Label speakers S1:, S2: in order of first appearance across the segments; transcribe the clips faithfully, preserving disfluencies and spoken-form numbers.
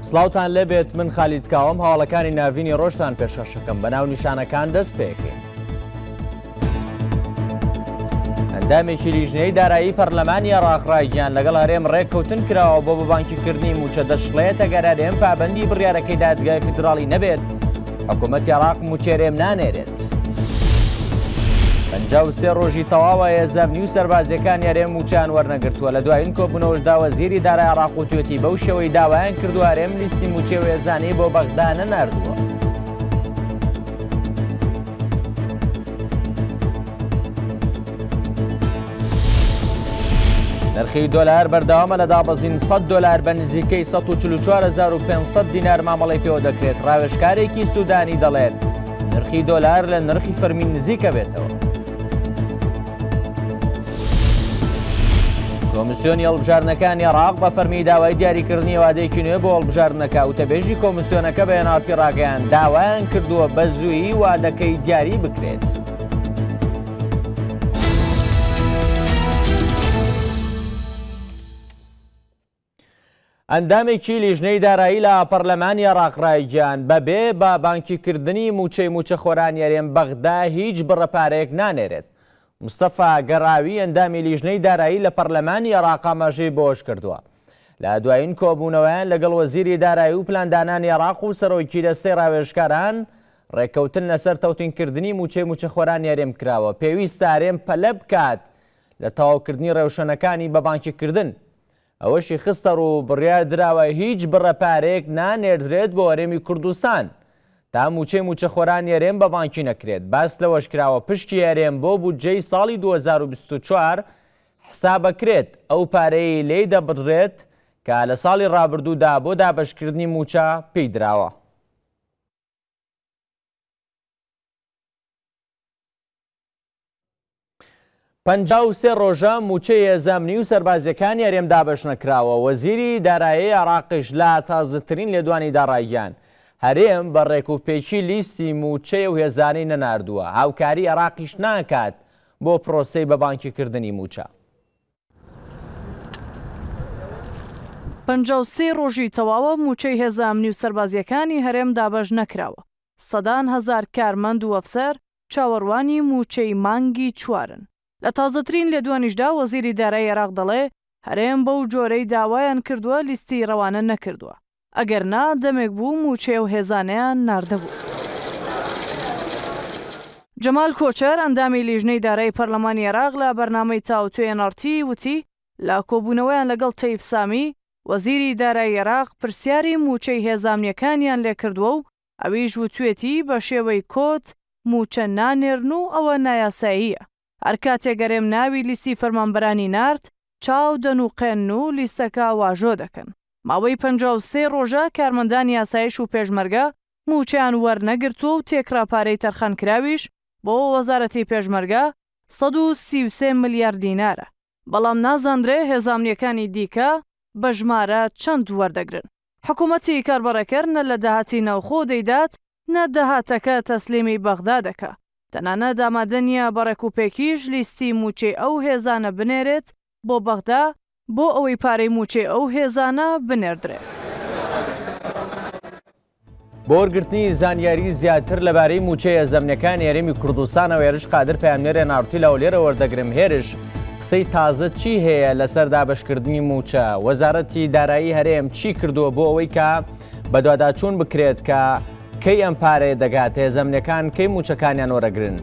S1: سڵاوتان لەبێت من خالید کاوەم هەواڵەکانی ناوینی ڕۆژتان پێشکەشەکەم بەناو نیشانەکان دەست پێکەین. ئەندامێکی لیژنەی دارایی پەرلەمانی عێراق ڕایگەیاند لەگەڵ هەرێم ڕێککەوتن کراوە بۆ بەبانکیکردنی موچە دەشڵێت ئەگەر هەرێم پابەندی بڕیارەکەی دادگای فیدراڵی نەبێت حکوومەتی عێراق موچێرێم نانێرێت. پەنجا و سێ ڕۆژی تەواوە هێزەمنی و سەربازیەکان هەرێم موچیان وەرنەگرتووە. لە دوایین کۆبوونەوەشدا وەزیری دارایی عێراق وتوێتی بەو شێوەی داوایان کردو هەرێم لیستی موچێ و هێزانەی بۆ بەغدا نەناردووە. نرخی دۆلار بەردەوامە لە دابەزین سەد دۆلار بە نزیکەی سەد و چل و چوار هەزار و پێنجسەد دینار مامەڵەی پێوە دەکرێت. ڕاوێژکارێکی سوودانی دەڵێت نرخی دۆلار لە نرخی فەرمی نزیکە بێتەوە. کۆمسیۆنی هەڵبژاردنەکانی عێراق بە فەرمی داوای دیاریکردنی وادەیەکی نوێ بۆ هەڵبژاردنەکە وتەبێژی کۆمسیۆنەکە بە هێناوەتی ڕاگەیاند داوایان کردووە بە زوویی وادەکەی دیاری بکرێت. ئەندامێکی لیژنەی دارایی لە پەرلەمانی عێراق ڕایگەیاند بەبێ بە بانکیکردنی موچەی موچەخۆرانی هەرێم بەغدا هیچ بڕەپارەیەک نانێرێت. مستەفا گەڕاوی ئەندامی لیژنەی دارایی لە پەرلەمانی عێراق ئاماژەی بۆش کردووە. لە دوایین کۆبوونەوەیان لەگەڵ وەزیری دارایی و پلاندانانی عێراق و سەرۆکی دەستەی ڕاوێژکاران ڕێککەوتن لەسەر تەوتینکردنی موچەی موچەخۆرانی هەرێم کراوە. پێویستە هەرێم پەلە بکات لە تەواوکردنی ڕێوشەنەکانی بە بانکیکردن. ئەوەشی خستە ڕوو بڕیار دراوە هیچ بڕەپارێک نانێردرێت بۆ هەرێمی کوردستان تا موچەی موچەخۆرانی هەرێم بە بانکی نەکرێت. باس لەوەش کراوە پشتی هەرێم بۆ بودجەی ساڵی دوو هەزار و بیست و چوار حسابەکرێت ئەو پارەی لێی دەبڕێت کە لە ساڵی ڕابردوودا بۆ دابەشکردنی موچە پێی دراوە. پەنجا و سێ ڕۆژە موچەی هێزەمنی و سەربازیەکانی هەرێم دابەش نەکراوە. وەزیری دارایی عێراقیش لە تازەترین لێدوانیدا ڕایگەیاند هەرێم بە ڕێکوپێکی لیستی موچەی و هێزانەی نەناردووە. هاوکاری عێراقیش ناکات بۆ پرۆسەی بە بانکیکردنی موچە.
S2: پەنجا و سێ ڕۆژی تەواوە موچەی هێزەمنی و سەربازیەکانی هەرێم دابەش نەکراوە. سەدان هەزار کارمەند و ئەفسەر چاوەڕوانی موچەی مانگی چوارن. لە تازەترین لێدوانیشدا وەزیری دارایی عێراق دەڵێ هەرێم بەو جۆرەی داوایان کردووە لیستی ڕەوانە نەکردووە. ئەگەر نا دەمێک بوو موچێ و هێزانەیان ناردەبوو. جەمال کۆچەر ئەندامی لیژنەی دارایی پەرلەمانی عێراق لە بەرنامەی تاوتوی ئێن ئاڕ تی وتی لە کۆبوونەوەیان لەگەڵ تەیب سامی وەزیری دارایی عێراق پرسیاری موچەی هێزانیەکانیان لێ کردووە و ئەویش وتوێتی بە شێوەی کۆت موچە نانێرن و ئەوە نایاساییە. هەر کاتێک هەرێم ناوی لیستی فەرمانبەرانی نارد چاو دەنووقێن و لیستەکە واژۆ دەکەن. ماوەی پەنجا و سێ ڕۆژە کارمەندانی یاسایش و پێشمەرگە موچیان وەرنەگرتووە و تێکراپارەی تەرخانکراویش بۆ وەزارەتی پێشمەرگە سەد و سی و سێ ملیار دینارە. بەڵام نازاندرێ هێزانیەکانی دیکە بە ژمارە چەند وەردەگرن. حکوومەتی کاربەڕەکەر نە لە داهاتی ناوخۆ دەیدات نە داهاتەکە تەسلیمی بەغدا دەکات. تەنانە دامادەنیە بەڕێکوپێکیش لیستی موچێ ئەو هێزانە بنێرێت بۆ بەغدا بۆ ئەوەی پارەی موچێ ئەو هێزانە بنێردرێت.
S1: بۆ وەرگرتنی زانیاری زیاتر لەبارەی موچەی هێزەمنیەکانی هەرێمی کوردستانەوە هێرش قادر پەیامنێرە ناوتی لاولێرە وەردەگرم. هێرش قسەی تازە چی هەیە لەسەر دابەشکردنی موچە؟ وەزارەتی دارایی هەرێم چی کردووە بۆ ئەوەی کە بەدواداچوون بکرێت کە کەی ئەم پارەیە دەگات هێزەمنیەکان کەی موچەکانیان وەرەگرن؟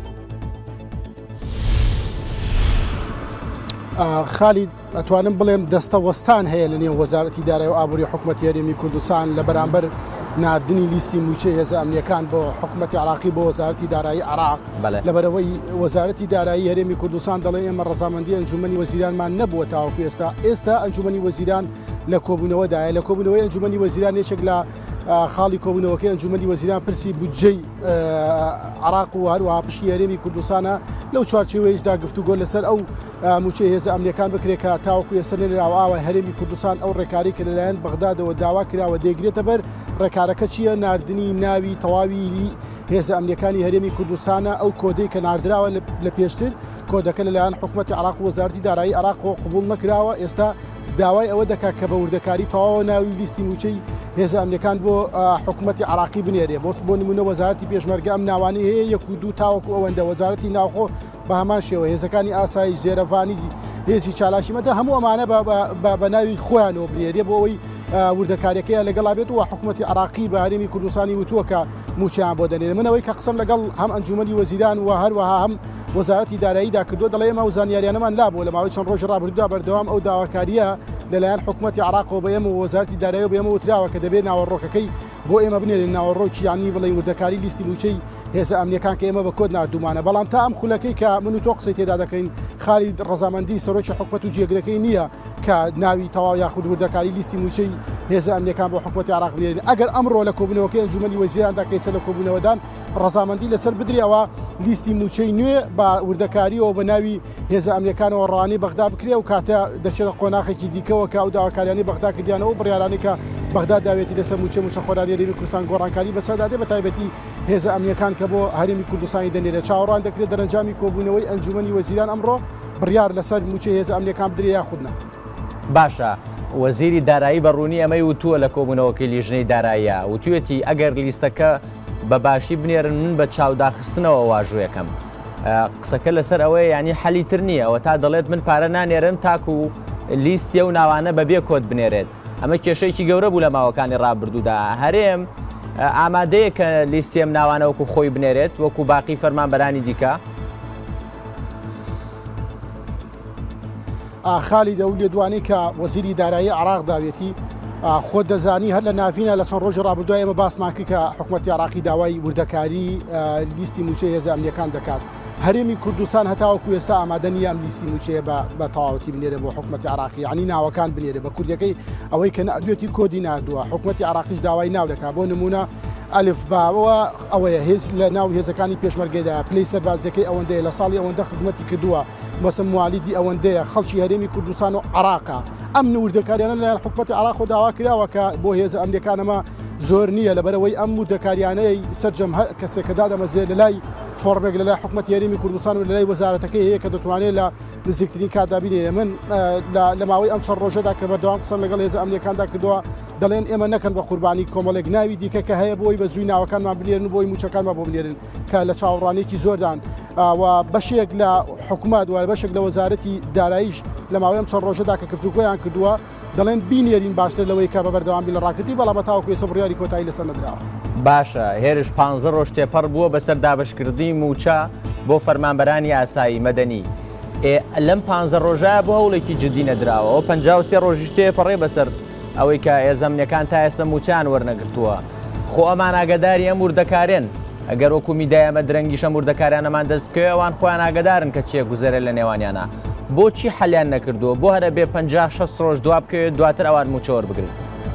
S3: خالید ئەتوانم بڵێم دەستە وەستان هەیە لە نێو وەزارەتی دارایی و ئابووری حکوومەتی هەرێمی کوردستان لە بەرامبەر ناردنی لیستی موچەی هێزەمنیەکان بۆ حکوومەتی عێراقی بۆ وەزارەتی دارایی عێراق. لەبەرەوەی وەزارەتی دارایی هەرێمی کوردستان دەڵێ ئێمە ڕەزامەندی ئەنجومەنی وەزیرانمان نەبووە تاوەکو ئێستا. ئێستا ئەنجومەنی وەزیران لە کۆبوونەوەدایە. لە کۆبوونەوەی ئەنجومەنی وەزیران یەکێک لە خاڵی کۆبوونەوەکەی ئەنجومەنی وەزیران پرسی بودجەی عێراق و هەروەها پشتی هەرێمی کوردستانە لەو چوارچێوەیەشدا گفتوگۆ لەسەر ئەو موچەی هێزەمنیەکان بکرێت کە تاوەکو ئێستا لێراوە هەرێمی کوردستان ئەو ڕێکاری کە لەلایەن بەغدادەوە داوا کراوە دەیگرێتە بەر. ڕێکارەکە چییە؟ ناردنی ناوی تەواوی هێزەمنیەکانی هەرێمی کوردستانە ئەو کۆدەی کە ناردراوە لە پێشتر کۆدەکە لەلایەن حکوومەتی عێراق و وەزارەتی دارایی عێراق قبوڵ نەکراوە. ئێستا داوای ئەوە دەکات کە بە وردەکاری تەواوە ناوی لیستی موچەی هێزە ئەمنیەکان بۆ حکوومەتی عراقی بنێرێ بۆ بۆ نمونە وەزارەتی پێشمەرگە ئەم ناوانەی هەیە یەک و دوو تاوەکو ئەوەندە وەزارەتی ناوخۆ بە هەمان شێوە هێزەکانی ئاسایی زێرەڤانی هێزی چالاشی مەدە هەموو ئەمانە بە ناوی خۆیانەوە برێرێ بۆ ئەوەی وردەکاریەکەیە لەگەڵا بێت و حکوومەتی عراقی بە هەرێمی کوردستانی وتووە کە موچیان بۆ دەنێرێ منەوەی کە قسەم لەگەڵ هەم ئەنجومەنی وەزیران و هەروەها هەم وەزارەتی داراییدا کردووە دەڵێ ئێمە و زانیاریانەمان لابوو لە ماوەی چەند ڕۆژ ڕابردوودا بەردەوام ئەو داواکاریە لەلایەن حکوومەتی عراقەوە بە ئێمە و وەزارەتی دارایی و بە ئێمە وتراوە کە دەبێت ناوەڕۆکەکەی بۆ ئێمە بنێرێن ناوەڕۆکی یانی بڵێ وردەکاری لیستی موچەی هێزە ئەمنیەکان کە ئێمە بە کۆد نردومانە بەڵام تا ئەم خولەکەی کە من و تۆ قسەی تێدا دەکەین خالی ڕەزامەندی سەرۆکی حکوومەت و جێگرەکەی نییە کە ناوی تەواو یاخود وردەکاری لیستی موچەی هێزە ئەمنیەکان بۆ حکوومەتی عراق بنێرێن ئەگەر ئەمڕۆ لە کۆبوونەوەکەی ئەنجومەنی وەزیراندا کەیسە لە کۆبوونەوەدان ڕەزامەندی لەسەر بدرێەوە لیستی موچەی نوێ بە وردەکاریەوە بە ناوی هێزە ئەمنیەکانەوە ڕوانی بەغدا بکرێ و کاتە دەچێتە قۆناغێکی دیکەوە کە ئەو داواکاریانی بەغدا کردیانەوە بڕیارانی کە بەغدا داوێتی لەسەر موچە موچە خۆرانی هەرێمی کوردستان گۆڕانکاری بەسەردادێ بە تایبەتی هێزە ئەمنیەکان کە بۆ هەرێمی کوردستانی دەنێرێت چاوەڕوان دەکرێت دەرەنجامی کۆبوونەوەی ئەنجومەنی وەزیران ئەمڕۆ بڕیار لەسەر موچەی هێزە ئەمنیەکان بدرێ یاخودنا.
S1: باشە وەزیری دارایی بەڕوونی ئەمەی وتووە لە کۆبوونەوەکەی لیژنەی داراییە وتوێتی ئەگەر لیستەکە بە باشی بنێرن من بە چاوداخستنەوە واژوەکەم قسەکە لەسەر ئەوەیە ینی حەلی تر نییە ئەوە تا دەڵێت من پارە نانێرم تاکو و لیستیە و ناوانە بەبێ کۆت بنێرێت ئەمە کێشەیەکی گەورە بوو لە ماوەکانی ڕابردوودا هەرێم ئامادەیە کە لیستیم ناوانە وەکو خۆی بنێرێت وەکو باقی فەرمانبەرانی دیکە
S3: خالی دەو لێدوانی کە وەزیری دارایی عراق داوێتی خۆ دەزانی هەر لە ناوینە لە چەند ڕۆژی ڕابردووە ئێمە باسمان کرد کە حکوومەتی عراقی داوای وردەکاری لیستی موچەی هێزە ئەمنیەکان دەکات هەرێمی کوردستان هەتاوەکو ئێستا ئامادە نیە ئەم لیستی موچەیە بە تەواوەتی بنێرە بۆ حکوومەتی عراقی ینی ناوەکان بنێرە بە کوردەکەی ئەوەی کە نەدوێتی کۆدی نردووە حکوومەتی عراقیش داوای ناو دەکات بۆ نمونە ئەلف باوە ئەوەیە هێز لە ناو هێزەکانی پێشمەرگەیدا پلەی سەربازەکەی ئەوەندەیە لە ساڵی ئەوەندە خزمەتی کردووە مەسم موالیدی ئەوەندەیە خەڵکی هەرێمی کوردستان و عراقا ئەم وردەکاریانە لە حکوومەتی عراق و داوا کراوە کە بۆ هێزە ئەمریکانەمە زۆر نییە لەبەرەوەی ئەم وردەکاریانەی سەررجەم هەر کەسێکەدا دەمەزێ لە لای فۆرمێک لە لای حکوومەتی هەرێمی کوردستان و لە لای وەزارەتەکەی هەیە کە دەتوانێت لە نزیکترین کاتدابینێ من لە ماوەی ئەم چەند ڕۆژەدا کە بەردەوام قسەم لەگەڵ هێزە ئەمریکاندا کردووە دەڵێن ئێمە نەکەن بە قوربانی کۆمەڵێک ناوی دیکە کە هەیە بۆی بە زووی ناوەکانمان بنێرن و بۆی موچەکانمان بۆ بنێرن کە لە چاوەڕوانێکی زۆردان و بەشێک لە حکوومەت و بەشێک لە وەزارەتی داراییش لە ماوەی ئەم چەند ڕۆژەدا کە گفتوگۆیان کردووە دەڵێن بینێرین باشتر لەوەی کە بە بەردەوامی لە ڕاکردی بەڵام تاوەکو ئێستا بڕیاری کۆتایی لەسەر نەدراوە.
S1: باشە هێرش پانزە ڕۆژ تێپەڕ بووە بەسەر دابشکردنی موچە بۆ فەرمانبەرانی ئاسایی مەدەنی لەم پانزە ڕۆژە بۆ هەوڵێکی جدی نەدراوە ئەو پەنجا و سێ ڕۆژیش تێپەڕێ بەسەر ئەوەی کە هێزەمنیەکان تا ئێستا موچیان وەرنەگرتووە خۆ ئەمان ئاگداری ئەم وردەکارێن ئەگەر وەکو میدایەمە درەنگیشە وردەکاریانەمان دەست بکەوێ ئەوان خۆیان ئاگدارن کە چیە گوزەرێت لە نێوانیانە بۆچی حەلیان نەکردووە بۆ هەرە بێ پەنجا شەش ڕۆژ دواب بکەوێت دواتر ئەوان موچە وەربگرن.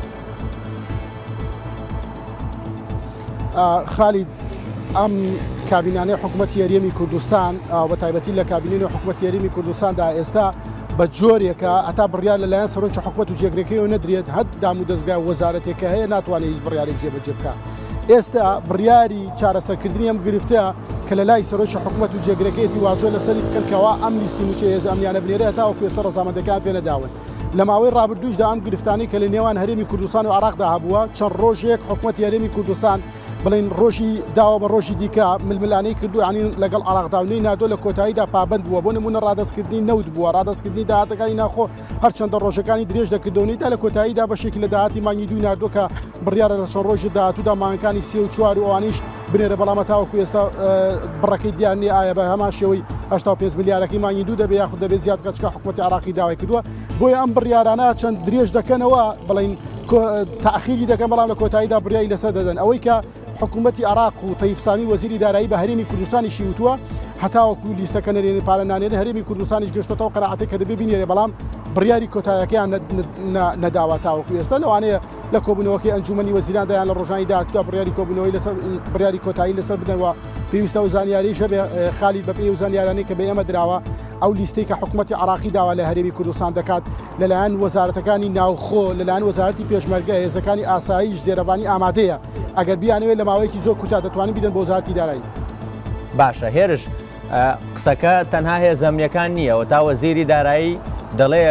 S3: خالید ئەم کابینانەی حکوومەتی هەرێمی کوردستان بە تایبەتی لە کابینەی حکوومەتی هەرێمی کوردستاندا ئێستا بە جۆرێکە ئەتا بڕیار لەلایەن سەرۆکی حکوومەت و جێگرەکەیەوە نەدرێت هەر دام و دەستگای وەزارەتێکە هەیە ناتوانێت هیچ بڕیارێک جێبەجێ بکە ئێستا بڕیاری چارەسەرکردنی ئەم گرفتەیە کە لە لای سەرۆکی حکوومەت و جێگرەکەیەتی واژۆ لەسەری بکەنکەوە ئەم لیستی موچەی هێزە ئەمنیانە بنێرێ تاوەکو ئێستا ڕەزامەندەکان بێنە داون لە ماوەی ڕابردووشدا ئەم گرفتانی کە لە نێوان هەرێمی کوردستان و عراقدا هەبووە چەند ڕۆژێک حکوومەتی هەرێمی کوردستان بڵین ڕۆژی داوە بە ڕۆژی دیکە ململانەی کردو عنی لەگەڵ عراقداونەی نادۆ لە کۆتاییدا پابند بووە بۆ نمونە ڕادستکردنی نەوت بووە ڕادستکردنی داهاتەکانی ناخۆ هەرچەندە ڕۆژەکانی درێژ دەکردونیدا لە کۆتاییدا بەشێکی لە داهاتی مانگی دوی نردۆ کە بڕیارە لە چەند ڕۆژی داهاتوودا مانگەکانی سێ و چوار و ئەوانیش بنێرە بەڵامە تاوەکو ئێستا بڕەکەی دیارنی ئایا بە هەمان شێوەی هەشتا و پێنج ملیارەکەی مانگی دوو دەبێ یاخود دەبێت زیاد بکات چکە حکوومەتی عراقی داوای کردووە بۆیە ئەم بڕیارانە چەند درێژ دەکەنەوە بڵین تاخیری دەکەن بەڵام لە کۆتاییدا بڕیاری لەسەر دەدەن ئەوەی کە حکوومەتی عراق و تەیف سامی وەزیری دارایی بە هەرێمی کوردستانی شیوتووە هەتاوەکو لیستەکە نەرێنی پارە نانێنێ هەرێمی کوردستانیش گەشتۆتەوە قەناعەتێک کە دەبێ بینێرێ بەڵام بڕیاری کۆتاییەکەیان نەداوە تاوەکو ئێستا لەوانەیە لە کۆبوونەوەکەی ئەنجومەنی وەزیران دەیان لە ڕۆژانی داهاتوودا بڕیاری کۆبوونەوەی لەسەر بڕیاری کۆتایی لەسەر بدەنەوە پێویستە و زانیاریش هەبێ خالی بە پێی و زانیارانەی کە بە ئێمە دراوە ئەو لیستەی کە حکوومەتی عراقی داوا لە هەرێمی کوردستان دەکات لەلایەن وەزارەتەکانی ناوخۆ لەلایەن وەزارەتی پێشمەرگە هێزەکانی ئاساییش زێرەبانی ئامادەیە ئەگەر بیانوێت لە ماوەیەکی زۆر کوتا دەتوانین بدەن بۆ وەزارەتی دارایی.
S1: باشە هێرش قسەکە تەنها هێزەمنیەکان نییە و تا وەزیری دارایی دەڵێت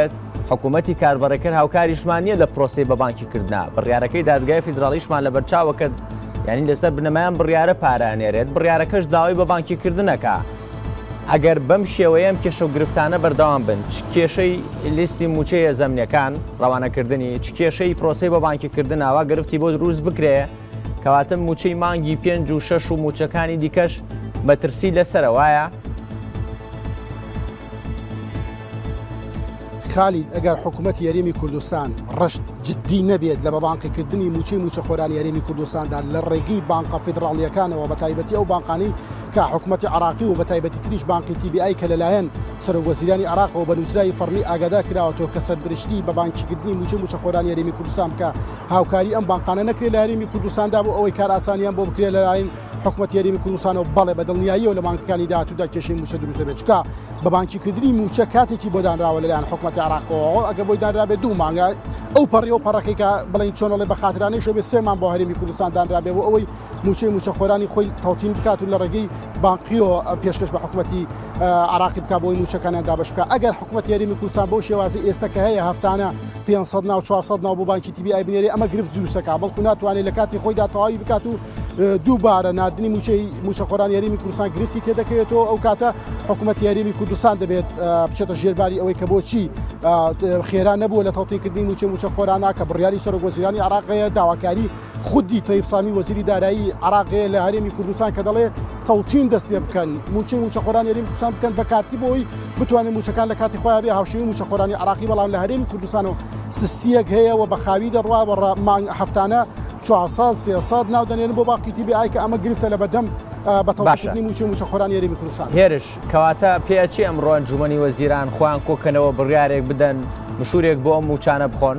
S1: حکوومەتی کاربڕێکرد هاوکاریشمان نیە لە پرۆسی بە بانکیکردنا بڕیارەکەی دادگای فیدراڵیشمان لە بەرچاوەکە یعنی لەسەر بنەمایان بڕیارە پارانێرێت بڕیارەکەش داوای بە بانکیکردنەکە ئەگەر بەم شێوەیەم کێشە و گرفتانە بەردەوام بن چ کێشەی لیستی موچەی هێزەمنیەکان ڕەوانەکردنی چ کێشەی پرۆسی بە بانکیکردن ئاوا گرفتی بۆ دروست بکرێ کەواتە موچەی مانگی پێنج و شەش و موچەکانی دیکەش بەترسی لەسەرە وایە
S3: خالید ئەگەر حکوومەت یاریمی کوردستان ڕشت جددی نەبێت لە بە بانقیکردنی موچەی موچەخۆرانی یاریمی کوردستاندا لە ڕێگەی بانقە فیدراڵیەکانەوە بە تایبەتی ئەو بانقانی کە حکوومەتی عراقی و بە تایبەتی تریش بانقی تی بی ئای کە لەلایەن سەرۆکوەزیرانی عراقەوە بە نووسرای فەرمی ئاگادا کراوەتەوە کە سەربرشتی بە بانکیکردنی موچەی موچەخۆرانی یاریمی کوردستان بکە هاوکاری ئەم بانقانە نەکرێت لە یاریمی کوردستاندا بۆ ئەوەی کار ئاسانیان بۆ بکرێت لەلایەن حکوومەت یاریمی کوردستانەوە بەڵێ بە دڵنیاییەوە لە بانکەکانی داهاتوودا کێشەی موچە دروست دەبێت چکە بە بانکیکردنی موچە کاتێکی بۆ دانراوە لەلایەن حکوومەتی عراقەوە ئەگە بۆی دانرابێت دوو مانگە ئەو پەڕی ئەو پەڕەکەی کە بڵین چۆنەڵێ بە خاترانەی شەبێ سێمان بۆ هەرێمی کوردستان دانرابێ و ئەوەی موچەی موچەخۆرانی خۆی تەوتین بکات و لە ڕێگەی بانقیەوە پێشکەش بە حکوومەتی عراقی بکە بۆی موچەکانیان دابش بکە ئەگەر حکوومەت یاریمی کوردستان بۆ شێوازی ئێستا کە هەیە هەفتانە پێنج ناو چوارسەد ناو بۆ بانکی تی بی ئای بنێرێ ئەمە گرفت دروستەکە بەڵکو ناتوانێت لە کاتی خۆیدا تەواوی بکات و دووبارە نردنی موچەی موچەخۆران یاریمی کوردستان گرفتی تێدەکەوێتەوە ئەو کاتە حکوومەت یاریمی کوردستان دەبێت بچێتە ژێرباری ئەوەی کە بۆچی خێرا نەبووە لە تەوتیکردنی موچەی موچەخۆرانە کە بڕیاری سەرۆکوەزیرانی عراقەیە داواکاری خودی تەیب سامی وەزیری دارایی عراقەیە لە هەرێمی کوردستان کە دەڵێ تەوتین دەست پێ بکەن موچەی موچەخۆران یاریمی کوردستان بکەن بە کارتی بۆی بتوانێت موچەکان لە کاتی خۆیان بێ هاوشێوی موچەخۆرانی عراقی بەڵام لە هەرێمی کوردستانەوە سستیەک هەیە و بە خاوی دەڕوا بە هەفتانە چوارسەد سێسەد ناو دەنێن بۆ باقی تی بی ئای کە ئەمە گرفتە لە بەردەم بە تەوتیکردنی موچەی موچەخۆران یاریمی کوردستان
S1: هێرش کەواتە پێچی ئەمڕۆ ئەنجومەنی وەزیران خۆیان کۆکەنەوە بڕیارێک بدەن مشورێک بۆ ئەم موچانە بخۆن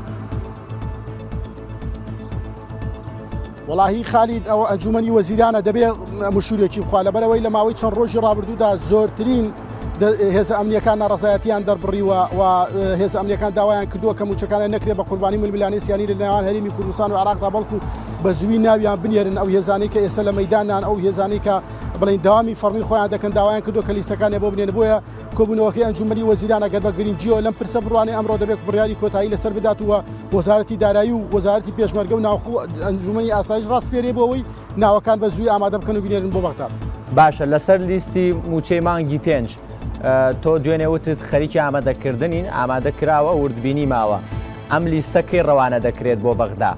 S3: وڵاهی خالید ئەوە ئەنجومەنی وەزیرانە دەبێت مشورێکی بخوا لەبەرەوەی لە ماوەی چەند ڕۆژی ڕابردوودا زۆرترین هێزە ئەمنیەکان ناڕزایەتیان دەربڕیوە و هێزە ئەمنیەکان داوایان کردووە کە موچەکانە نەکرێت بە قوربانی ململانەی سیانی لە نێوان هەرێمی کوردستان و عراقدا بەڵکو بە زووی ناویان بنێرن ئەو هێزانەی کە ئێستا لە مەیدانان ئەو هێزانەی کە بڵین داوامی فەرمی خۆیان دەکەن داوایان کردو کە لیستەکانی بۆ بنێن بۆیە کۆبوونەوەکەی ئەنجومەنی وەزیران ئەگەر بە گرنگجیەوە لەم پرسە بڕوانێ ئەمڕۆ دەبێت بڕیاری کۆتایی لەسەر بداتوە وەزارەتی دارایی و وەزارەتی پێشمەرگە و ناوخۆ ئەنجومەنی ئاسایش ڕاستپێرێ بۆەوەی ناوەکان بە زووی ئامادە بکەن و بنێرن بۆ بەغداد
S1: باشە لەسەر لیستی موچەی مانگی پێنج تۆ دوێنێ وتت خەریکی ئامادەکردنین ئامادە کراوە وردبینی ماوە ئەم لیستەکەی ڕەوانە دەکرێت بۆ بەغدا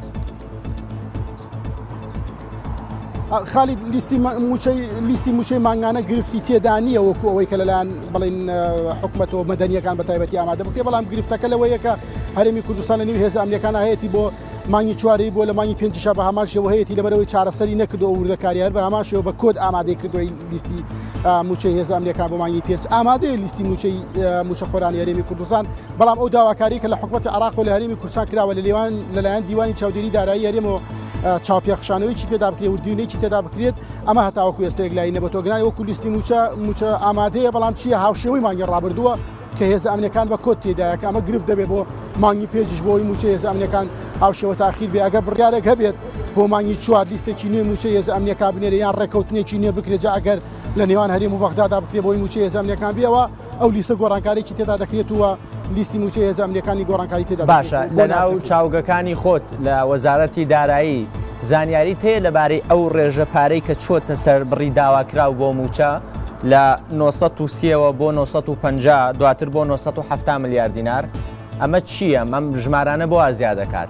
S3: خالید لیستی موچەی لیستی موچەی مانگانە گرفتی تێدا نییە وەکو ئەوەی کە لەلایەن بڵین حکوومەتەوە مەدەنیەکان بە تایبەتی ئامادە بکرێ بەڵام گرفتەکە لەوەیە کە هەرێمی کوردستان لە نێو هێزە ئەمنیەکان هەیەی بۆ مانگی چواری بۆ لە مانگی پێنجشا بە هەمان شێوە هەیەی لەبەرەوەی چارەسەری نەکردو وردەکاری هەر بە هەمان شێوە بە کۆد ئامادەی کردوی لیستی موچەی هێزە ئەمنیەکان بۆ مانگی پێنج ئامادەیە لیستی موچەی موچەخۆرانی هەرێمی کوردستان بەڵام ئەو داواکاری کە لە حکوومەتی عراق و لە هەرێمی کوردستان کراوە لە لێوان لەلایەن دیوانی چاودێری دارایی هەرێمەوە چاوپێخشانەوەیکی پێدا بکرێت و دیونێکی تێدا بکرێت ئەمە هەتاوەکو ئێستەیەک لای نەبەتۆگرانی وەکو لیستی موچە موچە ئامادەیە بەڵام چییە هاوشێوەی مانگی ڕابردووە کە هێزە ئەمنیەکان بە کۆت تێدایە کە ئەمە گرفت دەبێت بۆ مانگی پێنجش بۆی موچەی هێزە ئەمنیەکان هاوشێوە تاخیر بێ ئەگەر بڕیارێک هەبێت بۆ مانگی چوار لیستێکی نوێ موچەی هێزە ئەمنیەکان بنێرە یان ڕێکەوتنێکی نوێ بکرێت جا ئەگەر لە نێوان هەرێم و بەغدادا بکرێت بۆی موچەی هێزە ئەمنیەکان بێەوە ئەو لیستە گۆڕانکارێکی تێدا دەکرێتەوە لیستی موچەی هێزە ئەمنیەکانی گۆڕانکاری تێدا
S1: باشە لەناو چاوگەکانی خۆت لە وەزارەتی دارایی زانیاری تەیە لەبارەی ئەو ڕێژە پارەی کە چۆتە سەر بڕی داواکراو بۆ موچە لە نۆ سەد و سێەوە بۆ نۆ سەد و پەنجا دواتر بۆ نۆ سەد و هەفتاد ملیار دینار ئەمە چییە؟ ئەم ژمارانە بۆ ئازیا دەکات؟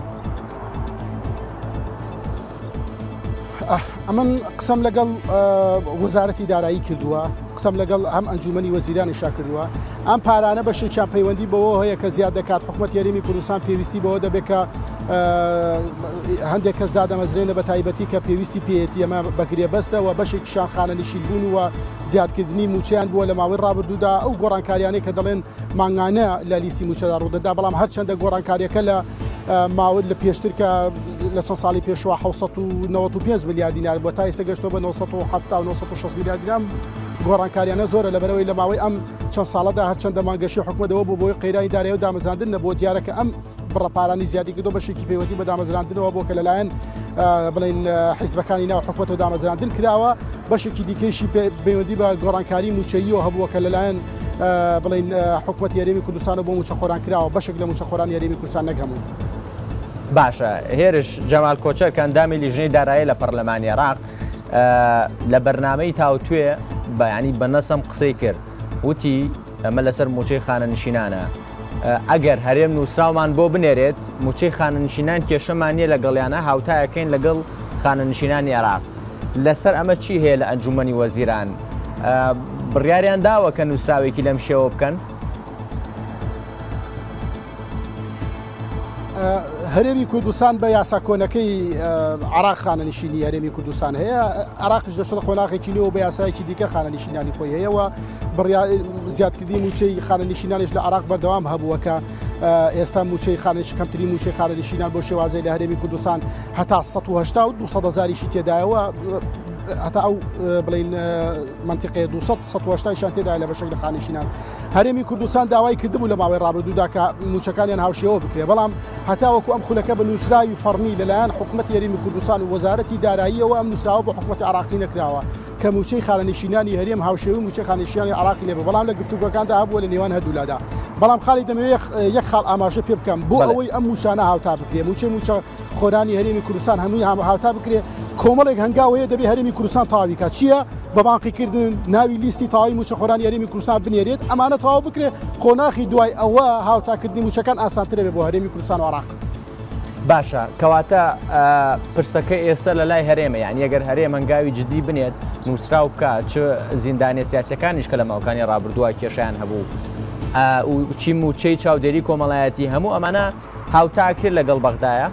S3: ئەمن قسەم لەگەڵ وەزارەتی دارایی کردووە قسەم لەگەڵ هەم ئەنجومەنی وەزیرانیشا کردووە ئەم پارانە بەشێکیان پەیوەندی بەوە هەیە کە زیاد دەکات حکوومەت یاریمی کوردستان پێویستی بەوە دەبێت کە هەندێک کەس دادەمەزرێنە بە تایبەتی کە پێویستی پێێتی ئەمە بەگرێ بەستەوە بەشێکیشان خانەنشینبوون و زیادکردنی موچیان بووە لە ماوەی ڕابردوودا ئەو گۆڕانکاریانەی کە دەڵێن مانگانە لە لیستی موچەدا ڕوودەدا بەڵام هەرچەندە گۆڕانکاریەکە لە ماوەت لە پێشتر کە لە چەند ساڵی پێشوە حوت و نەوەت و پێنج ملیار دینار بۆ تا ئێستا گەشتەوە بە نۆ سەد و هەفتاد و نۆ سەد و شەست ملیار دینار گۆڕانکاریانە زۆرە لەبەرەوەی لە ماوەی ئەم چەند ساڵەدا هەرچەندە مانگەشی حکوومەتەوە بۆ بۆی قەیرانی دارایی و دامەزراندن نەبووە دیارەکە ئەم بڕەپارانی زیادی کردو بەشێکی پەیوەندی بە دامەزراندنەوە بۆ کە لەلایەن بڵین حیزبەکانی ناو حکوومەت و دامەزراندن کراوە بەشێکی دیکەشی پەیوەندی بە گۆڕانکاری موچەییەوە هەبووە کە لەلایەن بڵین حکوومەت یاریمی کوردستان بۆ موچەخۆران کراوە بەشێک لە موچەخۆران یاریمی کوردستان نەگەمون.
S1: باشە هێرش جەمال کۆچەر کە ئەندامی لیژنەی دارایی لە پەرلەمانی عێراق لە بەرنامەی تاوتوێ بەیانی بە نەسەم قسەی کرد وتی ئەمە لەسەر موچەی خانەنشینانە ئەگەر هەرێم نووسراومان بۆ بنێرێت موچەی خانەنشینان کێشەمان نیە لەگەڵیانە هاوتایەکەین لەگەڵ خانەنشینانی عێراق لەسەر ئەمە چی هەیە لە ئەنجومەنی وەزیران بڕیاریان داوە کە نووسراوێکی لەم شێوە بکەن؟
S3: هەرێمی کوردستان بە یاسا کۆنەکەی عێراق خانەنشینی هەرێمی کوردستان هەیە عێراقش دەچێتە خۆناغێکی نوێ بە یاسایەکی دیکە خانەنشینانی خۆی هەیەەوە زیادکردنی موچەی خانەنشینانش لە عێراق بەردەوام هەبووەکە ئێستا موچەی خانەنشی کەمترین موچەی خانەنشینان بۆ شێوازەی لە هەرێمی کوردستان هەتا سەد و هەشتا و دووسەد هەزاریشی تێدایەوە هەتا ئەو بڵین منتیقەیە دووسەد سەد و هەشتایشان تێدایە لە بەشێک لە خانەنشینان هەرێمی کوردستان داوای کردبوو لە ماوەی ڕابردوودا کە موچەکانیان هاوشێوە بکرێ بەڵام هەتاوەکو ئەم خولەکە بە نووسراوی فەرمی لەلایەن حکوومەت یاریمی کوردستان و وەزارەتی داراییەوە ئەم نووسراوە بە حکوومەتی عێراقی نەکراوە کە موچەی خانەنشینانی هەرێم هاوشێوی موچەی خانەنشینانی عێراقی لێبە بەڵام لە گفتوگۆکاندا هەبووە لە نێوان هەردوولادا بەڵام خاڵی دەمەوێت یەک خاڵ ئاماژە پێ بکەم بۆ ئەوەی ئەم موچانە هاوتا بکرێ موچەی موچە خۆرانی هەرێمی کوردستان هەمووی هاوتا بکرێ کۆمەڵێک هەنگاوەیە دەبێت هەرێمی کوردستان تەواوی کات چییە بە باقیکردن ناوی لیستی تەواوی موچەخۆرانی هەرێمی کوردستان بنێرێت ئەمانە تەواو بکرێ خۆناخی دوای ئەوە هاوتاکردنی موچەکان ئاسانترە بێ بۆ هەرێمی کوردستان و عێراق.
S1: باشە کەواتە پرسەکە ئێستا لە لای هەرێمە یان ئەگەر هەرێم هەنگاوی جدی بنێت نووسراو بکات چ زیندانە سیاسەکانیش کە لە ماوەکانی ڕابردووە کێشیان هەبوو چی موچەی چاودێری کۆمەڵایەتی هەموو ئەمانە هاوتا کرد لەگەڵ بەغدایە؟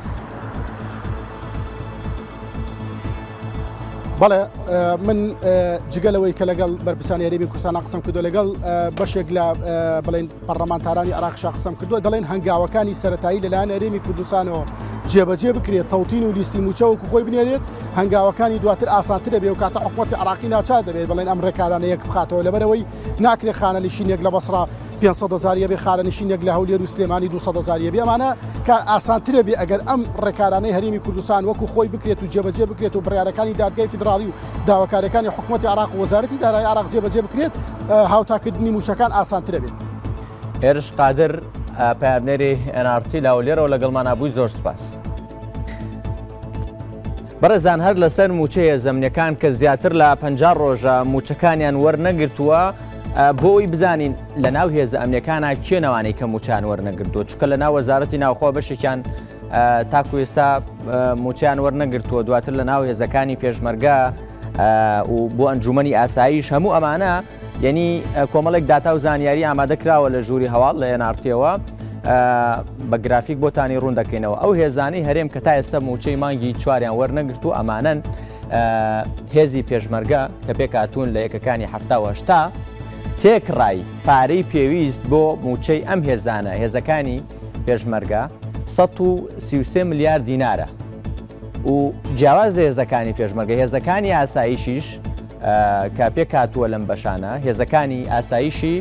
S3: بەڵێ من جگەلەوەی کە لەگەڵ بەرپرسانی هەرێمی کوردستان قسەم کردو لەگەڵ بەشێک لە بڵێن پەرلەمانتارانی عێراقیش قسەم کردووە دەڵێن هەنگاوەکانی سەرەتایی لەلایەن هەرێمی کوردستانەوە جێبەجێ بکرێت تەوتین و لیستی موچەوەکو خۆی بنێرێت هەنگاوەکانی دواتر ئاسانترە بێ و کاتە حکوومەتی عێراقی ناچار دەبێت بڵێن ئەم ڕێکارانە یەک بخاتەوە لەبەرەوەی ناکرێت خانەنشینێک لە بەسڕا پێنجسەد هەزاریە بێ خانەنشینێک لە هەولێر و سلێمانی دووسەد هەزاریە بێ ئەمانە کار ئاسانترە بێ ئەگەر ئەم ڕێکارانەی هەرێمی کوردستان وەکو خۆی بکرێت و جێبەجێ بکرێت و بڕیارەکانی دادگای فیدراڵی و داواکارەکانی حکوومەتی عێراق و وەزارەتی دارایی عێراق جێبەجێ بکرێت هاوتاکردنی موچەکان ئاسانترە بێت.
S1: هێرش قادر پایابنێری ئێن ئار تی لە هەولێرەوە لەگەڵمان بووی زۆر سوپاس. بەڕێزان هەر لەسەر موچەیە زەمنیەکان کە زیاتر لە پەنجا ڕۆژە موچەکانیان وەرنەگرتووە بۆ ئەوی بزانین لە ناو هێزە ئەمنیەکانە کێنەوانەی کە موچیان وەرنەگرتووە چونکە لە ناو وەزارەتی ناوخۆ بەشێکیان تاکو ئێستا موچیان وەرنەگرتووە دواتر لە ناو هێزەکانی پێشمەرگە و بۆ ئەنجومەنی ئاساییش هەموو ئەمانە یعنی کۆمەڵێک داتا و زانیاری ئامادە کراوە لە ژووری هەواڵ لە ئێن ئار تیەوە بە گرافیک بۆتانی ڕوون دەکەینەوە ئەو هێزانەی هەرێم کە تا ئێستا موچەی مانگی چواریان وەرنەگرت و ئەمانەن هێزی پێشمەرگە کە پێکاتون لە یەکەکانی هەفتا و هەشتا تێکڕای پارەی پێویست بۆ موچەی ئەم هێزانە هێزەکانی پێشمەرگە سەد و سی و سێ ملیارد دینارە و جیاواز هێزەکانی پێشمەرگە هێزەکانی ئاساییشیش کە پێکاتووە لەم بەشانە هێزەکانی ئاساییشی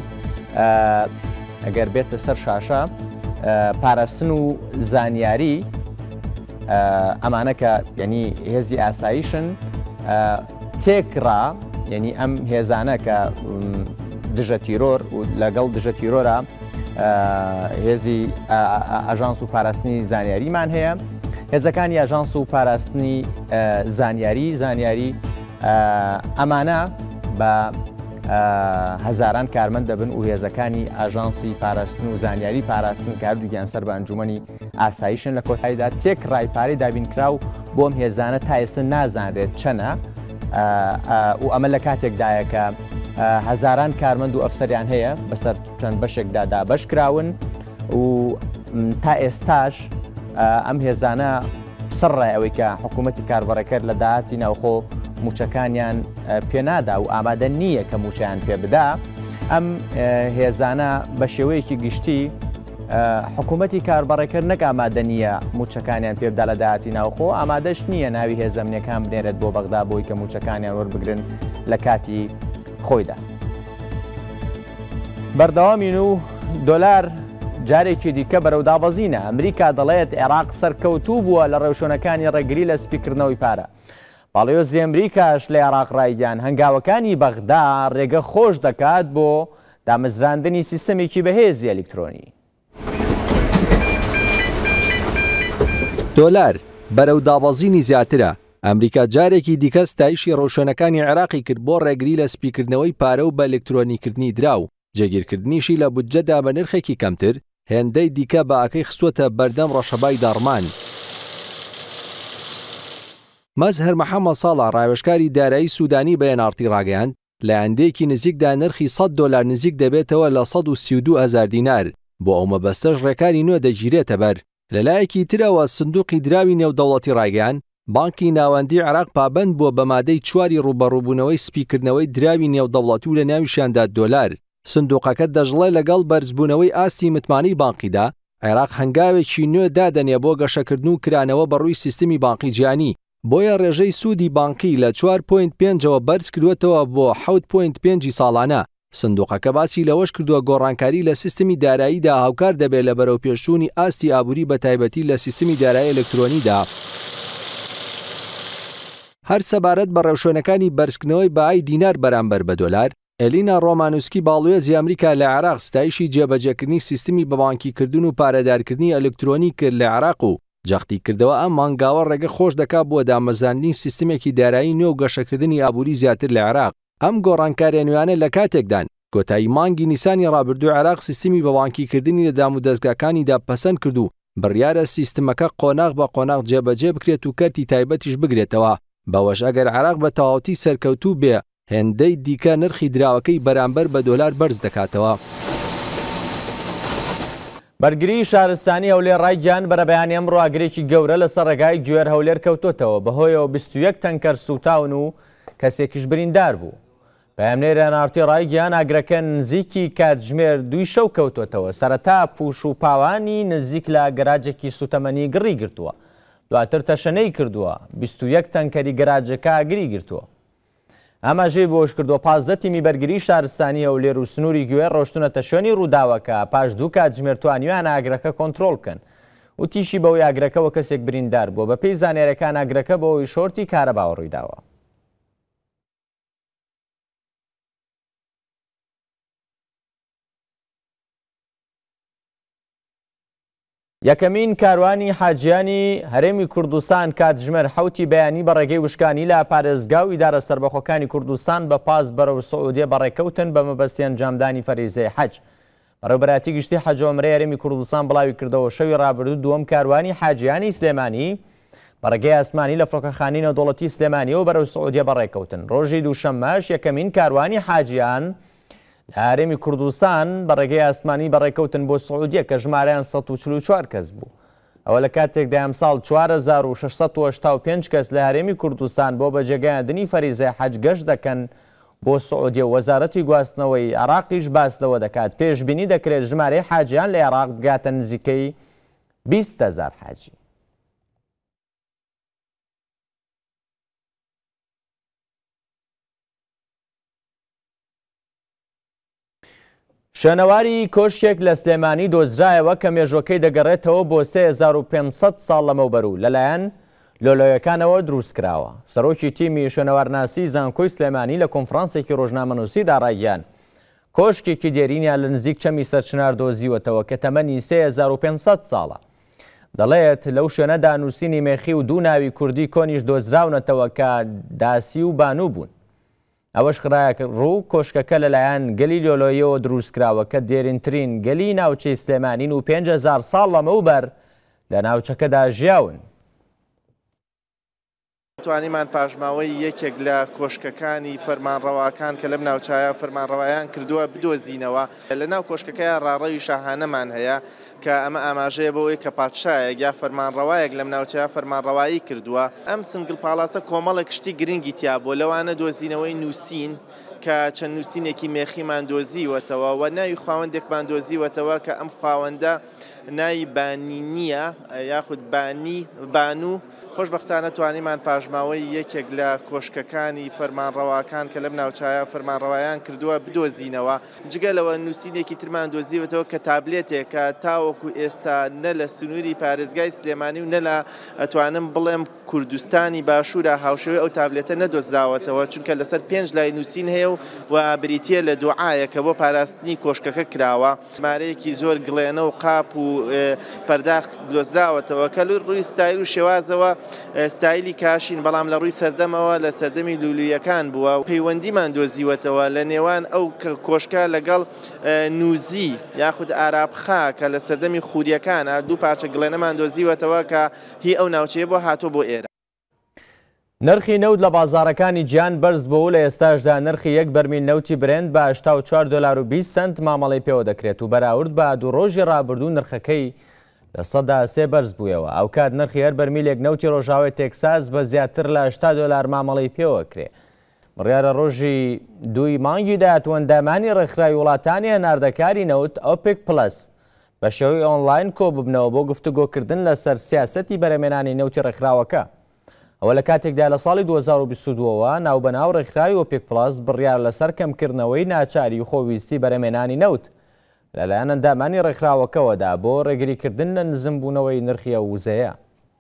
S1: ئەگەر بێتە سەر شاشە پاراستن و زانیاری ئەمانە کە یعنی هێزی ئاساییشن تێکڕا یعنی ئەم هێزانە کە دژە تیرۆر و لەگەڵ دژە تیرۆرە هێزی ئاژانس و پاراستنی زانیاریمان هەیە هێزەکانی ئاژانس و پاراستنی زانیاری زانیاری ئەمانە بە هەزاران کارمەند دەبن و هێزەکانی ئاژانسی پاراستن و زانیاری پاراستن کاردوویان سەر بە ئەنجومەنی ئاساییشن لە کۆتاییدا تێکڕای پارەی دابینکراو بۆم هێزانە تا ئێستا نازانرێت چەنە و ئەمە لە کاتێکدایە کە هەزاران کارمەند و ئەفسەریان هەیە بەسەر چەند بەشێکدا دابەش کراون و تا ئێستاش ئەم هێزانە سڕای ئەوەی کە حکوومەتی کاربڕێکرد لە داهاتی ناوخۆ موچەکانیان پێنادا و ئامادە نییە کە موچیان پێ بدا ئەم هێزانە بە شێوەیەکی گشتی حکوومەتی کاربڕێکرد نەک ئامادە نییە موچەکانیان پێ بدا لە داهاتی ناوخۆ ئامادەش نییە ناوی هێزەمنیەکان بنێرێت بۆ بەغدا بۆی کە موچەکانیان وەربگرن لە کاتی خۆیدا. بەردەوامین و دۆلار جارێکی دیکە بەرەو دابەزینە ئەمریکا دەڵێت عێراق سەرکەوتوو بووە لە ڕێوشۆنەکانی ڕێگری لە سپیکردنەوەی پارە. باڵیۆزی ئەمریکاش لە عێراق ڕایگەیان هەنگاوەکانی بەغدا ڕێگە خۆش دەکات بۆ دامەزراندنی سیستەمێکی بەهێزی ئەلکترۆنی.
S4: دۆلار بەرەو دابەزینی زیاترە. ئەمریکا جارێکی دیکە ستایشی ڕۆشنەکانی عێراقی کرد بۆ ڕێگری لە سپیکردنەوەی پارە و بە ئەلکترۆنیکردنی دراو. جێگیرکردنیشی لە بودجەدا بە نرخێکی کەمتر هێندەی دیکە بە ئاکەی خستووەتە بەردەم ڕەشەبای داڕمان. مەزهەر مەحەممەد ساڵا ڕاوێژکاری دارایی سوودانی بە ئێن ئار تی ڕاگەیاند لە ئەندێکی نزیکدا نرخی سەد دۆلار نزیک دەبێتەوە لە سەد و سی و دوو هەزار دینار. بۆ ئەو مەبەستەش ڕێکاری نوێ دەگیرێتە بەر. لەلایەکی ترەوە سندوقی دراوی نێودەوڵەتی ڕایگەیان بانکی ناوەندی عێراق پابند بووە بە مادەی چواری ڕوبەڕووبوونەوەی سپیکردنەوەی دراوی نێودەوڵەتی و لە ناویشیاندا دۆلار. سندوقەکە دەژڵێ لەگەڵ بەرزبوونەوەی ئاستی متمانی بانقیدا عێراق هەنگاوێکی نوێ دادەنێ بۆ گەشەکردن و کرانەوە بەڕووی سیستمی بانقی جیهانی. بۆیە ڕێژەی سوودی بانقی لە چوار پۆینت پێنجەوە بەرز کردوێتەوە بۆ حەوت پۆینت پێنجی ساڵانە. سندوقەکە باسی لەوەش کردووە گۆڕانکاری لە سیستمی داراییدا هاوکار دەبێت لە بەرەو پێشچوونی ئاستی ئابووری بە تایبەتی لە سیستمی دارایی ئەلکترۆنیدا. هەر سەبارەت بە ڕێوشوێنەکانی بەرزکردنەوەی بەهای دینار بەرامبەر بە دۆلار، ئەلینا ڕۆمانوسکی باڵوێزی ئەمریکا لە عێراق ستایشی جێبەجێکردنی سیستمی بەبانکیکردن و پارەدارکردنی ئەلکترۆنی کرد لە عێراق و جەختی کردەوە ئەم مانگاوە ڕێگە خۆش دەکات بۆ دامەزاندنی سیستمێکی دارایی نوێ و گەشەکردنی ئابووری زیاتر لە عێراق. ئەم گۆڕانکاریە نوێیانە لە کاتێکدان کۆتایی مانگی نیسانی ڕابردوو عێراق سیستمی بەبانکیکردنی لە دام و دەستگاکانیدا پەسەند کرد و بڕیارە سیستمەکە قۆناغ بە قۆناغ جێبەجێ بکرێت و کەرتی تایبەتیش بگرێتەوە. بەوەش ئەگەر عێراق بە تەواوەتی سەرکەوتوو بێ هێندەی دیکە نرخی دراوەکەی بەرامبەر بە دۆلار بەرز دەکاتەوە.
S1: بەرگری شارستانی هەولێر ڕایگیان بەرە بەیانی ئەمڕۆ ئاگرێکی گەورە لەسەر ڕێگای گوێر هەولێر کەوتۆتەوە بەهۆیەوە بیست و یەک تەنکەر سوتاون و کەسێکیش بریندار بوو. پەیامنەری ئێن ئار تی ڕایگیان ئاگرەکە نزیکی کاتژمێر دوی شەو کەوتۆتەوە. سەرەتا پوش و پاوانی نزیک لە گەراجێکی سوتەمەنی گڕی گرتووە. دواتر تەشەنەی کردووە. بیست و یەک تەنکەری گەراجەکە ئاگری گرتووە. ئەمەژەی بۆش کردووە پازدە تیمی بەرگری شارستانی هەولێر و سنووری گوێر ڕۆشتونەتە شوێنی ڕووداوەکە پاش دوو کاتژمێر توانیویان ئاگرەکە کۆنتڕۆڵ بکەن و تیشی بەوەی ئاگرەکەەوە کەسێک بریندار بووە. بە پێی زانێرەکان ئاگرەکە بەوەی شۆرتی کارەباوە ڕوویداوە. یەکەمین کاروانی حاجیانی هەرێمی کوردستان کاتژمێر حوتی بەیانی بە ڕێگەی وشکانی لە پارێزگا و ئیدارە سەربەخۆکانی کوردستان بە پاس بەرەو سعودیە بەڕێکەوتن بە مەبەستی ئەنجامدانی فەریزەی حەج. بەڕێوەبەراتی گشتی حەج و عومرەی هەرێمی کوردستان بڵاوی کردەوە شەوی ڕابردوو دووەم کاروانی حاجیانی سلێمانی بە ڕێگەی ئاسمانی لە فڕۆکەخانەی نێودەوڵەتی سلێمانیەوە بەرەو سعودیە بەڕێکەوتن. ڕۆژی دووشەممەش یەکەمین کاروانی حاجیان لە هەرێمی کوردستان بە ڕێگەی ئاسمانی بەڕێکەوتن بۆ سعودیە کە ژمارەیان سەد و چل و چوار کەس بوو. ئەوە لە کاتێکدا ئەمساڵ چوار هەزار و شەش سەد و هەشتا و پێنج کەس لە هەرێمی کوردستان بۆ بەجێگەیاندنی فەریزەی حەج گەشت دەکەن بۆ سعودیە. وەزارەتی گواستنەوەی عێراقیش باس لەوە دەکات پێشبینی دەکرێت ژمارەی حاجیان لە عێراق بگاتە نزیکەی بیست هەزار حاجی. شوێنەواری کۆشکێک لە سلێمانی دۆزرایەوە کە مێژوەکەی دەگەڕێتەوە بۆ سێ هەزار و پێنج ساڵ لەمەوبەر و لەلایەن لۆلۆیەکانەوە دروست کراوە. سەرۆکی تیمی شوێنەوارناسی زانکۆی سلێمانی لە کۆنفرانسێکی ڕۆژنامەنووسیدا ڕایگەیاند کۆشکێکی دێرینیان لە نزیک چەمی سەرچنار دۆزیوەتەوە کە تەمەنی سێ هەزار و پێنج ساڵە. دەڵێت لەو شوێنەدا نووسینی مێخی و دوو ناوی کوردی کۆنیش دۆزراونەتەوە کە داسی و بانوو بوون. ئەوەش خراکە ڕوو کۆشکەکە لەلایەن گەلی لۆلۆیەوە دروستکراوە کە دێرینترین گەلی ناوچەی سلێمانین و پێنج هەزار ساڵ لەمەوبەر لە ناوچەکەدا ژیاون.
S5: توانیمان پاشماوەی یەکێک لە کۆشکەکانی فەرمانڕەواکان کە لەم ناوچایە فەرمانڕەوایان کردووە بدۆزینەوە. لە ناو کۆشکەکەیە ڕاڕەوی شاهانەمان هەیە کە ئەمە ئاماژەیە بەوەی کە پادشایەک یا فەرمانڕەوایەک لەم ناوچەیە فەرمانڕەوایی کردووە. ئەم سنگل پاڵاسە کۆمەڵێک شتی گرنگی تیا بۆ لەوانە دۆزینەوەی نووسین کە چەند نووسینێکی مێخیمان دۆزیوەتەوە و ناوی خاوەندێکمان دۆزیوەتەوە کە ئەم خاوەندە نای بانی نییە یاخود بانی بانوو خۆشبەختانە توانیمان پاژماوەی یەکێک لە کۆشکەکانی فەرمانڕەواکان کە لەم ناوچایە فەرمانڕەوایان کردووە بدۆزینەوە جگە لەوە نووسینێکی ترمان دۆزیوەتەوە کە تابلێتێک کە تاوەکو ئێستا نە لە سنووری پارێزگای سلێمانی و نە لە ئەتوانم بڵێم کوردستانی باشوورە هاوشێوەی ئەو تابلێتە نەدۆزراوەتەوە چونکە لەسەر پێنج لای نووسین هەیە و بریتە لە دوعاە کە بۆ پاراستنی کۆشکەکە کراوە ژمارەیەکی زۆر گڵێنە و قاپ و پەرداخ دۆزراوەتەوە کە ڕووی ستایل و شێوازەوە ستایلی کاشین بەڵام لە ڕووی سەردەمەوە لە سەردەمی لولویەکان بووە و پەیوەندیمان دۆزیوەتەوە لە نێوان ئەو کۆشکە لەگەڵ نووزی یاخود ئارابخا کە لە سەردەمی خووریەکانە دوو پارچە گڵێنەمان دۆزیوەتەوە کە هی ئەو ناوچەیە بۆ هاتۆ بۆ ئێرە.
S1: نرخی نەوت لە بازارەکانی گیان بەرز بوو لە ئێستاشدا نرخی یەک بەرمیل نەوتی برێند بە هەشتا و چوار دۆلار و بیست سنت مامەڵەی پێوە دەکرێت و بەراورد بە دوو ڕۆژی ڕابردوو نرخەکەی لە سەدا سێ بەرز بوویەوە. ئەو کات نرخی هەر بەرمیلێک نەوتی ڕۆژاوای تێکساس بە زیاتر لە هەشتا دۆلار مامەڵەی پێوە کرێ. بڕیارە ڕۆژی دوی مانگی داهاتوو ئەندامانی ڕێکخراوی وڵاتانی هەناردەکاری نەوت ئۆپێک پلەس بە شێوەی ئۆنلاین کۆ ببنەوە بۆ گفتوگۆکردن لەسەر سیاسەتی بەرهەمێنانی نەوتی ڕێکخراوەکە. ئەوە لە کاتێکدا لە ساڵی دوو هەزار و بیست و دووەوە ناوبەناو ڕێکخراوی ئۆپێک پلەس بڕیار لەسەر کەمکردنەوەی ناچاری و خۆویستی بەرهەمێنانی نەوت لەلایەن ئەندامانی ڕێکخراوەکەوەدا بۆ ڕێگریکردن لە نزمبوونەوەی نرخی ئەو وزەیە.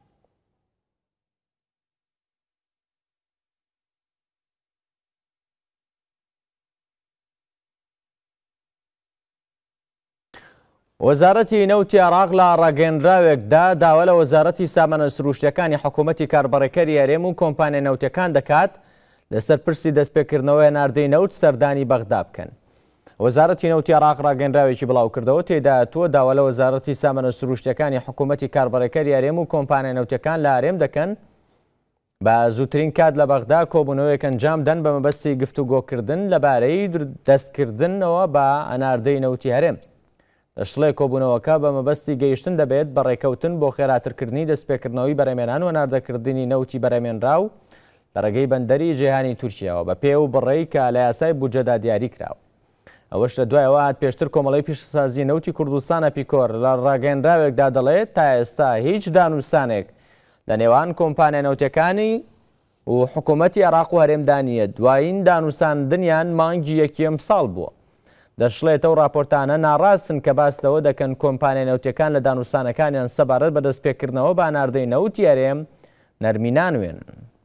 S1: وەزارەتی نەوتی عێراق لە ڕاگەیەنراوێکدا داوا لە وەزارەتی سامانە سروشتیەکانی حکوومەتی کاربڕێکەری هەرێم و کۆمپانیا نەوتەکان دەکات لەسەر پرسی دەستپێکردنەوەی هێناردەی نەوت سەردانی بەغدا بکەن. وەزارەتی نەوتی عێراق ڕاگەیەنراوێکی بڵاو کردەوە تێداهاتووە داوا لە وەزارەتی سامانە سروشتیەکانی حکوومەتی کاربڕێکەری هەرێم و کۆمپانیا نەوتەکان لە هەرێم دەکەن بە زووترین کات لە بەغدا کۆبوونەوەیەک ئەنجام دەن بە مەبەستی گفتوگۆکردن لەبارەی دەستکردنەوە بە ئەناردەی نەوتی هەرێم. دەشڵێ کۆبوونەوەکە بە مەبەستی گەیشتن دەبێت بە ڕێکەوتن بۆ خێراترکردنی دەستپێکردنەوەی بەرهەمێنان و ناردەکردنی نەوتی بەرهەمێنراو لە ڕێگەی بەندەری جیهانی تورکیەوە بە پێ و بڕێی کە لە یاسای بودجەدا دیاری کراوە. ئەوەش لە دوایەوە هات پێشتر کۆمەڵی پیشەسازی نەوتی کوردستانە پیکۆر لە ڕاگەیەنراوێکدا دەڵێت تا ئێستا هیچ دانوستانێک لە نێوان کۆمپانیا نەوتەکانی و حکوومەتی عێراق و هەرێمدا نییە. دوایین دانوساندنیان مانگی یەکێم ساڵ بووە. دەشڵێت ئەو راپۆرتانە ناڕاستن کە باس لەوە دەکەن کۆمپانیا نەوتەکان لە دانوستانەکانیان سەبارەت بە دەستپێکردنەوە بە ئەناردەی نەوتی هەرێم نەرمی نانوێن.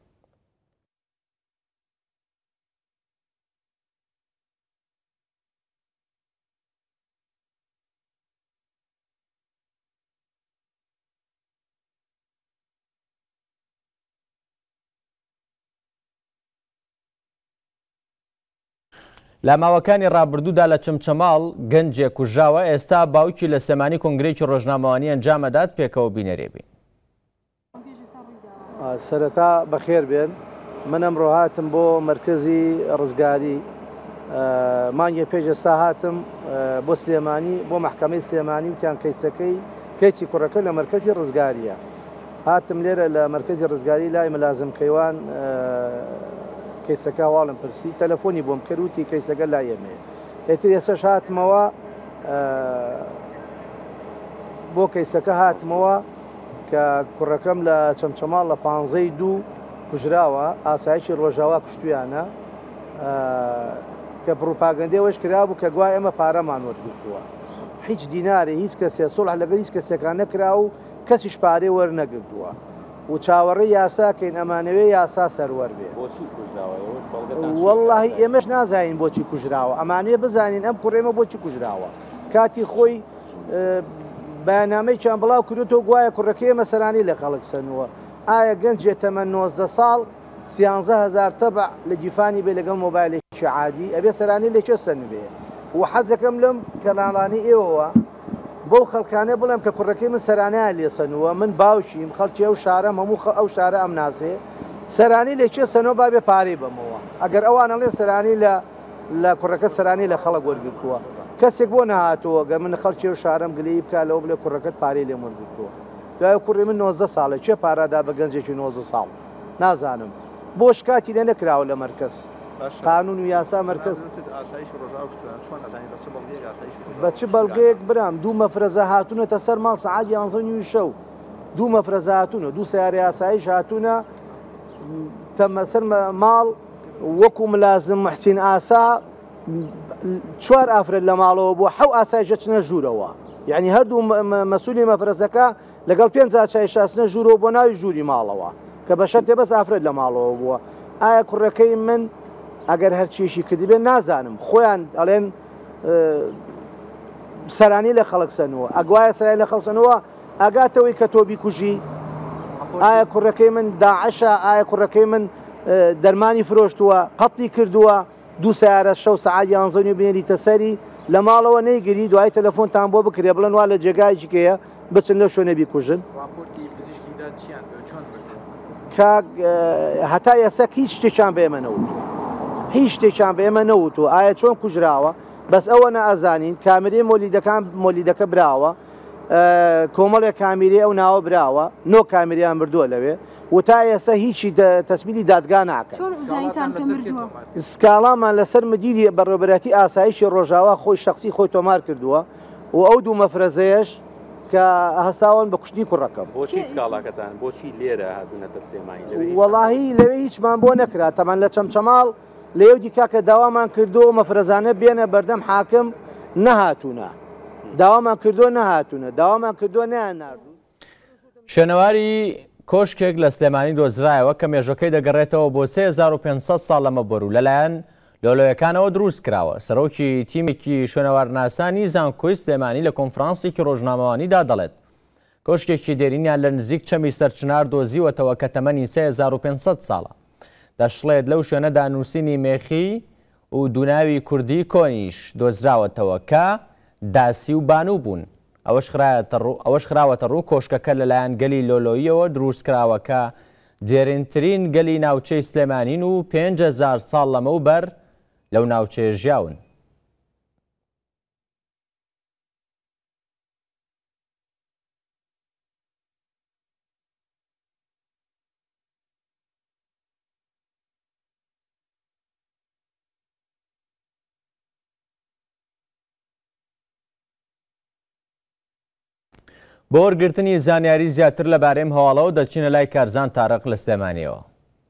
S1: لە ماوەکانی ڕابردوودا لە چمچەماڵ گەنجێک کوژراوە ئێستا باوکی لە سەمانی کۆنگرێکی ڕۆژنامەوانی ئەنجامەدات پێکەوە بینەرێبین.
S6: سەرەتا بەخێر بێن من ئەمڕۆ هاتم بۆ مرکزی ڕزگاری مانگی پێش ئێستا هاتم بۆ سلێمانی بۆ محکەمەی سلێمانی وتیان کەیسەکەی کەیسی کوڕەکە لە مرکزی ڕزگاریە. هاتم لێرە لە مرکزی ڕزگاری لای ملازم کەیوان کەیسەکە هەواڵم پرسی تەلەفۆنی بۆم کرد وتی کەیسەکە لایەمێ. ئێتر ئێسەش هاتمەوە بۆ کەیسەکە هاتمەوە کە کوڕەکەم لە چەمچەماڵ لە پانزەی دوو کوژراوە ئاسایشی ڕۆژاوا کوشتویانە کە پروپاگەندەوەش کرابوو کە گوای ئەمە پارەمان وەرگرتووە. هیچ دینارێ هیچ کەسێ سوڵح لەگەڵ هیچ کەسێکان نەکرا و کەسیش پارەی وەرنەگرتووە و چاوەڕێی یاساکەین ئەمانەوێ یاسا سەروەر بێ. وەڵڵاهی ئێمەش نازانین بۆچی کوژراوە ئەمانەیە بزانین ئەم کوڕێمە بۆچی کوژراوە. کاتی خۆی بەیانامەی چیان بڵاو کردوتەوە گوایە کوڕەکەی ئێمە سەرانی لە خەڵک سەنووە. ئایا گەنجێ تەمەن نۆزدە ساڵ سیانزە هەزار تەبع لە گیفانی بێ لەگەڵ مۆبایلێکی عادی ئەبێ سەرانی لێکێ سەن بێ و حەزەکەم لەم کەناڵانی ئێوەوە بۆ خەڵکانە بڵێم کە کوڕەکەی من سەرانەیە لێسەنووە من باوشیم خەڵکی ئەو شارە هەموو ئەو شارە ئەم ناسێ سەرانی لێکێ سەنەوە بابێ پارەی بەمەوە ئەگەر ئەوانە لێ سەرانی لە لە کوڕەکە سەرانی لە خەڵک وەرگرتووە کەسێک بۆ نەهاتەوە گە من خەڵکی ئەو شارەم گلەیی بکە لەوە بڵێ کوڕەکەت پارەی لێم وەرگرتووە. دوایە کوڕی من نۆزدە ساڵە چێ پارادا بە گەنجێکی نۆزدە ساڵ نازانم بۆ شکاتی لێ نەکراوە لە مەرکەز قانون و یاسا مرکز بە چ بەڵگەیەک برام دوو مەفرەزە هاتوونەتە سەر ماڵ سەعات یانزە و نیوی شەو دوو مەفرەزە هاتوونە دوو سیارە یاساییش هاتوونە تەمە سەر ماڵ وەکو ملازم محسین ئاسا چوار ئافرەت لە ماڵەوە بووە حەو ئاسایشە چنە ژوورەوە یعنی هەردوو مەسئولی مەفرەزەکە لەگەڵ پێنج ئاسایی شاستنە ژوورەوە بۆ ناوی ژووری ماڵەوە کە بە شەرتێ بەس ئافرەت لە ماڵەوە بووە ئایا کوڕەکەی من ئەگەر هەرچیشی کردی بێ نازانم خۆیان ئەڵێن سەرانی لە خەڵکسەنەوە ئەگوایە سەرای لە خەڵسەنەوە ئاگاتەوەی کە تۆ بیکوژی ئایا کوڕەکەی من داعشە ئایا کوڕەکەی من دەرمانی فرۆشتووە قەتی کردووە دوو سیارە شەو سەعات یانزە و نیو بێنیتە سەری لە ماڵەوە نەیگیری دوای تەلەفۆنتان بۆ بکرێ بڵێن وا لە جێگایکی کەیە بچن لە شوێنە بیکوژن کاک هەتا ئێستا هیچ شتێکیان بە ئێمە نەوت هیچ شتێکیان بە ئێمە نەوت و ئایا چۆن کوژراوە بەس ئەوە نەئەزانین کامرەی مۆلیدەکان مۆلیدەکە براوە کۆمەڵێک کامیری ئەو ناوە براوە نۆ کامیریان بردووە لەوێ و تا ئێستا هیچی تەسمیلی دادگا ناکەن سکاڵامان لەسەر مدیری بەڕێوەبەرەتی ئاسایشی ڕۆژاوا خۆی شخصی خۆی تۆمار کردووە و ئەو دوو مەفرەزەیەش کە هەستاوان بە کوشتنی کوڕەکەم
S7: بۆچی سکاڵاکەتان بۆچی لێرە هاتوونەتە سێمایی
S6: وەڵاهی لەوێ هیچمان بۆ نەکرا تەمان لە چەمچەماڵ لێو دیکا کە داوامان کردو مەفرەزانە بێنە بەردەم حاکم نەهاتوونە داوامان کردو نەهاتوونە داوامان کردو نیان ناردوو
S1: شوێنەواری کۆشکێک لە سلێمانی دۆزرایەوە کە مێژەکەی دەگەڕێتەوە بۆ سێ هەزار و پێنجسەد ساڵ لەمەبەر و لەلایەن لۆلۆیەکانەوە دروست کراوە سەرۆکی تیمێکی شوێنەوارناسانی زانکۆی سلێمانی لە کۆنفرانسێکی ڕۆژنامەوانیدا دەڵێت کۆشکێکی دێرینیان لە نزیک چەمی سەرچنار دۆزیوەتەوە کە تەمەنی سێ هەزار و پێنجسەد ساڵە دەشڵێت لەو شوێنەدا نووسینی مێخی و دووناوی کوردی کۆنیش دۆزراوەتەوە کە داسی و بانوو بوون ئەوەش خراوەتە ڕوو کۆشکەکە لەلایەن گەلی لۆلۆیەوە دروستکراوەکە جێرینترین گەلی ناوچەی سلێمانین و پێنج هەزار ساڵ لەمەوبەر لەو ناوچەیە ژیاون. بۆ وەرگرتنی زانیاری زیاتر لەبارەی هەواڵەوە دەچینە لای کارزان تارق لە سلێمانیەوە.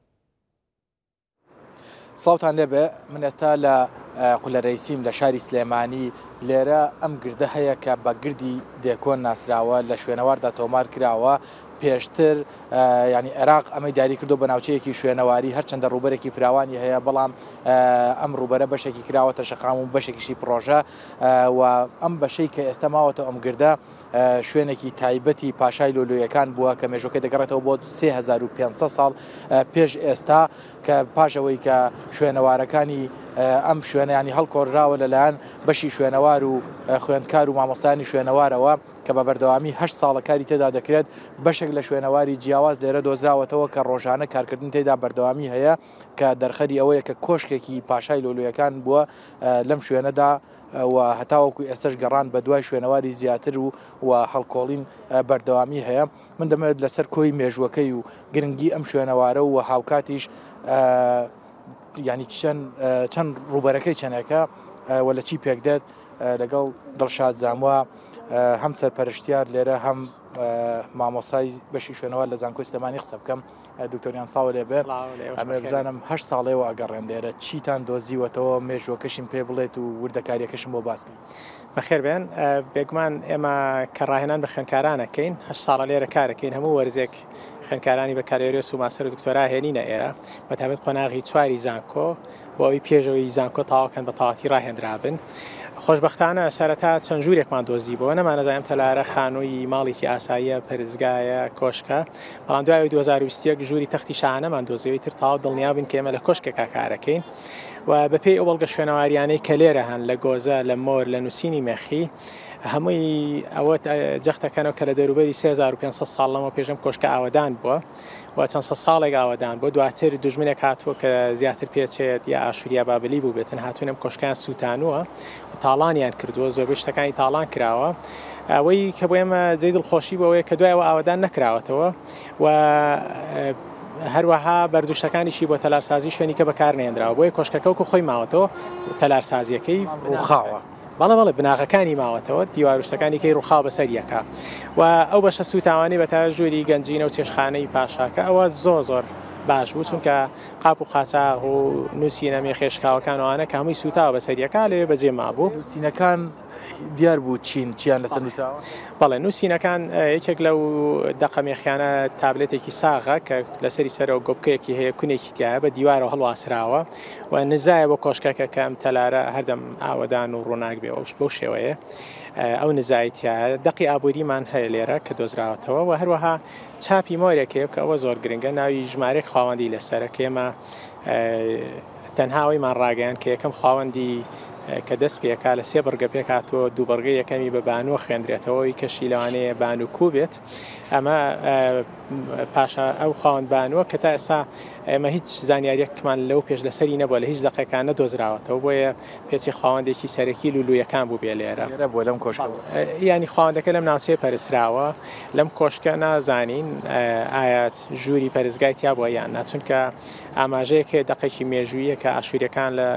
S8: سڵاوتان لێبێ من ئێستا لە قولە ڕیسیم لە شاری سلێمانی لێرە ئەم گردە هەیە کە بە گردی دێکۆن ناسراوە لە شوێنەواردا تۆمار کراوە پێشتر ینی عێراق ئەمەی داری کردو بە ناوچەیەکی شوێنەواری هەرچەندە ڕوبەرێکی فراوانی هەیە بەڵام ئەم ڕوبەرە بەشێکی کراوەتە شەقام و بەشێکیشی پرۆژە و ئەم بەشەی کە ئێستا ماوەتە ئەم گردە شوێنێکی تایبەتی پاشای لۆلۆیەکان بووە کە مێژۆکەی دەگەڕێتەوە بۆ سێ هەزار و پێنجسەد ساڵ پێش ئێستا کە پاشەوەی کە شوێنەوارەکانی ئەم شوێنیانی هەڵکۆڕراوە لەلایەن بەشی شوێنەوار و خوێندکار و مامۆستانی شوێنەوارەوە کە بە بەردەوامی هەشت ساڵە کاری تێدا دەکرێت بەشێک لە شوێنەواری جیاواز لێرە دۆزراوەتەوە کە ڕۆژانە کارکردن تێدا بەردەوامی هەیە کە دەرخەری ئەوەیە کە کۆشکێکی پاشای لۆلۆیەکان بووە لەم شوێنەدا و هەتاوەکو ئێستش گەڕان بە دوای شوێنەواری زیاتر و و هەڵکۆڵین بەردەوامی هەیە من دەمەوێت لەسەر کۆی مێژوەکەی و گرنگی ئەم شوێنەوارە و هاوکاتیش ینی چەند ڕوبەرەکەی چەنەکە و لە چی پێکدێت لەگەڵ دڵشاد زاموە هەم سەرپەرشتیار لێرە هەم مامۆسای بەشی شوێنەوار لە زانکۆی سلێمانی قسە بکەم دکتۆریان سڵاو لێبێ ئەمە بزانم هەشت ساڵەوە ئەگەڕێن لێرە چیتان دۆزیوەتەوە مێژوەکەشیم پێ بڵێت و وردەکاریەکەشم بۆ باس
S9: بەخێر بێن بێگومان ئێمە کە ڕاهێنان بە خوێندکارانەکەین هەشت ساڵە لێرە کارەکەین هەموو وەرزێک خوێندکارانی بەکارێریۆس و ماسەر و دکتۆرا هێنینە ئێرە بەتابەت قۆناغی چواری زانکۆ بۆ ئەوی پێشەوەی زانکۆ تاواکەن بە تاواتی ڕاهێنرابن خۆشبەختانە سەرەتا چەند ژوورێکمان دۆزی بۆ نەمانەزانم تەلارە خانووی ماڵێکی ئاساییە پەرزگایە کۆشکە بەڵام دوای دوو هەزار و بیست و یەک ژووری تەختی شانەمان دۆزیەوەی تر تاوا دڵنیابن کە ئێمە لە کۆشکێکا کارەکەین و بەپێی ئەو بەڵگە شوێنەواریانەی کە لێرە هەن لە گۆزە لە مۆر لە نووسینی مێخی هەمووی ئەوە جەختەکەنەوە کە لە دەوروبەری سێ هەزار و پێنجسەد ساڵ لەمە پێشەم کۆشکە ئاوەدان بووە و چەند سە ساڵێک ئاوەدان بۆ دواتر دوژمنێک هاتووە کە زیاتر پێچێت یا ئاشوریا بابلی بوو بێتن هاتوونم کۆشکیان سووتانووە تاڵانیان کردووە زۆربەی شتەکانی تاڵان کراوە ئەوەی کە بۆ ئێمە جێی دڵخۆشی بۆ ئەوەیە کە دوایەوە ئاوەدان نەکراوەتەوە و هەروەها بەردوشتەکانیشی بۆ تەلارسازی شوێنی کە بەکارنێنراوە بۆیە کۆشکەکەوکو خۆی ماوەتەوە تەلارسازیەکەی ڕووخاوە بەڵێ بەڵێ بناغەکانی ماوەتەوە دیواروشتەکانی کەی ڕووخاو بەسەریەکە و ئەو بەشە سوتاوانی بە تا ژووری گەنجینە و چێشخانەی پاشاکە ئەوە زۆر زۆر باش بوو چونکە قاپ و قاچاق و نووسینەمێ خێشکاوەکانوانە کە هەمووی سوتاوە بەسەریەکە لێ بەجێ مابوو
S8: نووسینەکان دیار بوو چین چیان لەسەر نووسراوە
S9: بەڵێ نووسینەکان یەکێک لەو دەقەمێخیانە تابلێتێکی ساغە کە لەسەری سەرەوە گۆبکەیەکی هەیە کونێکی تایە بە دیوارەوە هەڵواسراوە و نزایە بۆ کۆشکەکە کە ئەم تەلارە هەردەم ئاوەدان و ڕووناک بێ بەو شێوەیە ئەو نزایەتیایە دەقی ئابووریمان هەیە لێرە کە دۆزراوەتەوە و هەروەها چاپی مۆرێکەیە کە ئەوە زۆر گرنگە ناوی ژمارەی خاوەندی لەسەرە کە ئێمە تەنهاوەیمان ڕاگەیان کە یەکەم خاوەندی کە دەست پێکا لە سێ بڕگە پێک هاتووە دوو بەرگە یەکەمی بە بانووە خوێندرێتەوەی کەشی لەوانەیە بان و کوو بێت ئەمە پاشا ئەو خاوەند بانووە کە تا ئێستا ئێمە هیچ زانیاریەکمان لەو پێش لەسەری نەبووە لە هیچ دەقێکان نەدۆزراوەتەوە بۆیە پێچی خاوەندێکی سەرەکی لولویەکان بوو بێ لێرە
S8: بۆ لەم کۆشک
S9: ینی خاوەندەکە لەم ناوچەیە پەرسراوە لەم کۆشکە نازانین ئایا ژووری پەرزگای تیا بووە یان ناچونکە ئاماژەیەک هەیە دەقێکی مێژوویە کە ئاشووریەکان لە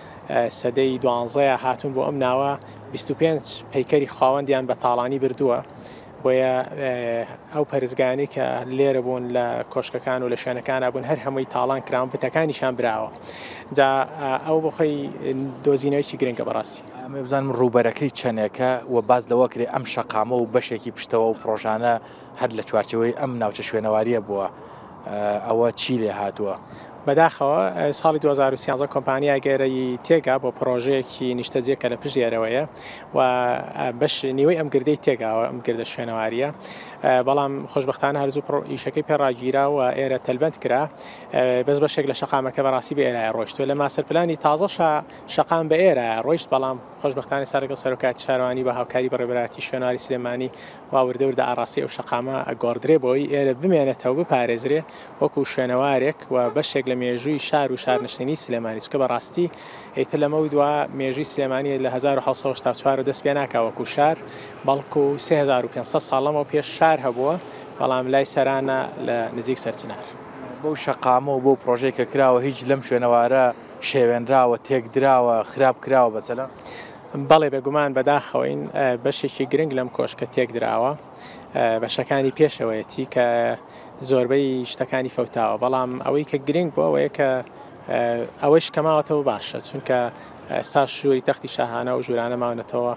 S9: سەدەی دوانزەیە هاتوون بۆ ئەم ناوە بیست و پێنج پەیکەری خاوەندیان بە تاڵانی بردووە بۆیە ئەو پەرزگانی کە لێرە بوون لە کۆشکەکان و لە شوێنەکانە بوون هەر هەمووی تاڵان کراون بتەکانیشان براوە جا ئەو بخۆی دۆزینەوەیکی گرنگە بەڕاستی
S8: ئەمە بزانم ڕووبەرەکەی چەنێکە و باز لەوە کرێ ئەم شەقامە و بەشێکی پشتەوە و پرۆژانە هەر لە چوارچەوەی ئەم ناوچە شوێنەواریە بووە ئەوە چی لێ هاتووە
S9: بەداخەوە ساڵی دوو هەزار و سیانزە کۆمپانیا گەرەی تێگا بۆ پرۆژەیەکی نیشتەجێکە لە پشتێرەوەیە و بەش نیوەی ئەم گردەی تێگاوە ئەم گردە شوێنەواریە بەڵام خۆشببختانە هەرزوو ئیشەکەی پێڕاگیرا و ئێرە تەلبەند کرا بەس بەشێک لە شەقامەکە بەڕاستی بە ئێرای ڕۆیشتوە لە ماسەرپلانی تازە شەقام بە ئێرە ڕۆیشت بەڵام خۆشببختانی سارەگەڵ سەرۆکاتی شارەوانی بە هاوکاری بەڕێبەراتی شوێنواری سلێمانی واوردەوردە ئاڕاستی ئەو شەقامە ئەگۆڕدرێ بۆی ئێرە بمێنێتەوە بپارێزرێ وەکو شوێنەوارێک و بەشێک لە مێژووی شار و شارنشتنی سلێمانی چکە بەڕاستی ئیتر لەمەوی دووە مێژووی سلێمانی لە هەزار و حەوت سەد و هەشتا و چوار دەست پێ ناکاوەکو شار بەڵکو سێ هەزار و پێنج سەد ساڵەمەوە پێش شار هەبووە بەڵام لای سەرانە لە نزیک سەرچنار
S8: بەو شەقامە و بۆ پرۆژێکە کراوە هیچ لەم شوێنەوارە شێوێنراوە تێکدراوە خراپ کراوە بەسەلا
S9: بەڵێ بەگومان بەداخەوەین بەشێکی گرنگ لەم کۆشکە تێکدراوە بەشەکانی پێشەوەیەتی کە زۆربەی شتەکانی فەوتاوە بەڵام ئەوەی کە گرنگ بووە ئەوەیە کە ئەوەش کەماوەتەوە باشە چونکە ئێستا ژووری تەختی شاهانە و ژوورانە ماونەتەوە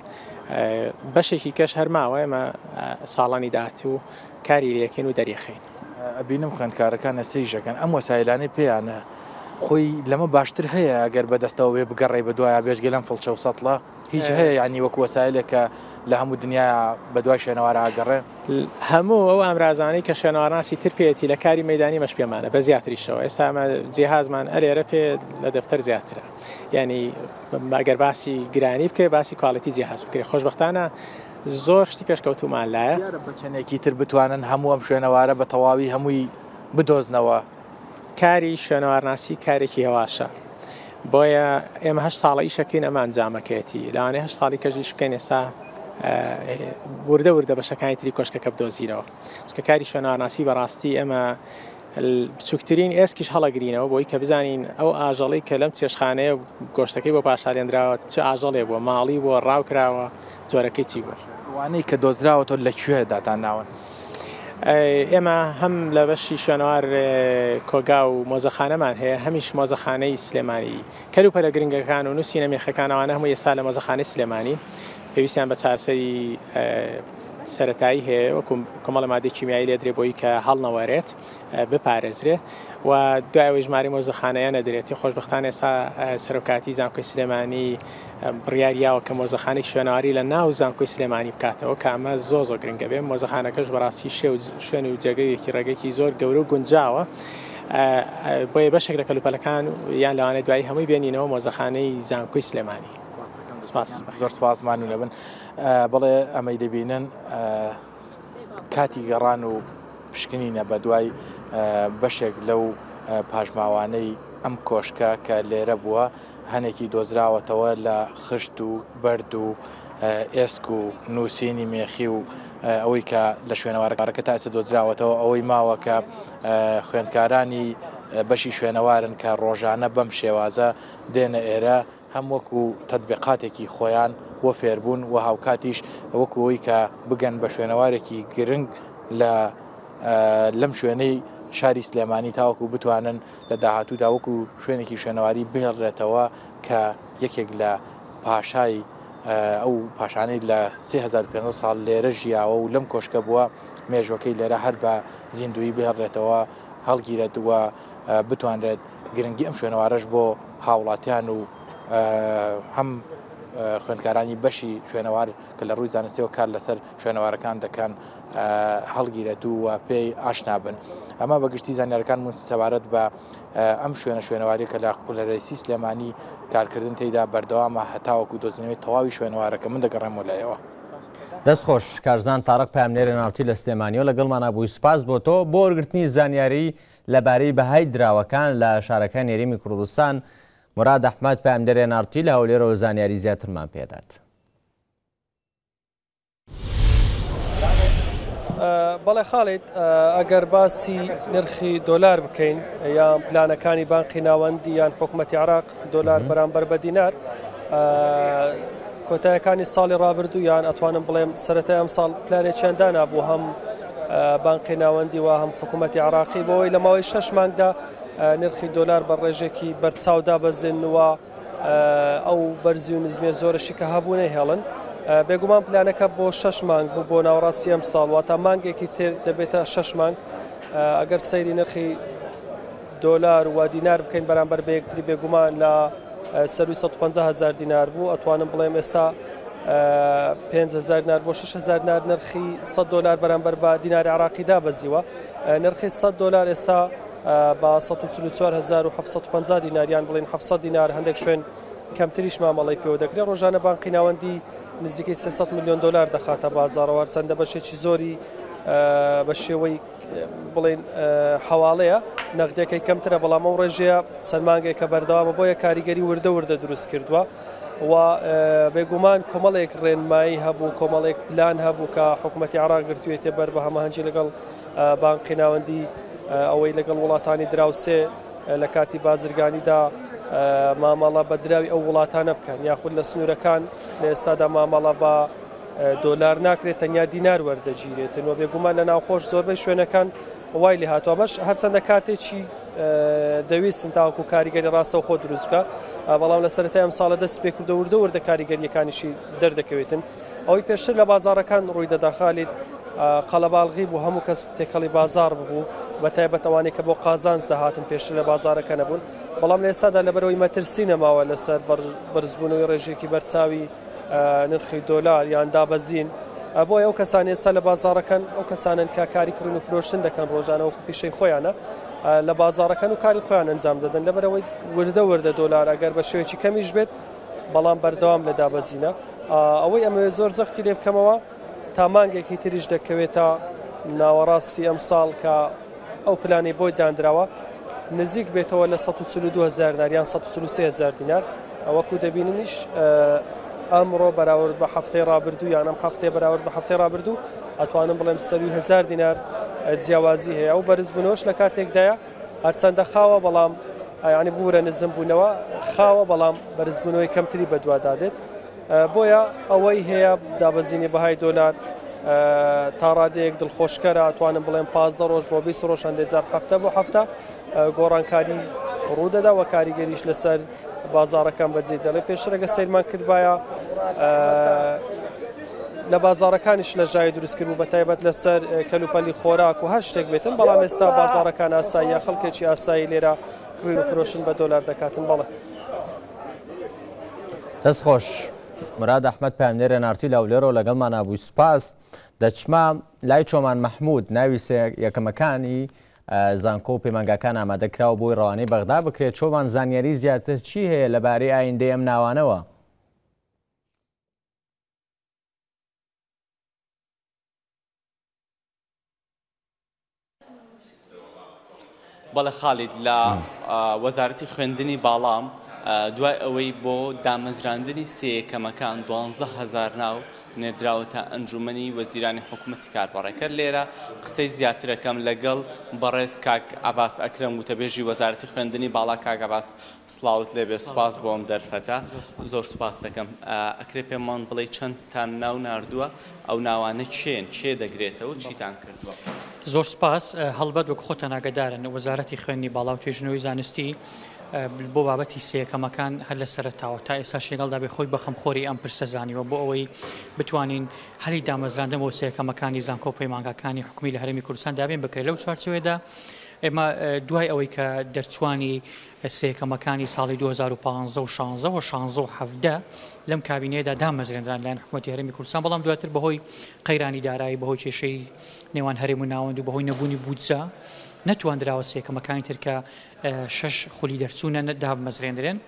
S9: بەشێکی کەش هەرماوە ئێمە ساڵانی داهاتوو و کاری لەکەین و دەریەخین
S8: ئەبینم خوێندکارەکان ئەسەیژەکەن ئەم وەسایلانەی پێیانە خۆی لەمە باشتر هەیە ئەگەر بەدەستەوە بێ بگەڕێ بە دوایە بێژگە لەم فڵچە و سەڵە هیچ هەیە ینی وەکو وەسایلێکە لە هەموو دنیا بە دوای شوێنەوارە ئاگەڕێن
S9: هەموو ئەو ئەمرازانەی کە شوێنەوارناسی تر پێێتی لە کاری مەدانی مەش پێمانە بە زیاتریشەوە ئێستا ئەمە جێهازمان ئەلێرە پێ لە دەفتەر زیاترە ینی ئەگەر باسی گرانی بکە باسی کواڵەتی جێهاز بکرێت خۆشببختانە زۆر شتی پێشکەوتومان لایە
S8: بەچەنێکی تر بتوانن هەموو ئەم شوێنەوارە بە تەواوی هەمووی بدۆزنەوە
S9: کاری شوێنەوارناسی کارێکی هێواشە بۆیە ئێمە هەشت ساڵە ئیشەکەین ئەمە ئەنجامەکەیەتی لەوانەیە هەشت ساڵی کەژیش بکەین ئێستا وردە وردە بەشەکانی تری کۆشکەکە بدۆزیرەوە چکە کاری شوێنەوارناسی بەڕاستی ئەمە بچووکترین ئێسکیش هەڵەگرینەوە بۆی کە بزانین ئەو ئاژەڵی کە لەم چێشخانەیە گۆشتەکەی بۆ پاشالێنراوە چه ئاژەڵێ بووە ماڵی بۆ ڕاوکراوە جۆرەکەی چی بووە
S8: وانەی کە دۆزراوەتۆ لەکوێ داتان ناون
S9: ئێمە هەم لە بەشی شوێنەوار کۆگا و مۆزەخانەمان هەیە هەمیش مۆزەخانەی سلێمانی کەلوپەلە گرنگەکان و نووسینە مێخەکانەوانە هەموو ئێستا لە مۆزەخانەی سلێمانی پێویستیان بە چارەسەری سەرەتایی هەیە وەکو کۆمەڵە مادەی کیمیایی لێ درێ بۆی کە هەڵنەوەرێت بپارێزرێ و دوای ژماری مۆزەخانەیە نەدرێتی خۆشببختان ئێستا سەرۆکاتی زانکۆی سلێمانی بڕیاریاوە کە مۆزەخانەی شوێنەواری لە ناو زانکۆی سلێمانی بکاتەوە کە ئەمە زۆ زۆر گرنگە بێ مۆزەخانەکەش بەڕاستی شوێن و جێگەیەکی ڕێگەیەکی زۆر گەورە و گونجاوە بۆیە بەشێک لە کەلوپەلەکان یان لەوانەیە دوایی هەمووی بێنینەوە مۆزەخانەی زانکۆی سلێمانی
S8: زۆر سپاسمان لەبن بەڵێ ئەمەی دەبینن کاتی گەڕان و پشکنینە بە دوای بەشێک لەو پاژماوانەی ئەم کۆشکە کە لێرە بووە هەنێکی دۆزراوەتەوە لە خشت و بەرد و ئێسک و نووسینی مێخی و ئەوەی کە لە شوێنەوارەکە تا ئێستا دۆزراوەتەوە ئەوەی ماوە کە خوێندکارانی بەشی شوێنەوارن کە ڕۆژانە بەم شێوازە دێنە ئێرە هەم وەکو تەطبیقاتێکی خۆیان وە فێربوون و هاوکاتیش وەکوەوەی کە بگەن بە شوێنەوارێکی گرنگ لە لەم شوێنەی شاری سلێمانی تاوەکو بتوانن لە داهاتوودا وەکو شوێنێکی شوێنەواری بهێڵرێتەوە کە یەکێک لە پاشای ئەو پاشانەی لە سێ هەزار و پێنجسەد ساڵ لێرە ژیاوە و لەم کۆشکە بووە مێژوەکەی لێرە هەر بە زیندوی بهێڵرێتەوە هەڵگیرێتەوە بتوانرێت گرنگی ئەم شوێنەوارەش بۆ هاوڵاتیان و هەم خوێندکارانی بەشی شوێنەوار کە لە ڕووی زانستیەوە کار لەسەر شوێنەوارەکان دەکەن هەڵگیرێت و پێی ئاشنا بن. ئەمە بەگشتی زانیارەکان سەبارەت بە ئەم شوێنە شوێنەواری کە لە قولەرەیسی سلێمانی کارکردن تێیدا بەردەوامە هەتاوەکو دۆزینەوەی تەواوی شوێنەوارەکە من دەگەڕێمەوە لایەوە.
S1: دەستخۆش کارزان تارق پامنێرە ناوتی لە سلێمانیەوە لەگەڵمانە بووی سپاس بۆ تۆ بۆ وەرگرتنی زانیاری لەبارەی بەهای دراوەکان لە شارەکان هێرێمی کوردستان. مراد ئەحمەد پامنێرە ناوتی لە هەولێرەوە زانیاری زیاترمان پێدات.
S10: بەڵێ خاڵێت ئەگەر باسی نرخی دۆلار بکەین یان پلانەکانی بانقی ناوەندی یان حکوومەتی عێراق دۆلار بەرامبەر بە دینار کۆتاییەکانی ساڵی ڕابردوو یان ئەتوانم بڵێم سەرەتای ئەم ساڵ پلانێکیان دانابوو هەم بانقی ناوەندی و هەم حکوومەتی عێراقی بۆەوەی لە ماوەی شەش مانگدا نرخی دۆلار بە ڕێژێکی بەرچاودا بەزێنەوە ئەو بەرزی و نزمێ زۆرشی کە هەبوونەی هێڵن بێگومان پلانەکە بۆ شەش مانگ بوو بۆ ناوەڕاستی ئەم ساڵ واتە مانگێکی تر دەبێتە شەش مانگ ئەگەر سەیری نرخی دۆلار و دینار بکەین بەرامبەر بە یەکتری بێگومان لە سەر سەد و پەنجا هەزار دینار بوو ئەتوانم بڵێم ئێستا پێنج هەزار دینار بۆ شەش هەزار دینار نرخی سەد دۆلار بەرامبەر بە دیناری عێراقیدا بەزیوە نرخی سەد دۆلار ئێستا بە سەد و چل و چوار هەزار و حەفسەد و پەنجا دیناریان بڵێن حەفسەد دینار هەندێک شوێن کەمتریش مامەڵی پێوە دەکرێت ڕۆژانە بانقی ناوەندی نزیکەی سێسەد میلیۆن دۆلار دەخاتە بازاڕەوە چەندە بەشێکی زۆری بە شێوەی بڵێن حواڵەیە نەخدەکەی کەمترە بەڵام ئەو ڕێژەیە چەند مانگێک کە بەردەوامە بۆیە کاریگەری وردە وردە دروست کردووە و بێگومان کۆمەڵێک ڕێنمایی هەبوو کۆمەڵێک پلان هەبوو کە حکوومەتی عێراق گرتوێتێ بەر بە هەماهەنگی لەگەڵ بانقی ناوەندی ئەوەی لەگەڵ وڵاتانی دراوسێ لە کاتی بازرگانیدا مامەڵە بە دراوی ئەو وڵاتانە بکەن یاخود لە سنوورەکان لە ئێستادا مامەڵە بە دۆلار ناکرێت تەنیا دینار وەردەگیرێتن و بێگومان لە ناوخۆش زۆربەی شوێنەکان وای لێ هاتووە بەش هەرچەندە کاتێکی دەویستن تاوەکو کاریگەری ڕاستە و خۆ دروست بکە بەڵام لە سەرەتای ئەم ساڵە دەست پێ کردە وردە وردە کاریگەریەکانیشی دەردەکەوێتن ئەوەی پێشتر لە بازاڕەکان ڕووی دەدا خالید قەڵەباڵغی بوو هەموو کەس تێکەڵی بازار ببوو بە تایبەت ئەوانەی کە بۆ قازانج دەهاتن پێشتر لە بازارەکە نەبوون بەڵام لە ئێستادا لەبەرەوەی مەترسی نەماوە لەسەر بەرزبوونەوەی ڕێژێکی بەرچاوی نرخی دۆلار یان دابەزین بۆیە ئەو کەسانی ئێستا لە بازارەکەن ئەو کەسانن کە کاریکردن و فرۆشتن دەکەن ڕۆژانە و پیشەی خۆیانە لە بازارەکەن و کاری خۆیان ئەنجام دەدەن لەبەرەوەی وردە وردە دۆلار ئەگەر بە شێوەیەکی کەمیش بێت بەڵام بەردەوام لە دابەزینە ئەوەی ئەمە زۆر زەختی لێ بکەمەوە تا مانگێکی تریش دەکەوێتە ناوەڕاستی ئەم ساڵ کە ئەو پلانی بۆی دانراوە نزیک بێتەوە لە سەد و چل و دوو هەزار دینار یان سەد و چل و سێ هەزار دینار ئەوەکو دەبیننیش ئەمڕۆ بەراورد بە هەفتەی ڕابردوو یان ئەم هەفتەی بەراورد بە هەفتەی ڕابردوو ئەتوانم بڵێم سەروی هەزار دینار جیاوازی هەیە ئەو بەرزبوونەوەش لە کاتێکدایە هەرچەندە خاوە بەڵام یعنی بورە نزم بوونەوە خاوە بەڵام بەرزبوونەوەی کەمتری بەدوادادێت بۆیە ئەوەی هەیە دابەزینی بەهای دۆلار تا ڕادەیەک دڵخۆشکەرە ئەتوانم بڵێم پازدە ڕۆژ بۆ بیست ڕۆژ هەندێک جار هەفتە بۆ هەفتە گۆڕانکاری ڕوودەدا و کاریگەریش لەسەر بازارەکان بەجێ دەڵێ پێشترەگە سیرمان کردبایە لە بازارەکانیش لە ژای دروستکرد و بە تایبەت لەسەر کەلوپەلی خۆراک و هەر شتێک بێتن بەڵام ئێستا بازارەکان ئاساییە خەڵکێکی ئاسایی لێرە کڕین و فرۆشن بە دۆلار دەکاتن بەڵێ
S1: دەستخۆش مراد ئەحمەد پامنێرە نارتی لە هەولێرەوە لەگەڵمان نابووی سپاس دەچمە لای چۆمان مەحموود ناوی یەکەمەکانی زانکۆ و پەیمانگاکان ئامادەکراوە بۆی ڕەوانەی بەغدا بکرێت چۆمان زانیاری زیاتر چی هەیە لەبارەی ئایندەی ئەم ناوانەوە؟
S11: بەڵێ خالید لە وەزارەتی خوێندنی باڵام دوای ئەوەی بۆ دامەزراندنی سێیەکەمەکان دوانزە هەزار ناو نێردراوەتە ئەنجومەنی وەزیرانی حکوومەتی کاربڕێکە لێرە قسەی زیاترەکەم لەگەڵ بەڕێز کاک عەباس ئەکرەم وتەبێژی وەزارەتی خوێندنی باڵا کاک عەباس سڵاوت لێبێ سوپاس بۆم دەرفەتە زۆر سوپاس دەکەم ئەکرێ پێمان بڵێ چەندتان ناو ناردووە ئەو ناوانە چێن چێ دەگرێتەوە چیتان کردووە
S12: زۆر سپاس هەڵبەت وەک خۆتان ئاگادارن وەزارەتی خوێندنی باڵا و توێژینەوەی زانستی بۆ بابەتی سێیەکەمەکان هەر لە سەرتاوە تا ئێستا شێگەڵدا بێ خۆی بەخەمخۆری ئەم پرسە زانیوە بۆ ئەوەی بتوانین هەلی دامەزراندن بۆ سێیەکەمەکانی زانکۆ پەیمانگەکانی حکومی لە هەرێمی کوردستان دابێن بکرێت لەو چوارچەوەیەدا ئێمە دوای ئەوەی کە دەرچوانی سێیەکەمەکانی ساڵی دوو هەزار و پانزە و شانزە و شانزە و حەڤدە لەم کابینەیەدا دامەزرێنران لایەن حکوومەتی هەرێمی کوردستان بەڵام دواتر بەهۆی قەیرانی دارایی بەهۆی کێشەی نێوان هەرێم و ناوەند و بەهۆی نەبوونی بودجە نەتوانراوە سێیەکەمەکانی ترکە شەش خولی دەرچوونە دامەزرێنرێن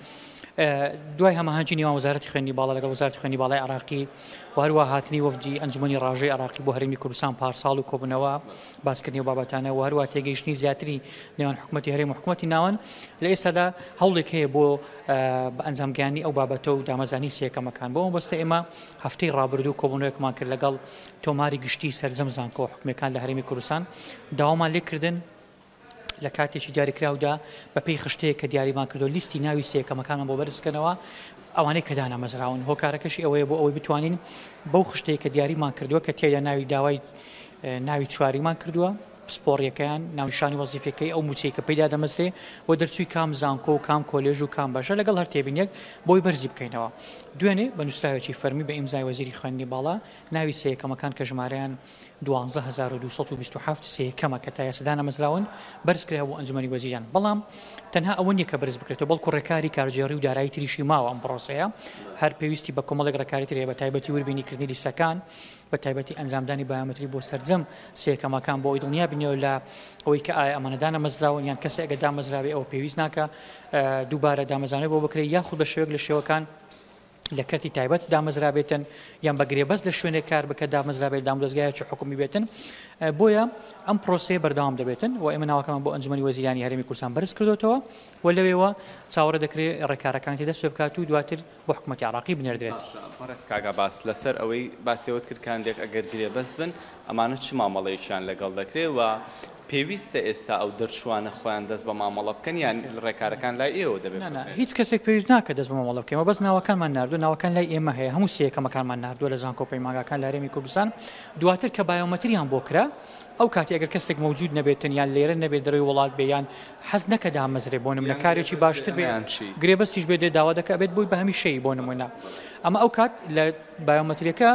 S12: دوای هەماهەنگی نێوان وەزارەتی خوێندنی باڵا لەگەڵ وەزارەتی خوێندنی باڵای عراقی و هەروە هاتنی وەفدی ئەنجومەنی ڕاژەی عراقی بۆ هەرێمی کوردستان پارساڵ و کۆبوونەوە باسکردنی و بابەتانە و هەروە تێگەیشتنی زیاتری نێوان حکوومەتی هەرێم و حکوومەتی ناوەن لە ئێستادا هەوڵێک هەیە بۆ بە ئەنجامگیانی ئەو بابەتە و دامەزانی سێیەکەمەکان بۆ بەستە ئێمە هەفتەی ڕابردوو کۆبوونەوەیەکمان کرد لەگەڵ تۆماری گشتی سەرجەم زانکۆ حکوومەکان لە هەرێمی کوردستان داوامان لێکردن لە کاتێکی دیاریکراودا بە پێی خشتەیە کە دیاریمان کردو لیستی ناوی سێیەکەمەکانمان بۆ بەرزکەنەوە ئەوانەی کە دانامەزراون هۆکارەکەشی ئەوەیە بۆ ئەوەی بتوانین بەو خشتەیە کە دیاریمان کردووە کە تێدا ناوی داوای ناوی چواریمان کردووە پسپۆڕیەکەیان ناویشانی وەزیفەکەی ئەو موچەی کە پێدا دەمەزرێ بۆ دەرچووی کام زانکۆ و کام کۆلێژ و کام باشە لەگەڵ هەر تێبینێک بۆی بەرزی بکەینەوە دوێنێ بە نووسراوێکی فەرمی بە ئیمزای وەزیری خوێندنی باڵا ناوی سێیەکەمەکان کە ژمارەیان دوانزە هەزار و دووسەد و بیست و هەفت سێیەکەمە کە تا ئێستا دامەزراون بەرزکرا بۆ ئەنجومەنی وەزیریان بەڵام تەنها ئەوە نییە کە بەرز بکرێتەوە بەڵکو ڕێکاری کارژێڕی و دارایی تریشی ماوە ئەم پرۆسەیە هەر پێویستی بە کۆمەڵێک ڕێکاری ترێ بە تایبەتی وەربینیکردنی لیستەکان بە تایبەتی ئەنجامدانی بایۆمەتری بۆ سەرجەم سێیەکەمەکان بۆ ئەوەی دڵنیا بینەوە لە ئەوەی کە ئایا ئەمانە دامەزراون یان کەسێک ئەگە دامەزراوێ ئەوە پێویست ناکە دووبارە دامەزانێت بۆ بکرێت یاخود بە شێوەیەک لە شێوەکان لە کەرتی تایبەت دامەزرابێتن یان بە گرێبەست لە شوێنێک کار بکە دامەزرابێت دامدەستگایەکی حکومی بێتن بۆیە ئەم پرۆسەیە بەردەوام دەبێتن و ئێمە ناوەکەمان بۆ ئەنجومەنی وەزیرانی هەرێمی کوردستان بەرز کردوتەوە و لەوێەوە چاوەڕێ دەکرێت ڕێکارەکان تێدا سوێ بکات و دواتر بۆ حکوومەتی عراقی بنێردرێت
S11: بەڕێز کاگا باس لەسەر ئەوەی باسیەوەت کرد کاندێک ئەگەر گرێبەست بن ئەمانە چ مامەڵەیەکیان لەگەڵ دەکرێت و پێویستە ئێستا ئەو دەرچوانە خۆیان دەست بە مامەڵە بکەن یان ڕێکارەکان لای ئێوە دەبێت
S12: هیچ کەسێک پێویست ناکە دەست بە مامەڵە بکەمەوە بەس ناوەکانمان ناردووە ناوەکان لای ئێمە هەیە هەموو سێیەکەمەکانمان ناردووە لە زانکۆ پەیمانگاکان لە هەرێمی کوردستان دواتر کە بایۆمەتریان بۆ کرا ئەو کاتی ئەگەر کەسێک موجود نەبێتن یان لێرە نەبێت دەڕێی وڵات بێ یان حەز نەکە دامەزرێ بۆ نمونە کارێکی باشتر بێیان گرێبەستیش بێت داوا دەکە بێت بۆی بە هەمیشەی بۆ نمونە ئەمە ئەو کات لە بایۆمەتریەکە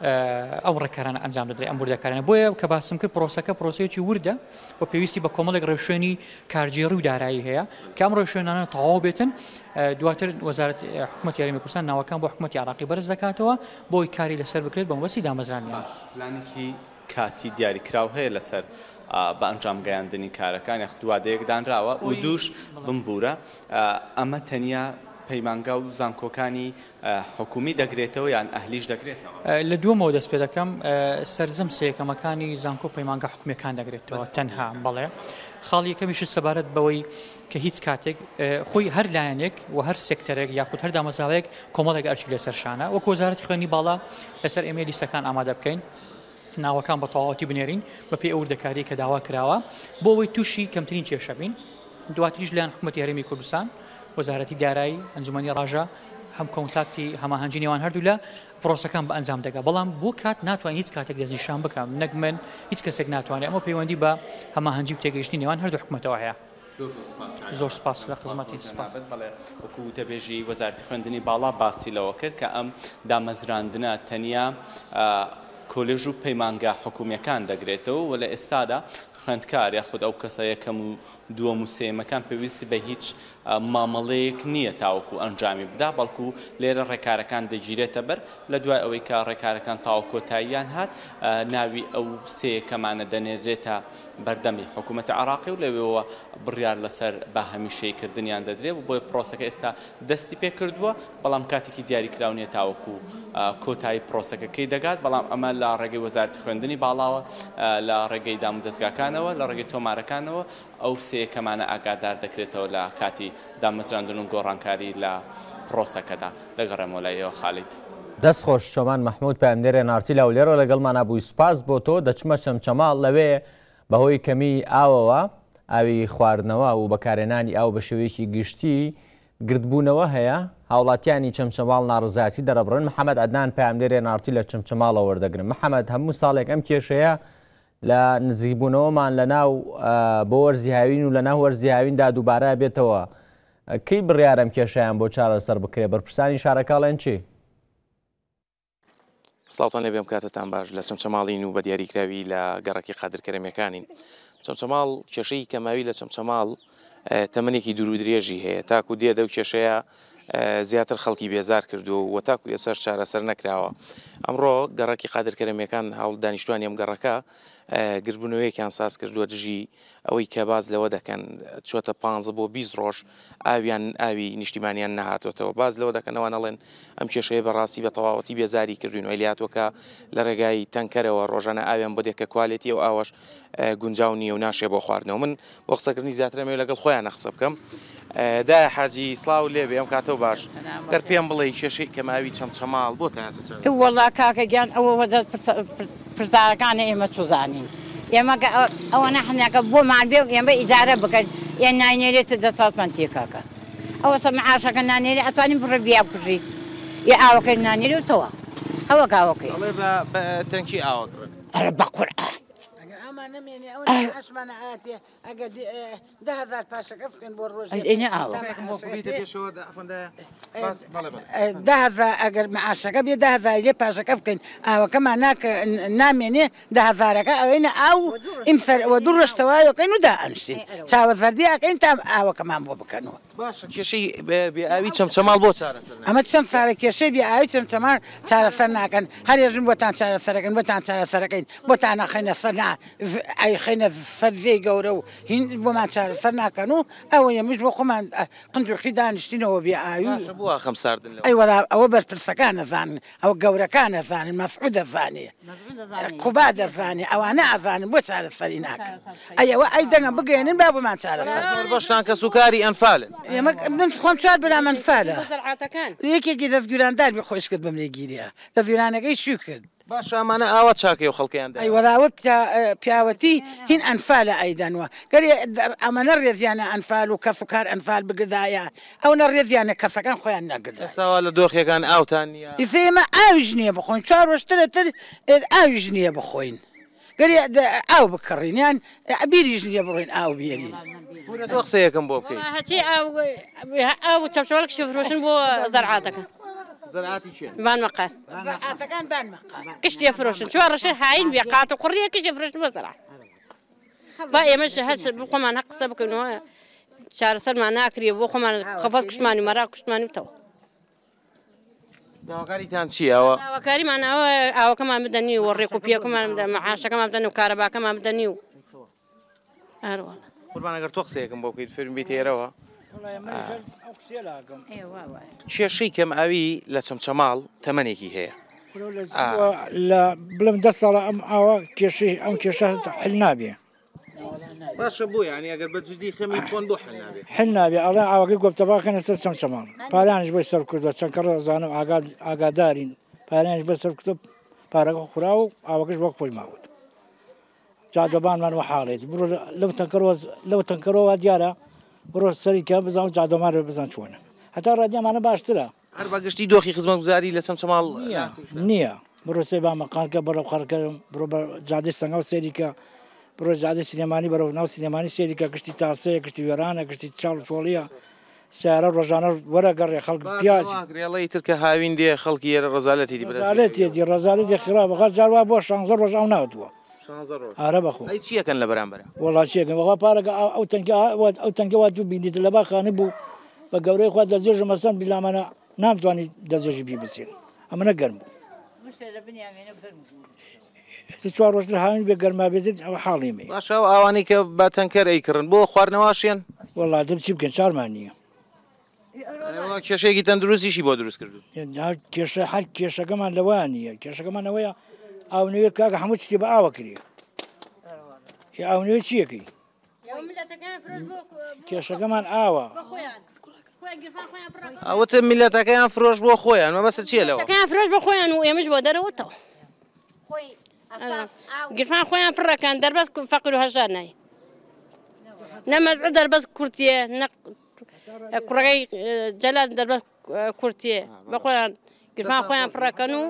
S12: ئەو ڕێکارانە ئەنجام دەدرێت ئەم بوردەکارانە بۆیە کە باسم کرد پرۆسەکە پرۆسەیەکی وردە و پێویستی بە کۆمەڵێک ڕێوشێنی کارژێڕی و دارایی هەیە کە ئەم ڕێوشێنانە تەواو بێتن دواتر وەزارەت حکوومەتی هەرێمی کوردستان ناوەکان بۆ حکوومەتی عراقی بەرز دەکاتەوە بۆی کاری لەسەر بکرێت بە مەبەستی دامەزرانیان
S11: پلانێکی کاتی دیاریکراو هەیە لەسەر بە ئەنجام گەیاندنی کارەکان یاخدووادەیەک دانراوە و دووش بمبورە ئەمە تەنیا پەیمانگا و زانکۆکانی حکومی دەگرێتەوە یان ئەهلیش دەگرێتەوە
S12: لە دووەمەوە دەست پێ دەکەم سەرجەم سێیەکەمەکانی زانکۆ پەیمانگا حکومیەکان دەگرێتەوە تەنها بەڵێ خاڵی یەکەمیش سەبارەت بەوەی کە هیچ کاتێک خۆی هەر لایەنێک و هەر سێکتەرێک یاخود هەر دامەزراوەیەک کۆمەڵێک ئەرچی لەسەر شانە وەکو وەزارەتی خوێندنی باڵا لەسەر ئێمە لیستەکان ئامادە بکەین ناوەکان بە تەواوەتی بنێرین بە پێی ئەو وردەکاری کە داوا کراوە بۆ ئەوەی تووشی کەمترین کێشە بین دواتریش لایەن حکوومەتی هەرێمی کوردستان وەزارەتی دارایی ئەنجومەنی ڕاژە هەم کۆنتاکتی هەماهەنگی نێوان هەردوو لە پرۆسەکان بە ئەنجام دەگا بەڵام بۆ کات ناتوانین هیچ کاتێک دەستنیشان بکەم نەک من هیچ کەسێک ناتوانێت ئەمە پەیوەندی بە هەماهەنگی و تێگەیشتنی نێوان هەردوو حکوومەتەوە هەیە زۆر سپاس لە خزمەتی
S11: وەکو وتەبێژی وەزارەتی خوێندنی باڵا باسی لەوە کرد کە ئەم دامەزراندنە تەنیا کۆلێژ و پەیمانگا حکومیەکان دەگرێتەوە و لە ئێستادا خوێندکار یاخود ئەو کەسە یەکەم و دووەم و سێمەکان پێویستی بە هیچ مامەڵەیەک نییە تاوەکو ئەنجامی بدا بەڵکو لێرە ڕێکارەکان دەگیرێتە بەر لە دوای ئەوەی کە ڕێکارەکان تاو کۆتاییان هات ناوی ئەو سێیەکەمانە دەنێرێتە بەردەمی حکوومەتی عراقی و لەوێەوە بڕیار لەسەر بە هەمیشەیکردنیان دەدرێت و بۆی پرۆسەکە ئێستا دەستی پێ کردووە بەڵام کاتێکی دیاریکراونیە تاوەکو کۆتایی پرۆسەکەکەی دەگات بەڵام ئەمە لە ڕێگەی وەزارەتی خوێندنی باڵاوە لە ڕێگەی دامودەستگاکان کێشەکانەوە لە ڕێگەی تۆمارەکانەوە ئەو سەیەکەمانە ئاگادار دەکرێتەوە لە کاتی دامەزراندن و گۆڕانکاری لە پرۆسەکەدا. دەگەڕێمەوە لای ئێوە خاڵید.
S1: دەست خۆش چۆمان مەحموود پامدێرێ نارتی لەو لێرە لەگەڵمان بووی سپاس بۆ تۆ دەچمە چەمچەماڵ لەوێ بەهۆی کەمی ئاوەوە ئاوی خواردنەوە و بەکارێنانی ئاو بە شێوەیەکی گشتی گردبوونەوە هەیە هاوڵاتیانی چەمچەماڵ ناڕزاتی دەرەبڕن. محەممەد عەدنان پامدێرێ نارتی لە چەمچەماڵە وەردەگرن. محەممەد هەموو ساڵێک ئەم کێشەیە لە نزیکبوونەوەمان لە ناو بۆ وەرزیهاوین و لە ناو وەرزیهاویندا دووبارە بێتەوە. کەی بڕیارەم کێشەیان بۆ چارەسەر بکرێ بەرپرسانی شارەکەڵێن چی؟
S13: سڵاوتان لێ بێم کاتتان باش لە چەمچەماڵین و بە دیاریکراوی لە گەڕەکی قادرکەرەمیەکانین. چەمچەماڵ کێشەی کەماوی لە چەمچەماڵ تەمەنێکی دوور و درێژی هەیە تاکو دێدە و کێشەیە زیاتر خەڵکی بێزار کردو و تاکو ئێسەر چارەسەر نەکراوە. ئەمڕۆ گەڕەکی قادرکەرەمیەکان هەوڵ دانیشتوانی ئەم گەڕەکە گربوونەوەیەکیان ساز کردووە دژی ئەوەی کە باز لەوە دەکەن چۆتە پانزە بۆ بیست ڕۆژ ئاویان ئاوی نیشتیمانیان نەهاتۆتەوە. باز لەوە دەکەنەوە نەڵێن ئەم کێشەیە بەڕاستی بە تەواوەتی بێزاری کردوین و ئەلیاتۆکە لە ڕێگای تەنکەرەوە ڕۆژانە ئاویان بۆ دێکە کوالێتی و ئاوەش گونجاو نییە و ناشێ بۆ خواردنەوە. من بۆ قسەکردنی زیاترەمێ لەگەڵ خۆیان قسە بکەم. دا حاجی سلااو لێبێ ئەم کاتەوە باش گەر پێم بڵێ کێشەی کەماوی چەمچەماڵ بۆ تا
S14: وەڵا کاکە گیان ئەوە پرسدارەکانە ئێمە سوزانین ئێمە ئەوە نەحنەکە بۆمان بێ ئێمە ئیدارە بکەن یان ناینێرێتە دە ساڵمان تێ کاکە ئەوە سە معاشەکە نانێری ئەتوانین بڕە بیا بکوژیت یە ئاوەکەی نانێریتەوە ئەوە گاوەکەی
S13: بە تەنکی ئاوە
S14: ئەرە بە قورئان
S15: نمێنێ ئەو ئەشمانە ئاتێ ئەگە ده هزار پاشەکە بکەن بۆ ڕۆژ ده هزار ئەگەر معاشەکە بێ ده هزار لێ پاشەکە بکەین ئاوەکەمان ناکە نامێنێ ده هزارەکە ئەوەینە ئاو ئیمفەرەوە دوو ڕۆژتەوایەکەین و دائەنشتین چاوەفەردی ئەەکەین تا ئاوەکەمان بۆ بکەنەوە.
S13: باشە کێشەی بێئاوی چەمچەماڵ بۆ چارەسەر
S15: ئەمە چەند فارە کێشەی بێئاوی چەمچەماڵ چارەسەر ناکەن هەرێژن بۆتان چارەسەرەکەن بۆتان چارەسەرەکەین بۆتان نەخەینە سەر ئەی خەینە فەرزەی گەورە و هین بۆمان چارەسەر ناکەن و ئەوە یەمیش بۆ خۆمان قنجوقی دانیشتینەوە بێئاوی
S13: بووە خەم ساردن
S15: ئەی وەڵا ئەوە بەرپرسەکان نەزانن ئەوە گەورەکان نەزانن مەسعود دەزانێ قوبا دەزانێ ئەوانە ئەزانن بۆ چارەسەری ناکەن ئەیەوە ئەی دەنگەم بگەێنن با بۆمان چارەسەر
S13: بەشتان کە سوکاری ئەنفالن
S15: ئێمە من خۆم چوار برام ئەنفالە یەکێکی دەستگیراندار بێ خۆش کرد بەم لێگیریە دەستگیرانەکەی شو کرد
S13: باش ئەمانە ئاوە چاکەی و خەڵکیان
S15: ئەی وەڵاوە پیاوەتی هین ئەنفالە ئەیدەنوە گەری ئەمەنە ڕێزیانە ئەنفال و کەس و کار ئەنفال بگردایە ئەو نە ڕێزیانە کەسەکان خۆیان نەگردا
S13: ساوا لە دۆخیەکان ئاوتان نییە
S15: ئیفێمە ئاویش نییە بخۆین چوار ڕۆژترە تر ئاویش نییە بخۆین گەری ئاو بکڕینیان بیریش نییە بڕۆین ئاو بێرین
S13: تۆ قسەیەکەم بۆ بکەین
S14: هەچی ئاو چەمچەوەڵک شفرۆشن بۆ زەرعاتەکە
S13: زەرعاتی چێ
S14: بانمەقە
S15: زەرعاتەکان بانمەقە
S14: کشتی فرۆشن چوار ڕۆژ هاین بێ قات و قوڕیە کشتی فرۆشن بۆ زەرعات با ئێمەش هەچ بۆ خۆمان هەق قسە بکەنەوە چارەسەرمان ناکرێ بۆ خۆمان خەفەت کوشتمانی مەرا کوشتمانی وتەوە
S13: داواکاریتان چیەوە؟
S14: داواکاریمان ئەوە ئاوەکەمان بدەنی و ڕێکوپیەکەمان بدەن معاشەکەمان بدەن و کارەباکەمان بدەنی و هەروە
S13: قوربان ئەگەر تۆ قسەیەکەم بۆ بکەیت فێرم بیت ئێرەوە کێشەی کەم ئاوی لە چەمچەماڵ تەمەنێکی هەیە
S16: لە بڵم دە ساڵە ئەم ئاوە کێشەی ئەم کێشە حل نابێ
S13: باشە بۆ یعنی ئەگەر بەجددی خەمی خۆن بۆ حل نابێ
S16: حل نابێ ئەڵێ ئاوەکەی گۆپتەباکەنە سەر چەمچەماڵ پارانش بۆی سەر کردووە چەند کەڕ زانم ئاگادارین پارانش بە سەر کردو پارەکە خوڕا و ئاوەکەش بۆ خۆی ماوت جادۆبانمان وە حاڵێت بڕۆ لەو تەنکەرۆ لەو تەنکەرەوە دیارە بڕۆ سەریکە بزان جادۆمانە بزان چۆنە هەتا ڕادیامانە باشترە
S13: هەر بەگشتی دۆخی خزمەتگوزاری لە چەمچەماڵ
S16: نییە بڕۆ سێ با مەقانکە بەرەو خەرکەم بڕۆ جادی سەنگە و سێریکە بڕۆ جادی سینەمانی بەرەو ناو سینەمانی سێریکە گشتی تاسەیە گشتی وێرانە گشتی چاڵ چۆڵیە سیارە ڕۆژانە وەرەگەڕێ خەڵک
S13: پیازڕێڵی ترکە هاوین دێ خەڵکی ێرە ڕزالەتی
S16: ڕزالەتی ڕزالەتی خراپ بەخەر جاروا بۆ شانزە ڕۆژ ئەو ناوتووە ئارە بەخۆ
S13: ئەی چیەکەن لە بەرامبەرە
S16: وەڵا چیەکەن وەڵا پارەکە ئەو تەنکە ئەو تەنکەوا دوو بینیت لە باخانە بوو بە گەورەی خوا دەزێژە مەسەن بیلامانە نامتوانی دەزێژی بی بسێن ئەمە نەگەرم بوو چوار ڕۆژ لە هاوین بێ گەرما بێت ئەوە حاڵیمێ
S13: باشە و ئەوانەی کە بە تەنکەر ئەیکردن بۆ خواردنەوەشیان
S16: وەڵا دەم چی بکەن چارمان نییە
S13: کێشەیەکی تەندروستیشی بۆ دروست کردو
S16: کێشە هەر کێشەکەمان لەوە نییە کێشەکەمان ئەوەیە ئاو نوێ کاکە هەموو شتی بە ئاوە کرێ ئەوێ چیەکەی کێشەکەمان ئاوە
S13: ئەوتە میلەتەکەیان فرۆش بۆ خۆیان مە بەسە چیە لەوە
S17: فرۆش بۆ خۆیان و ئێمەش بۆ دەرەوەتەوە گرفان خۆیان پڕەکان دەربەست فەقیر و هەژار نای نەمەزعو دەربەست کورتیە کوڕەکەی جەلال دەربەست کورتیە بە خۆیان گرفان خۆیان پڕەکەن و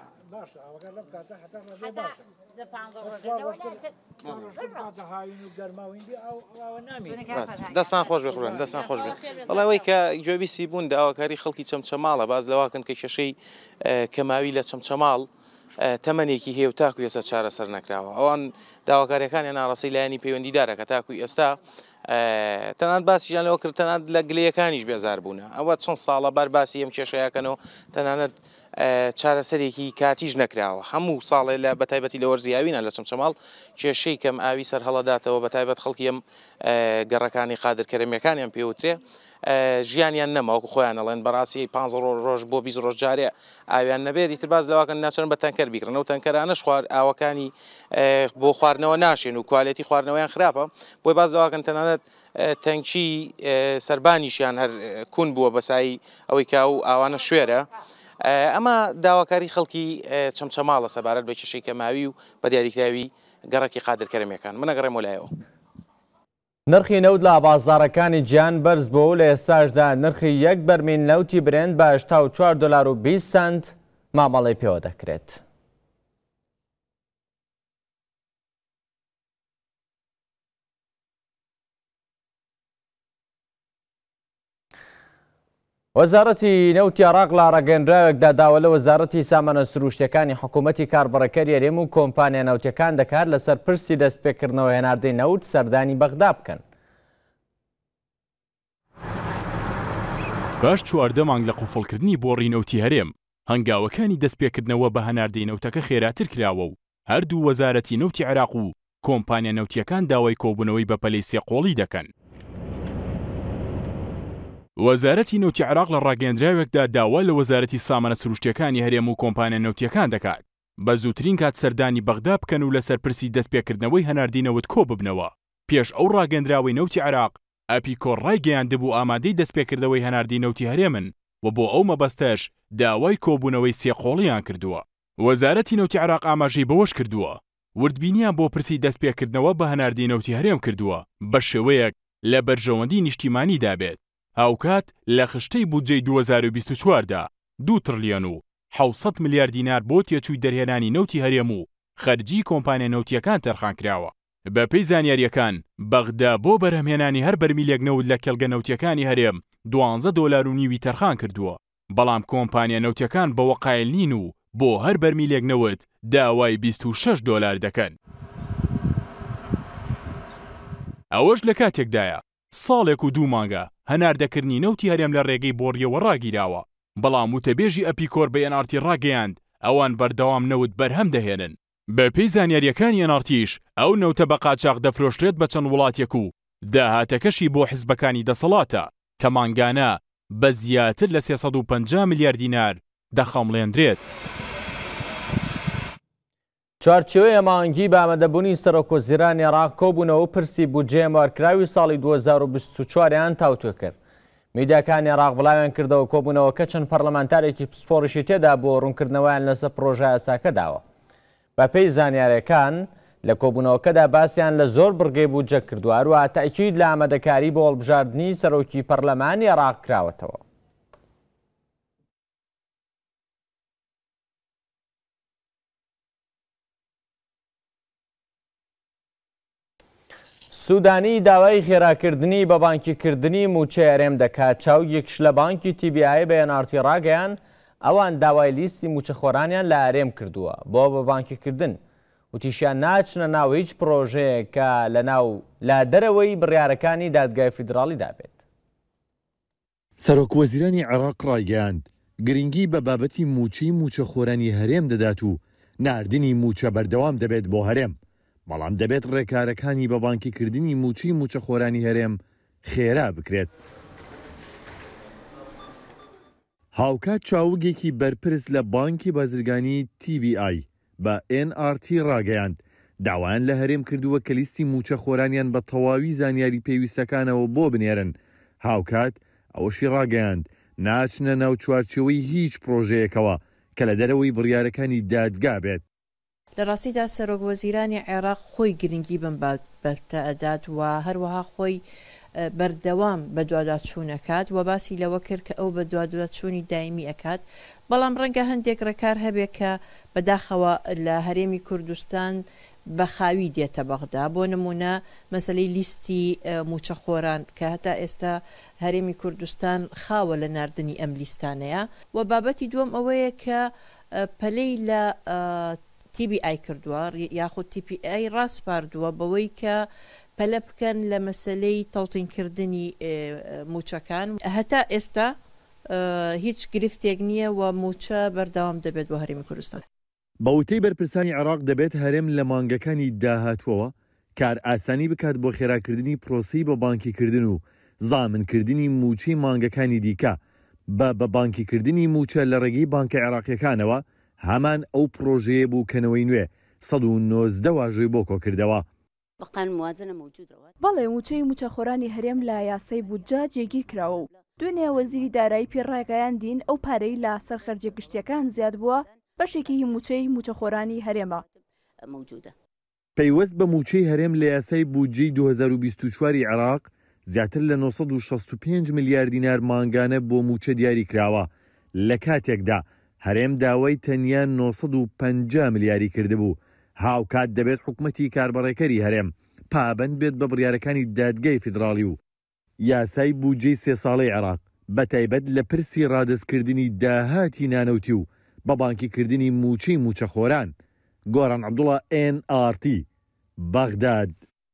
S13: دەستان خۆش بخڕن دەستان خۆش بێت بەڵاوەی کە گوێبیسی بوون داواکاری خەڵکی چەمچەماڵە باز لەواکەن کە کێشەی کەماوی لە چەمچەماڵ تەمەنێکی هەیە و تاکو ئێستا چارەسەر نەکراوە ئەوان داواکاریەکانیان ناڕاستی لایەنی پەیوەندیدارە کە تاکوی ئێستا تەنانەت باسییان لەوە کرد تەنانەت لە گلەیەکانیش بێزار بوونە ئەوە چەند ساڵە بەر باسی ئەم کێشەیەکەنەوە تەنانەت چارەسەرێکی کاتیش نەکراوە هەموو ساڵێ لە بەتایبەتی لە وەرزیاوینە لە چەمچەماڵ کێشەی کەم ئاوی سەر هەڵەداتەوە بەتایبەت خەڵکی ئەم گەڕەکانی قادرکەرەمیەکانیان پێوترێ ژیانیان نەماوەکو خۆیان ئەڵێن بەڕاستی پانزە ڕۆژ بۆ بیست ڕۆژ جارێ ئاویان نەبێت ئیتر باز لەواکەن ناچەن بە تەنکەر بیکڕن و تەنکەرانەش خوار ئاوەکانی بۆ خواردنەوە ناشێن و کوالێتی خواردنەوەیان خراپە بۆی باز لەواکەن تەنانەت تەنکی سەربانیشیان هەر کوون بووە بەسایی ئەوەی کا و ئاوانە شوێرە ئەمە داواکاری خەڵکی چەمچەماڵە سەبارەت بە کێشەی کەماوی و بە دیاریکراوی گەڕەکی قادرکەرەمیەکان منەگەڕێم وەلایەوە
S1: نرخی نەوت لە بازاڕەکانی گیان بەرز بۆ لە ئێستاشدا نرخی یەک بەرمین نەوتی برێن بە هەشتا و چوار دۆلار و بیست سنت مامەڵەی پێوە دەکرێت. وەزارەتی نەوتی عێراق لە ڕاگەیەنراوێکدا داوا لە وەزارەتی سامانە سروشتیەکانی حکوومەتی کاربڕەکەری هەرێم و کۆمپانیا نەوتیەکان دەکات لەسەر پرسی دەستپێکردنەوە هێناردەی نەوت سەردانی بەغدا بکەن.
S18: باش چواردە مانگ لە قوفڵکردنی بۆ ڕینەوتی هەرێم هەنگاوەکانی دەستپێکردنەوە بە هەناردەی نەوتەکە خێراتر کراوە و هەردوو وەزارەتی نەوتی عێراق و کۆمپانیا نەوتیەکان داوای کۆبوونەوەی بە پەلەی سێقۆڵی دەکەن. وەزارەتی نەوتی عێراق لە ڕاگەیەندراوێکدا داوا لە وەزارەتی سامانە سروشتیەکانی هەرێم و کۆمپانیا نەوتیەکان دەکات بە زووترین کات سەردانی بەغدا بکەن و لەسەر پرسی دەستپێکردنەوەی هەناردەی نەوت کۆ ببنەوە. پێش ئەو ڕاگەیەندراوەی نەوتی عێراق ئەپیکۆر ڕایگەیاندبوو ئامادەی دەستپێکردنەوەی هەناردەی نەوتی هەرێمن و بۆ ئەو مەبەستەش داوای کۆبوونەوەی سێقۆڵیان کردووە. وەزارەتی نەوتی عێراق ئاماژەی بەوەش کردووە وردبینیان بۆ پرسی دەستپێکردنەوە بە هەناردەی نەوتی هەرێم کردووە بە شێوەیەک لە بەرژەوەندی نیشتیمانی دابێت. هاوکات لە خشتەی بودجەی دوو هەزار و بیست و چواردا دوو تڕلیۆن و حەوت سەد ملیار دینار بۆ تێچووی دەرهێنانی نەوتی هەرێم و خەرجی کۆمپانیا نەوتیەکان تەرخان کراوە. بە پێی زانیاریەکان بەغدا بۆ بەرهەمهێنانی هەر بەرمیلێک نەوت لە کێڵگە نەوتیەکانی هەرێم دوانزە دۆلار و نیوی تەرخان کردووە بەڵام کۆمپانیا نەوتیەکان بەوە قایل نین و بۆ هەر بەرمیلێک نەوت داوای بیست و شەش دۆلار دەکەن. ئەوەش لە کاتێکدایە ساڵێک و دوو مانگە هەناردەکردنی نەوتی هەرێم لە ڕێگەی بۆڕیەوە ڕاگیراوە بەڵام وتەبێژی ئەپیکۆر بە ئێن ئار تی ڕاگەیاند ئەوان بەردەوام نەوت بەرهەم دەهێنن. بە پێی زانیاریەکانی ئێن ئار تیش ئەو نەوتە بە قاچاق دەفرۆشرێت بە چەند وڵاتێک و داهاتەکەشی بۆ حیزبەکانی دەسەڵاتە کە مانگانە بە زیاتر لە سێسەد و پەنجا ملیار دینار دەخەمڵێنرێت.
S1: چوارچێوەیە مانگی بە ئامادەبوونی سەرۆکوەزیرانی عێراق کۆبوونەوە پرسی بودجێ مارکراوی ساڵی دوو هەزار و بیست و چواریان تاوتوێ کرد. میدیاکانی عێراق بڵاویان کردەوە کۆبوونەوەکە چەند پەرلەمانتارێکی پسپۆڕیشی تێدا بۆ ڕوونکردنەوەیان لەسەر پرۆژە یاساکە داوە. بە پێی زانیاریەکان لە کۆبوونەوەکەدا باسییان لە زۆر بڕگەی بودجە کردووە هەروەها تاکید لە ئامادەکاری بۆ هەڵبژاردننی سەرۆکی پەرلەمانی عێراق کراوەتەوە. سوودانی داوای خێراکردنی بە بانکیکردنی موچەی هەرێم دەکات. چاو یەکش لە بانکی تی بی ئای بە ئێن ئار تی ڕاگەیان ئەوان داوای لیستی موچەخۆرانیان لە هەرێم کردووە بۆ بە بانکیکردن وتیشیان ناچنە ناو هیچ پرۆژەیە کە لە ناو لا دەرەوەی بڕیارەکانی دادگای فیدراڵی دابێت.
S19: سەرۆکوەزیرانی عێراق ڕایگەیاند گرنگی بە بابەتی موچەی موچەخۆرانی هەرێم دەدات و ناردنی موچە بەردەوام دەبێت بۆ هەرێم بەڵام دەبێت ڕێکارەکانی بە بانکیکردنی موچەی موچەخۆرانی هەرێم خێرا بکرێت. هاوکات چاوگێکی بەرپرس لە بانکی بازرگانی تی بی ئای بە ئێن ئار تی ڕاگەیاند داوایان لە هەرێم کردووە کە لیستی موچە خۆرانیان بە تەواوی زانیاری پێویستەکانەوە بۆ بنێرن. هاوکات ئەوەشی ڕاگەیاند ناچنە ناو چوارچەوەی هیچ پرۆژەیەکەوە کە لە دەرەوەی بڕیارەکانی دادگا بێت.
S20: لە ڕاستیدا سەرۆک وەزیرانی عێراق خۆی گرنگی بم بەرتەدات و هەروەها خۆی بەردەوام بە دواداچوونەکات و باسی لەوە کرد کە ئەو بە دواداچوونی دایمی ئەکات، بەڵام ڕەنگە هەندێک ڕێکار هەبێت کە بەداخەوە لە هەرێمی کوردستان بەخاوی دێتە بەغدا. بۆ نمونە مەسلەی لیستی موچە خۆران کە هەتا ئێستا هەرێمی کوردستان خاوە لە ناردنی ئەم لیستانەیە و بابەتی دووەم ئەوەیە کە پەلەی لە تی بی ئای کردووە یاخود تی پی ئای ڕاستپاردووە بەوەی کە پەلە بکەن لە مەسلەی تەڵتینکردنی موچەکان. هەتا ئێستا هیچ گرفتێک نییە و موچە بەردەوام دەبێت بۆ هەرێمی کوردستان.
S19: بەوتەی بەرپرسانی عێراق دەبێت هەرێم لە مانگەکانی داهاتوەوە کار ئاسانی بکات بۆ خێراکردنی پرۆسی بە بانکیکردن و زامنکردنی موچەی مانگەکانی دیکە بە بە بانکیکردنی موچە لە ڕێگەی بانکە عێراقیەکانەوە هەمان ئەو پرۆژەیە بووکەنەوەی نوێ سەد و نۆزدە واژۆی بۆ کۆکردەوە.
S21: بەڵێ موچەی موچەخۆرانی هەرێم لە یاسای بودجا جێگیر کراوە و دوێنێ وەزیری دارایی پێڕاگەیان دین ئەو پارەی لە سەر خەرجە گشتیەکان زیاد بووە بەشێکی موچەی موچەخۆرانی هەرێمە.
S19: پەیوەست بە موچەی هەرێم لە یاسای بودجەی دوو هەزار و بیست و چوار عێراق زیاتر لە نۆ سەد و شەست و پێنج ملیار دینار مانگانە بۆ موچە دیاری کراوە، لە کاتێکدا هەرێم داوای تەنیا نۆ سەد و پەنجا ملیاری کردبوو. هاوکات دەبێت حکومەتی کاربڕێکەری هەرێم پابند بێت بە بڕیارەکانی دادگای فیدراڵی و یاسای بودجەی سێ ساڵەی عێراق بە تایبەت لە پرسی ڕادستکردنی داهاتی نانەوتی و بە بانکیکردنی موچەی موچەخۆران. گۆران عەبدوڵڵا ئێن ئار تی بەغداد.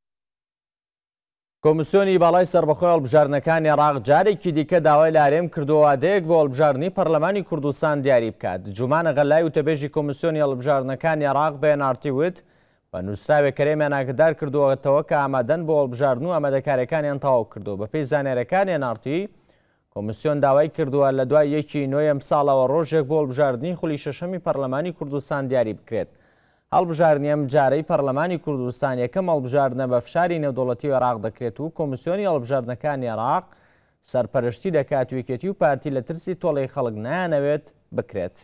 S1: کۆمیسیۆنی باڵای سەربەخۆی هەڵبژاردنەکانی عێراق جارێکی دیکە داوای لە هەرێم کردووە وادەیەک بۆ هەڵبژاردنی پەرلەمانی کوردستان دیاری بکات. جومانە غەلای وتەبێژی کۆمیسیۆنی هەڵبژاردنەکانی عێراق بە ئێن ئار تی وت بە نووسراوێک کەرێمیان ئاگدار کردووەتەوە کە ئامادەن بۆ هەڵبژاردن و ئامادەکاریەکانیان تەواو کردووە. بەپێی زانیاریەکانی ئێن ئار تی کۆمیسیۆن داوای کردووە لە دوای یەکی نۆی ئەم ساڵەوە ڕۆژێک بۆ هەڵبژاردنی خولی شەشەمی پەرلەمانی کوردستان دیاری بکرێت. هەڵبژاردنی ئەم جارەی پەرلەمانی کوردستان یەکەم هەڵبژاردنە بە فشاری نێودەوڵەتی عێراق دەکرێت و کۆمیسیۆنی هەڵبژاردنەکانی عێراق سەرپەرشتی دەکات و یەکێتی و پارتی لە ترسی تۆڵەی خەڵک نایانەوێت بکرێت.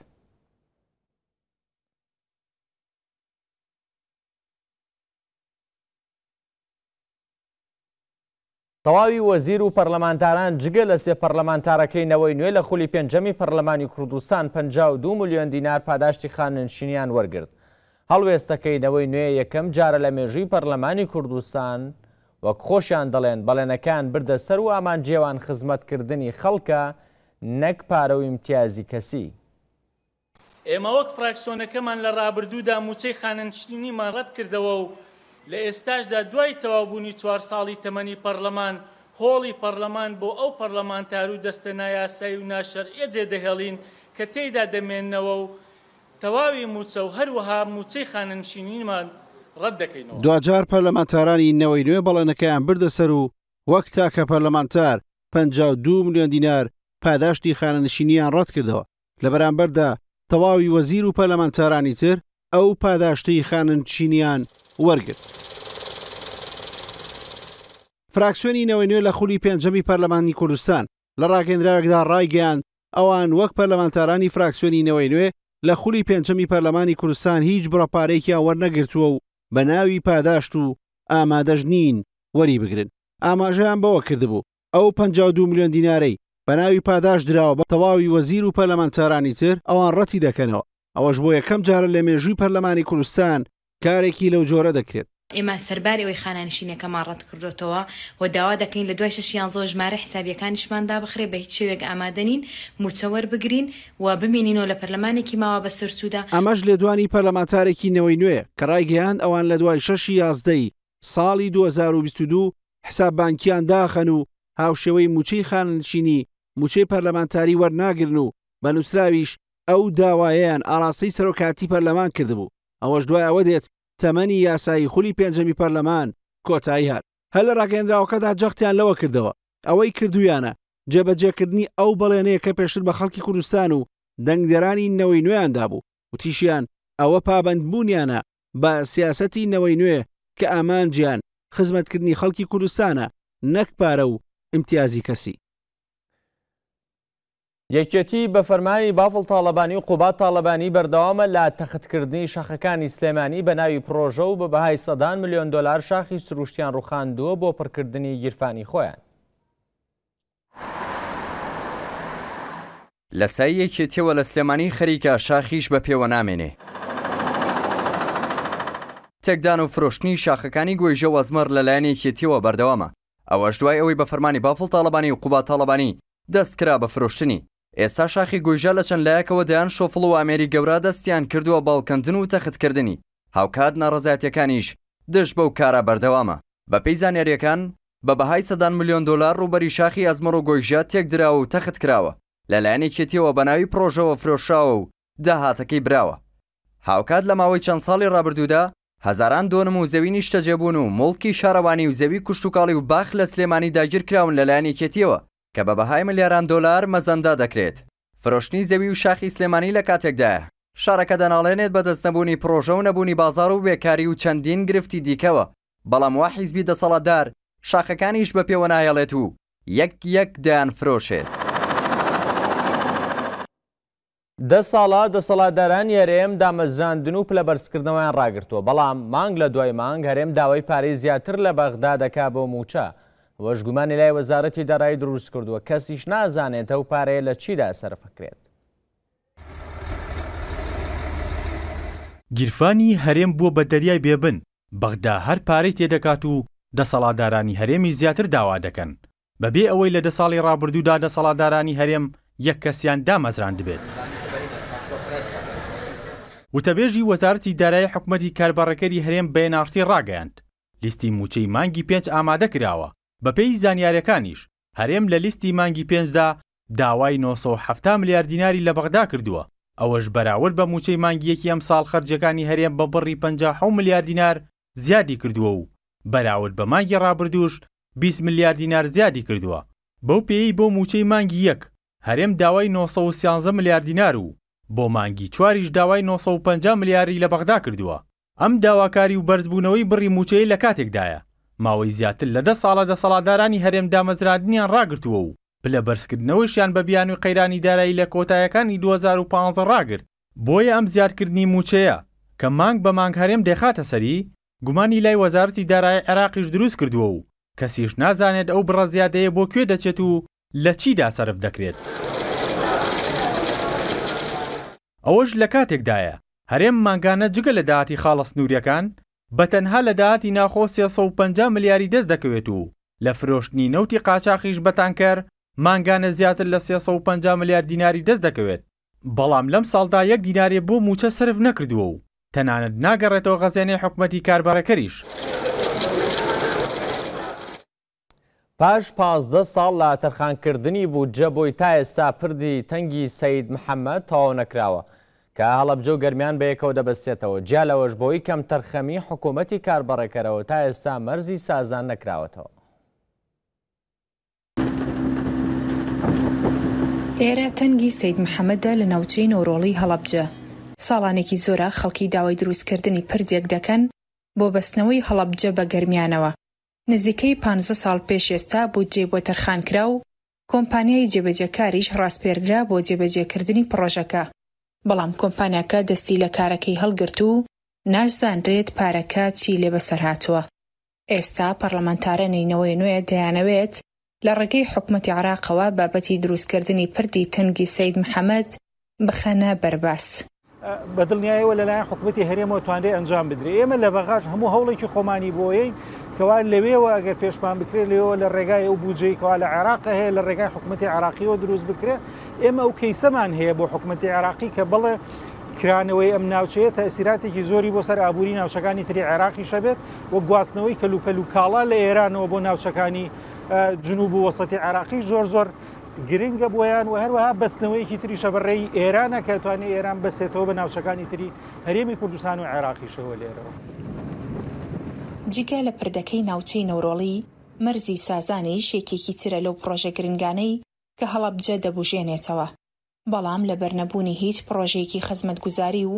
S1: تەواوی وەزیر و پەرلەمانتاران جگە لە سێ پەرلەمانتارەکەینەوەی نوێ لە خولی پێنجەمی پەرلەمانی کوردستان پەنجا و دوو ملیۆن دینار پاداشتی خاننشینیان وەرگرت. هەڵوێستەکەینەوەی نوێ یەکەم جارە لە مێژووی پەرلەمانی کوردستان وەک خۆشیان دەڵێن بەڵێنەکان بردە سەر و ئامانجێوان خزمەتکردنی خەڵکە نەک پارە و ئیمتیازی کەسی.
S22: ئێمە وەک فراکسیۆنەکەمان لە ڕابردوودا موچەی خاننشینیمان ڕەت کردەوە و لە ئێستاشدا دوای تەواوبوونی چوار ساڵی تەمەنی پەرلەمان هۆڵی پەرلەمان بۆ ئەو پەرلەمانتار و دەستە نایاسایی و ناشەرعیە جێدەهێڵین کە تێیدا دەمێننەوە و تەواوی موچە و هەروەها موچەی خاننشینیمان ڕەت دەکەینەوە.
S23: دوجار پەرلەمانتارانی نەوەی نوێ بەڵێنەکەیان بردەسەر و وەک تاکە پەرلەمانتار پەنجا و دوو ملیۆن دینار پاداشتی خاننشینیان ڕەت کردەوە. لە بەرامبەردا تەواوی وەزیر و پەرلەمانتارانی تر ئەو پاداشتی خاننشینیان وەرگرت. فراکسیۆنی نەوەی نوێ لە خولی پێنجەمی پەرلەمانی کوردستان لە ڕاگەندراوێکدا ڕایگەیاند ئەوان وەک پەرلەمانتارانی فراکسیۆنی نەوەی نوێ لە خولی پێنجەمی پەرلەمانی کوردستان هیچ بڕەپارێکیان وەرنەگرتووە و بە ناوی پاداشت و ئامادەش نین وەری بگرن. ئاماژەیان بەوە کردبوو ئەو پەنجا و دوو ملیۆن دینارەی بە ناوی پاداش دراوە بە تەواوی وەزیر و پەرلەمانتارانی تر ئەوان ڕەتی دەکەنەوە. ئەوەش بۆ یەکەم جارە لە مێژووی پەرلەمانی کوردستان کارێکی لەو جۆرە دەکرێت.
S24: ئێمە سەرباری ئەوەی خانانشینەکەمان ڕەت کردوتەوە و داوا دەکەین لە دوای شەشیان زۆر ژمارە حسابیەکانیشماندا بخرێ بە هیچ شێوێک ئامادەنین موچەوەر بگرین و بمێنینەوە لە پەرلەمانێکی ماوە بە سەرچوودا.
S23: ئەمەش لێدوانی پەرلەمانتارێکی نەوەی نوێ کە ڕایگەیاند ئەوان لە دوای شەشی یازدەی ساڵی دوو هەزار و بیست و دوو حساب بانکیان داخەن و هاوشێوەی موچەی خاننشینی موچەی پەرلەمانتاری وەرناگرن و بە نووسراویش ئەو داوایەیان ئاراستەی سەرۆکاتی پەرلەمان کردبوو. ئەوەش دوای ئەوە دێت تەمەنی یاسایی خولی پێنجەمی پەرلەمان کۆتایی هات. هەر لە ڕاگەیەندراوەکەدا جەختیان لەوە کردەوە ئەوەی کردویانە جێبەجێکردنی ئەو بەڵێنەیە کە پێشتر بە خەڵکی کوردستان و دەنگدەرانی نەوەی نوێیاندا بوو و تیشیان ئەوە پابەندبوونیانە بە سیاسەتی نەوەی نوێ کە ئامانجیان خزمەتکردنی خەڵکی کوردستانە نەک پارە و ئیمتیازی کەسی.
S1: یەکێتی بە فەرمانی بافڵ تاڵەبانی و قوبات تاڵەبانی بەردەوامە لە تەختکردنی شاخەکانی سلێمانی بە ناوی پرۆژە و بە بەهای سەدان ملیۆن دۆلار شاخی سروشتیان ڕوخاندووە بۆ پڕکردنی گیرفانی خۆیان.
S2: لە سای یەکێتیەوە لە سلێمانی خەریکە شاخیش بە پێوە نامێنێ. تێکدان و فرۆشتنی شاخەکانی گۆیژە وەزمەر لەلایەن یەکێتیەوە بەردەوامە. ئەوەش دوای ئەوەی بە فەرمانی بافڵ تاڵەبانی و قوبات تاڵەبانی دەستکرا بە فرۆشتنی. ئێستا شاخی گۆیژە لە چەند لایەکەوە دەیان شۆفڵ و ئامێری گەورە دەستیان کردووە باڵکەندن و تەختکردنی. هاوکات ناڕەزایەتیەکانیش دشت بەو کارە بەردەوامە. بە پێی زانیاریەکان بە بەهای سەدان ملیۆن دۆلار ڕووبەری شاخی ئەزمەر و گۆیژە تێکدراوە و تەخت کراوە. لەلایەن یەکێتیەوە بە ناوی پرۆژەوە فرۆشراوە و داهاتەکەی براوە. هاوکات لە ماوەی چەند ساڵی ڕابردوودا هەزاران دۆنم و زەوی نیشتەجێبوون و مڵکی شارەوانی و زەوی کوشتوکاڵی و باخ لە سلێمانی داگیر کراون لەلایەن یەکێتیەوە کە بە بەهای ملیاران دۆلار مەزەندا دەکرێت. فرۆشتنی زەوی و شاخی سلێمانی لە کاتێکدایە شارەکە دەناڵێنێت بە دەستنەبوونی پرۆژە و نەبوونی بازار و بێکاری و چەندین گرفتی دیکەوە. بەڵام وا حیزبی دەسەڵاتدار شاخەکانیش بە پێوە نایەڵێت و یەک یەک دەیان فرۆشێت.
S1: دە ساڵە دەسەڵاتداران هەرێم دامەزراندن و پلە بەرزکردنەوەیان ڕاگرتووە، بەڵام مانگ لە دوای مانگ هەرێم داوای پارەی زیاتر لە بەغدا دەکا بۆ موچە. وەش گومانی لای وەزارەتی دارایی دروست کردووە کەسیش نازانێت ئەو پارەیە لە چیدا سەرفەکرێت.
S3: گیرفانی هەرێم بووە بە دەریای بێبن. بەغدا هەر پارەی تێدەکات و دەسەڵاتدارانی هەرێمی زیاتر داوا دەکەن بەبێ ئەوەی لە دە ساڵی ڕابردوودا دەسەڵاتدارانی هەرێم یەک کەسیان دامەزراند بێت. وتەبێژی وەزارەتی دارایی حکومەتی کاربڕەکەری هەرێم بەیەناڕتی ڕاگەیاند لیستی موچەی مانگی پێنج ئامادە کراوە. بەپێی زانیاریەکانیش هەرێم لە لیستی مانگی پێنجدا داوای نۆ سەد و هەفتاد ملیار دیناری لە بەغدا کردووە. ئەوەش بەراورد بە موچەی مانگیەکی ئەم ساڵ خەرجەکانی هەرێم بە بڕی پەنجا و ملیار دینار زیادی کردووە و بەراورد بە مانگی ڕابردووش بیست ملیار دینار زیادی کردووە. بەو پێی بۆ موچەی مانگی یەک هەرێم داوای نۆ سەد و سیانزە ملیار دینار و بۆ مانگی چواریش داوای نۆ سەد و پەنجا ملیاری لە بەغدا کردووە. ئەم داواکاری و بەرزبوونەوەی بڕی موچەی لە کاتێکدایە ماوەی زیاتر لە دە ساڵە دەسەڵاتدارانی هەرێم دامەزراندنیان ڕاگرتووە و پلە بەرزکردنەوەشیان بە بیان و قەیرانی دارایی لە کۆتاییەکانی دوو هەزار و پانزە ڕاگرت. بۆیە ئەم زیادکردنی موچەیە کە مانگ بە مانگ هەرێم دێخاتە سەری گومانی لای وەزارەتی دارایی عێراقیش دروست کردووە و کەسیش نازانێت ئەو بڕە زیادەیە بۆ کوێ دەچێت و لە چیدا سەرف دەکرێت. ئەوەش لە کاتێکدایە هەرێم مانگانە جگە لە داهاتی خاڵە سنووریەکان بەتەنها لە داهاتی ناخۆ سێ سەد و پەنجا ملیاری دەست دەکەوێت و لە فرۆشتنی نەوتی قاچاقیش بەتانکەر مانگانە زیاتر لە سێ سەد و پەنجا ملیار دیناری دەست دەکەوێت. بەڵام لەم ساڵدا یەک دینارێ بۆ موچە سرف نەکردووە و تەنانەت ناگەڕێتەوە غەزێنەی حکومەتی کاربارەکەریش.
S1: پاش پازدە ساڵ لە تەرخانکردنی بوجە بۆی تا ئێستا پردی تەنگی سەید محەممەد تەواو نەکراوە کە هەڵەبجە و گەرمیان بەیەکەوە دەبەستێتەوە. جیا لەوەش بۆی کەم تەرخەمی حکوومەتی کاربڕێکەرەوە تا ئێستا مەرزی سازان نەکراوەتەوە.
S4: ئێرە تەنگی سەید محەممەدە لە ناوچەی نۆڕۆڵی هەڵەبجە. ساڵانێکی زۆرە خەڵکی داوای دروستکردنی پردێک دەکەن بۆ بەستنەوەی هەڵەبجە بە گەرمیانەوە. نزیکەی پانزە ساڵ پێش ئێستا بودجێ بۆ تەرخانکرا و کۆمپانیای جێبەجێکاریش ڕاستپێردرا بۆ جێبەجێکردنی پڕۆژەکە. بەڵام کۆمپانیاکە دەستی لە کارەکەی هەڵگرت و ناشزانرێت پارەکە چی لێ بەسەر هاتووە. ئێستا پەرلەمانتارانینەوەی نوێ دەیانەوێت لە ڕێگەی حکومەتی عێراقەوە بابەتی دروستکردنی پردی تەنگی سەید محەممەد بخەنە بەرباس.
S5: بەدڵنیایەوە لەلایەن حکومەتی هەرێمەوە توانرێ ئەنجام بدرێت. ئێمە لە بەغاش هەموو هەوڵێکی خۆمانی بۆیەی کەوا لەوێەوە ئەگەر پێشمان بکرێت لێەوە لە ڕێگای ئەو بودجەی کەوا لە عێراق هەیە لە ڕێگای حکومەتی عێراقیەوە دروست بکرێت. ئێمە ئەو کەیسەمان هەیە بۆ حکومەتی عێراقی کە بڵێ کرانەوەی ئەم ناوچەیە تەسیراتێکی زۆری بۆ سەر ئابووری ناوچەکانی تری عێراقی شەبێت و گواستنەوەی کەلوپەلوکاڵا لە ئێرانەوە بۆ ناوچەکانی جنوب و وەسەتی عێراقی زۆر زۆر گرنگە بۆیان و هەروەها بەستنەوەیکی تری شەبڕێی ئێرانە کە توانێت ئێران بەسێتەوە بە ناوچەکانی تری هەرێمی کوردستان و عێراقیشەوە لێرەوە.
S4: جگە لە پردەکەی ناوچەی نەورۆڵی مەرزی سازانی شێکێکی ترە لەو پرۆژە گرنگانەی کە هەڵەبجە دەبوژێنێتەوە. بەڵام لە بەرنەبوونی هیچ پرۆژەیەکی خزمەتگوزاری و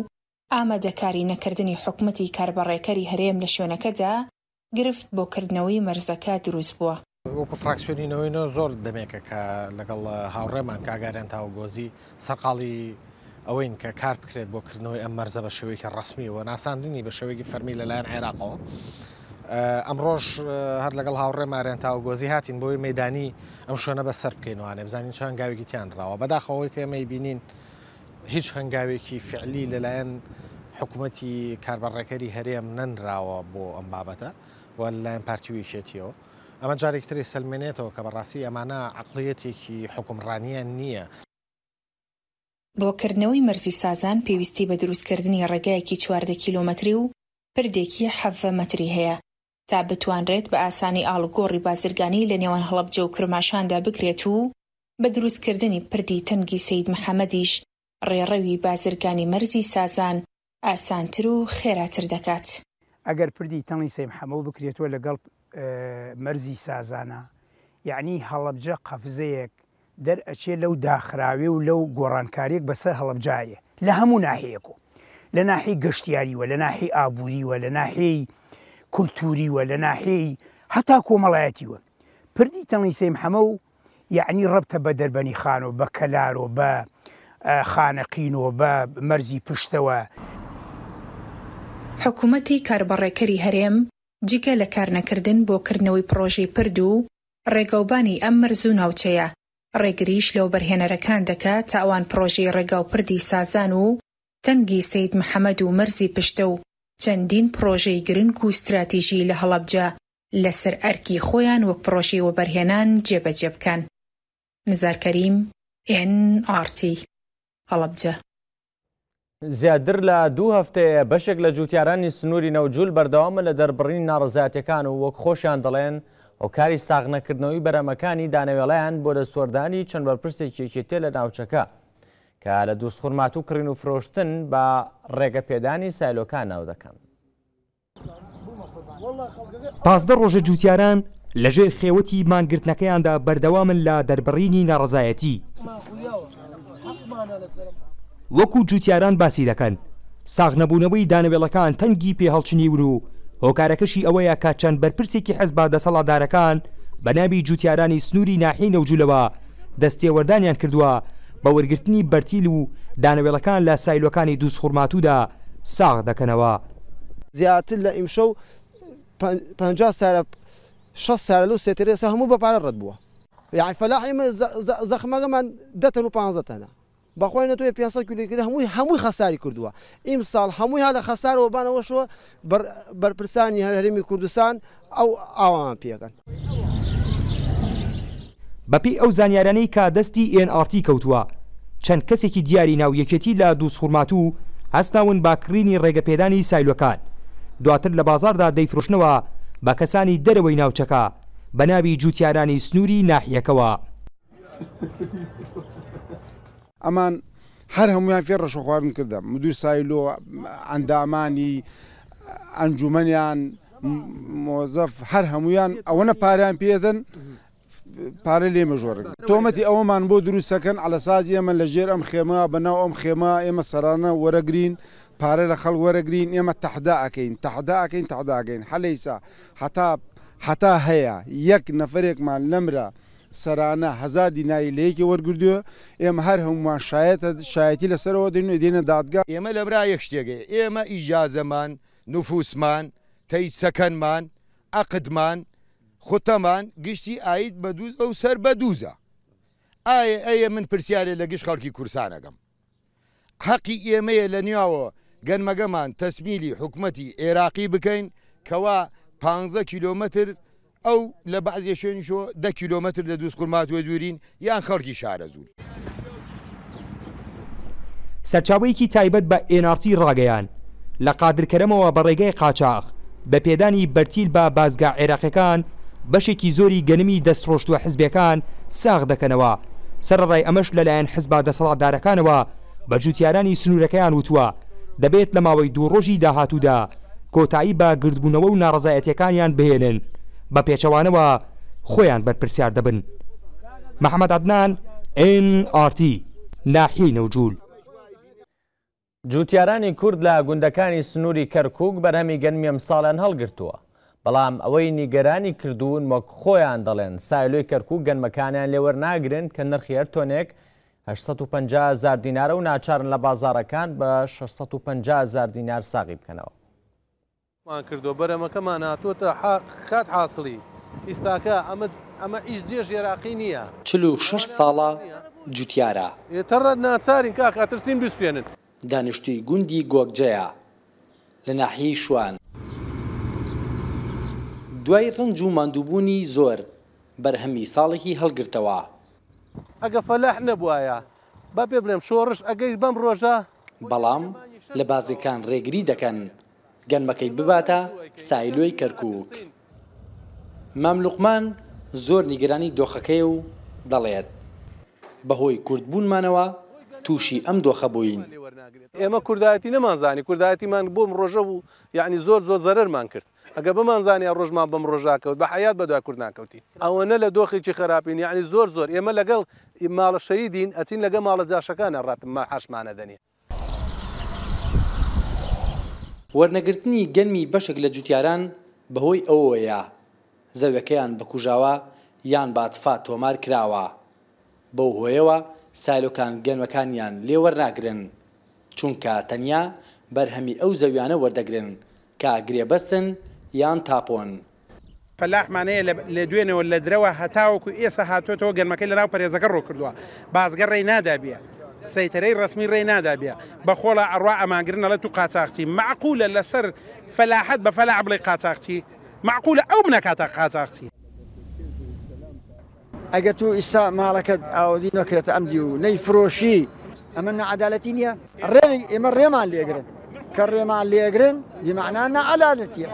S4: ئامادەکاری نەکردنی حکومەتی کاربەڕێکەری هەرێم لە شوێنەکەدا گرفت بۆ کردنەوەی مەرزەکە دروست بووە.
S6: وەکو فراکسیۆنینەوەینەوە زۆر دەمێکە کە لەگەڵ هاوڕێمان کاگاریان تاوگۆزی سەرقاڵی ئەوەین کە کار بکرێت بۆ کردنەوەی ئەم مەرزە بە شێوەیەکی ڕسمیەوە ناساندنی بە شێوەیەکی فەرمی لەلایەن عێراقەوە. ئەمڕۆژ هەر لەگەڵ هاوڕێماریان تاوگۆزی هاتین بۆی مەدانی ئەم شوێنە بەسەر بکەینەوەوانێ بزانین چ هەنگاوێکی تیان ڕاوە بەداخەوەی کە ئێمەی بینین هیچ هەنگاوێکی فعلی لەلایەن حکوومەتی کاربەڕێکەری هەرێم نەنراوە بۆ ئەم بابەتە و لەلایەن پارتیویکێتیەوە. ئەمە جارێکتری سلمێنێتەوە کە بەڕاستی ئەمانە عقلەتێکی حکومڕانیان نییە.
S4: بۆکردنەوەی مەرزی سازان پێویستی بە دروستکردنی ڕێگایەکی چواردە کیلۆمەتری و پردێکی حەڤە مەتری هەیە تا بتوانرێت بە ئاسانی ئاڵگۆڕی بازرگانی لە نێوان هەڵەبجە و کرماشاندا بکرێت و بە دروستکردنی پردی تەنگی سەید محەممەدیش ڕێڕەوی بازرگانی مەرزی سازان ئاسانتر و خێراتر دەکات.
S7: ئەگەر پردی تەنگی سەید محەممەد بکرێتەوە لەگەڵ مەرزی سازانە یعنی هەڵەبجە قەفزەیەک دەرئەچێ لەو داخراوێ و لەو گۆڕانکاریەک بەسەر هەڵەبجایە لە هەموو ناحەیەک و لە ناحی گەشتیاریوە لە ناحی ئابووریوە لە ناحی کولتوریوە لە ناحی هەتا کۆمەڵایەتیوە پردی تەنگی سەید محەممەد یعنی ڕەبتە بە دەربەنی خانەوە بە کەلارۆ بە خانەقینەوە بە مەرزی پشتەوە.
S4: حکوومەتی کاربەڕێکەری هەرێم جگە لە کارنەکردن بۆ کردنەوەی پرۆژەی پرد و ڕێگەوبانی ئەم مەرز و ناوچەیە ڕێگریش لەو بەرهێنەرەکان دەکات تا ئەوان پرۆژەی ڕێگا و پردی سازان و تەنگی سەید محەممەد و مەرزی پشتە و چەندین پرۆژەی گرنگ و استراتیژی لە هەڵەبجە لەسەر ئەرکی خۆیان وەک پرۆژەی وەبەرهێنان جێبەجێ بکەن. نزار کەریم ئێن ئار تی هەڵەبجە.
S1: زیاتر لە دوو هەفتەیە بەشێک لە جوتیارانی سنووری نەوجول بەردەوامە لە دەربڕین ناڕزاتەکان و وەک خۆشیان دەڵێن هۆکاری ساغنەکردنەوەی بەرەمەکانی دانەوێڵیان بۆ دەسوەردانی چەند بەرپرسێکی تێ لە ناوچەکە کە لە دووسخورمات و کڕین و فرۆشتن بە ڕێگەپێدانی سایلۆکان ناو دەکەن.
S8: پازدە ڕۆژە جوتیاران لەژێر خێوەتی مانگرتنەکەیاندا بەردەوامن لە دەربڕینی ناڕزایەتی. وەکو جوتیاران باسی دەکەن ساغنەبوونەوەی دانەوێڵەکان تەنگی پێهەڵچنیون و هۆکارەکەشی ئەوەیە کە چەند بەرپرسێکی حەزب دەسەڵاتدارەکان بە ناوی جوتیارانی سنووری ناحیەی نەوجولەوە دەستێوەردانیان کردووە بە وەرگرتنی بەرتیل و دانەوێڵەکان لە سایلۆکانی دووسخورماتوودا ساغ دەکەنەوە.
S9: زیاتر لە ئیمشەو پەنجا سارە شەش سارە لەو سێتەرێسە هەموو بەپارە ڕەت بووە. یعنی فەلاحی زەخمەکەمان دەتەن و پانزە تەنە بەخۆی نەتوێ پێنجسەد کیلۆکرد هەمووی هەمووی خەساری کردووە. ئیمساڵ هەمووی ها لە خەسارەوە بانەوەشەوە بەرپرسانی هەرێمی کوردستان ئەو ئاوامان پێکەن.
S8: بەپێی ئەو زانیارانەی کە دەستی ئێن ئار تی کەوتووە چەند کەسێکی دیاری ناو یەکێتی لە دووسخورماتوو هەستاون باکڕینی ڕێگەپێدانی سایلۆکان دواتر لە بازاردا دەیفرۆشنەوە بە کەسانی دەرەوەی ناوچەکە بە ناوی جوتیارانی سنووری ناحیەکەوە.
S25: ئەمان هەر هەمویان فێر ڕەشە خواردن کردم مدیر سایلۆ ئەندامانی ئەنجومەنیان مۆزەف هەر هەمویان ئەوەنە پاریان پێدەن پارە لێ مەژۆرن. تۆمەتی ئەوەمان بۆ دروستەکەن ئەلەسازی ئێمە لە ژێر ئەم خێمە بەناو ئەم خێمە ئێمە سەرانە وەرەگرین پارە لە خەڵ وەرەگرین ئێمە تەحدا ئەکەین تەحدا ئەکەین تەحدا ئەکەین حەلەیسا هەتا هەتا هەیە یەک نەفرێکمان لەمرە سەرانە هەزار دیناری لە یەکی وەرگردووە ئێمە هەر هەمومان شایەتە شایەتی لەسەرەوە دێنێ دێنە دادگا.
S26: ئێمە لە برا یەک شتێگەی ئێمە ئیجازەمان نفوسمان تەیسەکەنمان عەقدمان خوتەمان گشتی ئاید بە دووز ئەو سەر بە دووزە. ئایا ئەیە من پرسیارێ لە گشت خەڵکی کورسانەکەم حەقی ئێمەیە لە نیاوە گەنمەگەمان تەسمیلی حکوومەتی عێراقی بکەین کەوا پانزە کیلۆمەتر ئەو لە بەعزیە شوێنیشۆ دە کیلۆمەتر لە دووسخورماتوە دوورین یان خەڵکی شارە زوول.
S8: سەرچاوەیەکی تایبەت بە ئێن ئار تی ڕاگەیان لە قادرکەرەمەوە بە ڕێگەی قاچاق بە پێدانی بەرتیل بە بازگا عێراقیەکان بەشێکی زۆری گەنمی دەستڕۆشتووە حزبەکان ساغ دەکەنەوە. سەرڕای ئەمەش لەلایەن حزب دەسەڵاتدارەکانەوە بە جوتیارانی سنوورەکەیان وتووە دەبێت لە ماوەی دوو ڕۆژی داهاتوودا کۆتایی بە گردبوونەوە و ناڕزایەتیەکانیان بهێنن بە پێچەوانەوە خۆیان بەرپرسیار دەبن. محەممەد عەدنان ئێن ئار تی ناحیەی نەوجول.
S1: جوتیارانی کورد لە گوندەکانی سنووری کەرکووک بەرهەمی گەنمی ئەم ساڵیان هەڵگرتووە، بەڵام ئەوەی نیگەرانی کردوون وەک خۆیان دەڵێن سایلۆی کەرکووک گەنمەکانیان لێوەرناگرن کە نرخی هەر تۆنێک هەشت سەد و پەنجا هەزار دینارە و ناچارن لە بازاڕەکان بە شەش سەد و پەنجا هەزار دینار ساغی بکەنەوە.
S10: مان کردو بەرەمەکەمان هاتووەتە کات حاصلی ئیستاکە ئەمە ئەمە ئیش جێژ عێراقی نییە.
S11: چل و شەش ساڵە جوتیارە
S10: تەڕەت ناچارین کاک ئەترسین بستوێنن.
S11: دانیشتووی گوندی گۆگجەیە لە ناحیەی شوان. دوای ڕنج و ماندووبوونی زۆر بەرهەمی ساڵێکی هەڵگرتەوە.
S10: ئەگە فەلاح نەبووایە با پێ بڵێم شۆڕش ئەگەی بەم ڕۆژە،
S11: بەڵام لە بازەکان ڕێگری دەکەن گەنمەکەی بباتە سایلۆی کەرکووک. ماملوقمان زۆر نیگەرانی دۆخەکەی و دەڵێت بەهۆی کوردبوونمانەوە تووشی ئەم دۆخە بووین.
S10: ئێمە کوردایەتی نەمانزانی، کوردایەتیمان بۆم ڕۆژە بوو، یعنی زۆر زۆر زەرەرمان کرد. ئەگە بمانزانانی ڕۆژمان بەم ڕۆژاکەوت بە حیات بەدوای کورد ناکەوتی. ئەوەنە لە دۆخێکی خراپین، یعنی زۆر زۆر ئێمە لەگەڵ ماڵە شەهیدین ئەچین لەگە ماڵە جاشەکانە ڕاتم ما حەشمانە دەنێ.
S11: وەرنەگرتنی گەنمی بەشێک لە جوتیاران بەهۆی ئەوەیە زەویەکەیان بەکوژاوە یان باتفا تۆمار کراوە. بەو هۆیەوە سایلۆکان گەنمەکانیان لێ وەرناگرن چونکە تەنیا بەرهەمی ئەو زەویانە وەردەگرن کە گرێبەستن یان تاپۆن.
S12: فەلاحمانەیە لە دوێنەوە لە درەوە هەتاوەکو ئێستا هاتوێتەوە گەنمەکەی لەناو پەرێزەکە ڕۆ کردووە، بازگە ڕێی نادابێ، سەیتەرەی ڕسمی ڕێی نادابێ، بەخۆڵە ئەڕوا ئەمانگرنەڵێت و قاچاقچی. معقولە لەسەر فەلاحەت بە فەلاح بڵێ قاچاقچی؟ معقولە ئەو بنەکاتە قاچاقچی.
S14: ئەگەر تو ئیسا ماڵەکەت ئاودی نەکرێتە ئەمدی و نەیفرۆشی ئەمە نەعەدالەتی نییە؟ ڕێ ئێمە ڕێمان لێگرن کە ڕێمان لێگرن بمەعنا نەعەدالەتیە.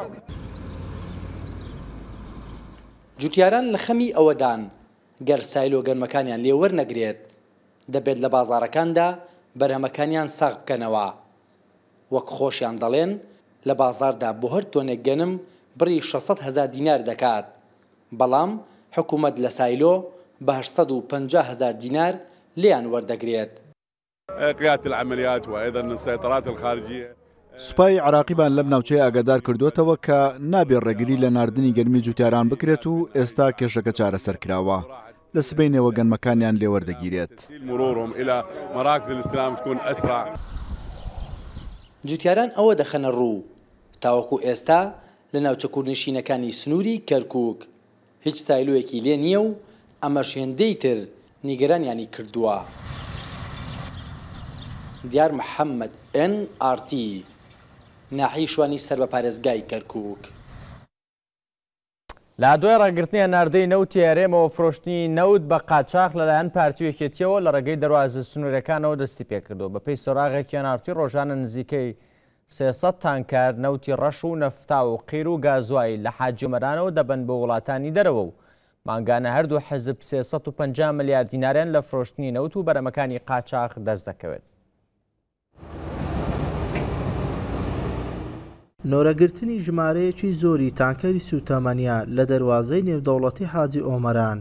S11: جوتیاران لە خەمی ئەوەدان گەر سایلۆ گەنمەکانیان لێ وەرنەگرێت دەبێت لە بازاڕەکاندا بەرهەمەکانیان ساغ بکەنەوە. وەک خۆشیان دەڵێن لە بازاردا بۆ هەر تۆنێک گەنم بڕی شەش سەد هەزار دینار دەکات، بەڵام حکوومەت لە سایلۆ بە هەشت سەد و پەنجا هەزار دینار لێیان وەردەگرێت.
S15: قيادة العمليات وأيضا السيطرات الخارجية.
S16: سوپای عراقیبان لەم ناوچەیە ئاگادار کردوێتەوە کە نابێت ڕێگری لە ناردنی گەرمی جوتیاران بکرێت و ئێستا کێشەکە چارەسەر کراوە لە سبەینەوە گەنمەکانیان لێوەردەگیرێت.
S15: مرورهم إلى مراكز الاستلام تكون أسرع.
S11: جوتیاران ئەوە دەخەنە ڕوو تاوەکو ئێستا لە ناوچە کوردنشینەکانی سنووری کەرکووک هیچ سایلۆیەکی لێ نییە و ئەمەش هێندەی تر نیگەرانیانی کردووە. دیار محەممەد ئەن ئار تی ناحی شوانی سەر بە پارێزگای کەرکووک.
S1: لا دوای ڕاگررتنیە ناردەی نەوتی هەرێمەوە فرۆشتنی نەوت بە قاچاق لەلایەن پارتیوەکێتیەوە لە ڕێگەی دەواازە سنوورەکانەوە دەستی پێکردو. بەپێی سۆراغێکیان ئارتی ڕۆژانە نزیکەی سێسەد تانکار نەوتی ڕەش و نەفتا و قیر و گازوایی لە حاجمەرانەوە دەبن بە وڵاتانی دەرەوە و مانگانە هەردوو حەزب سێسەد و پەنجا ملیار دیناریان لە فرۆشتنی نەوت و بەرەمەکانی قاچاق دەست دەکەوێت.
S27: نۆرەگرتنی ژمارەیەکی زۆری تانکەری سوتەمەنیا لە دەواازەی نێودەوڵەتی حاجی ئۆمەران.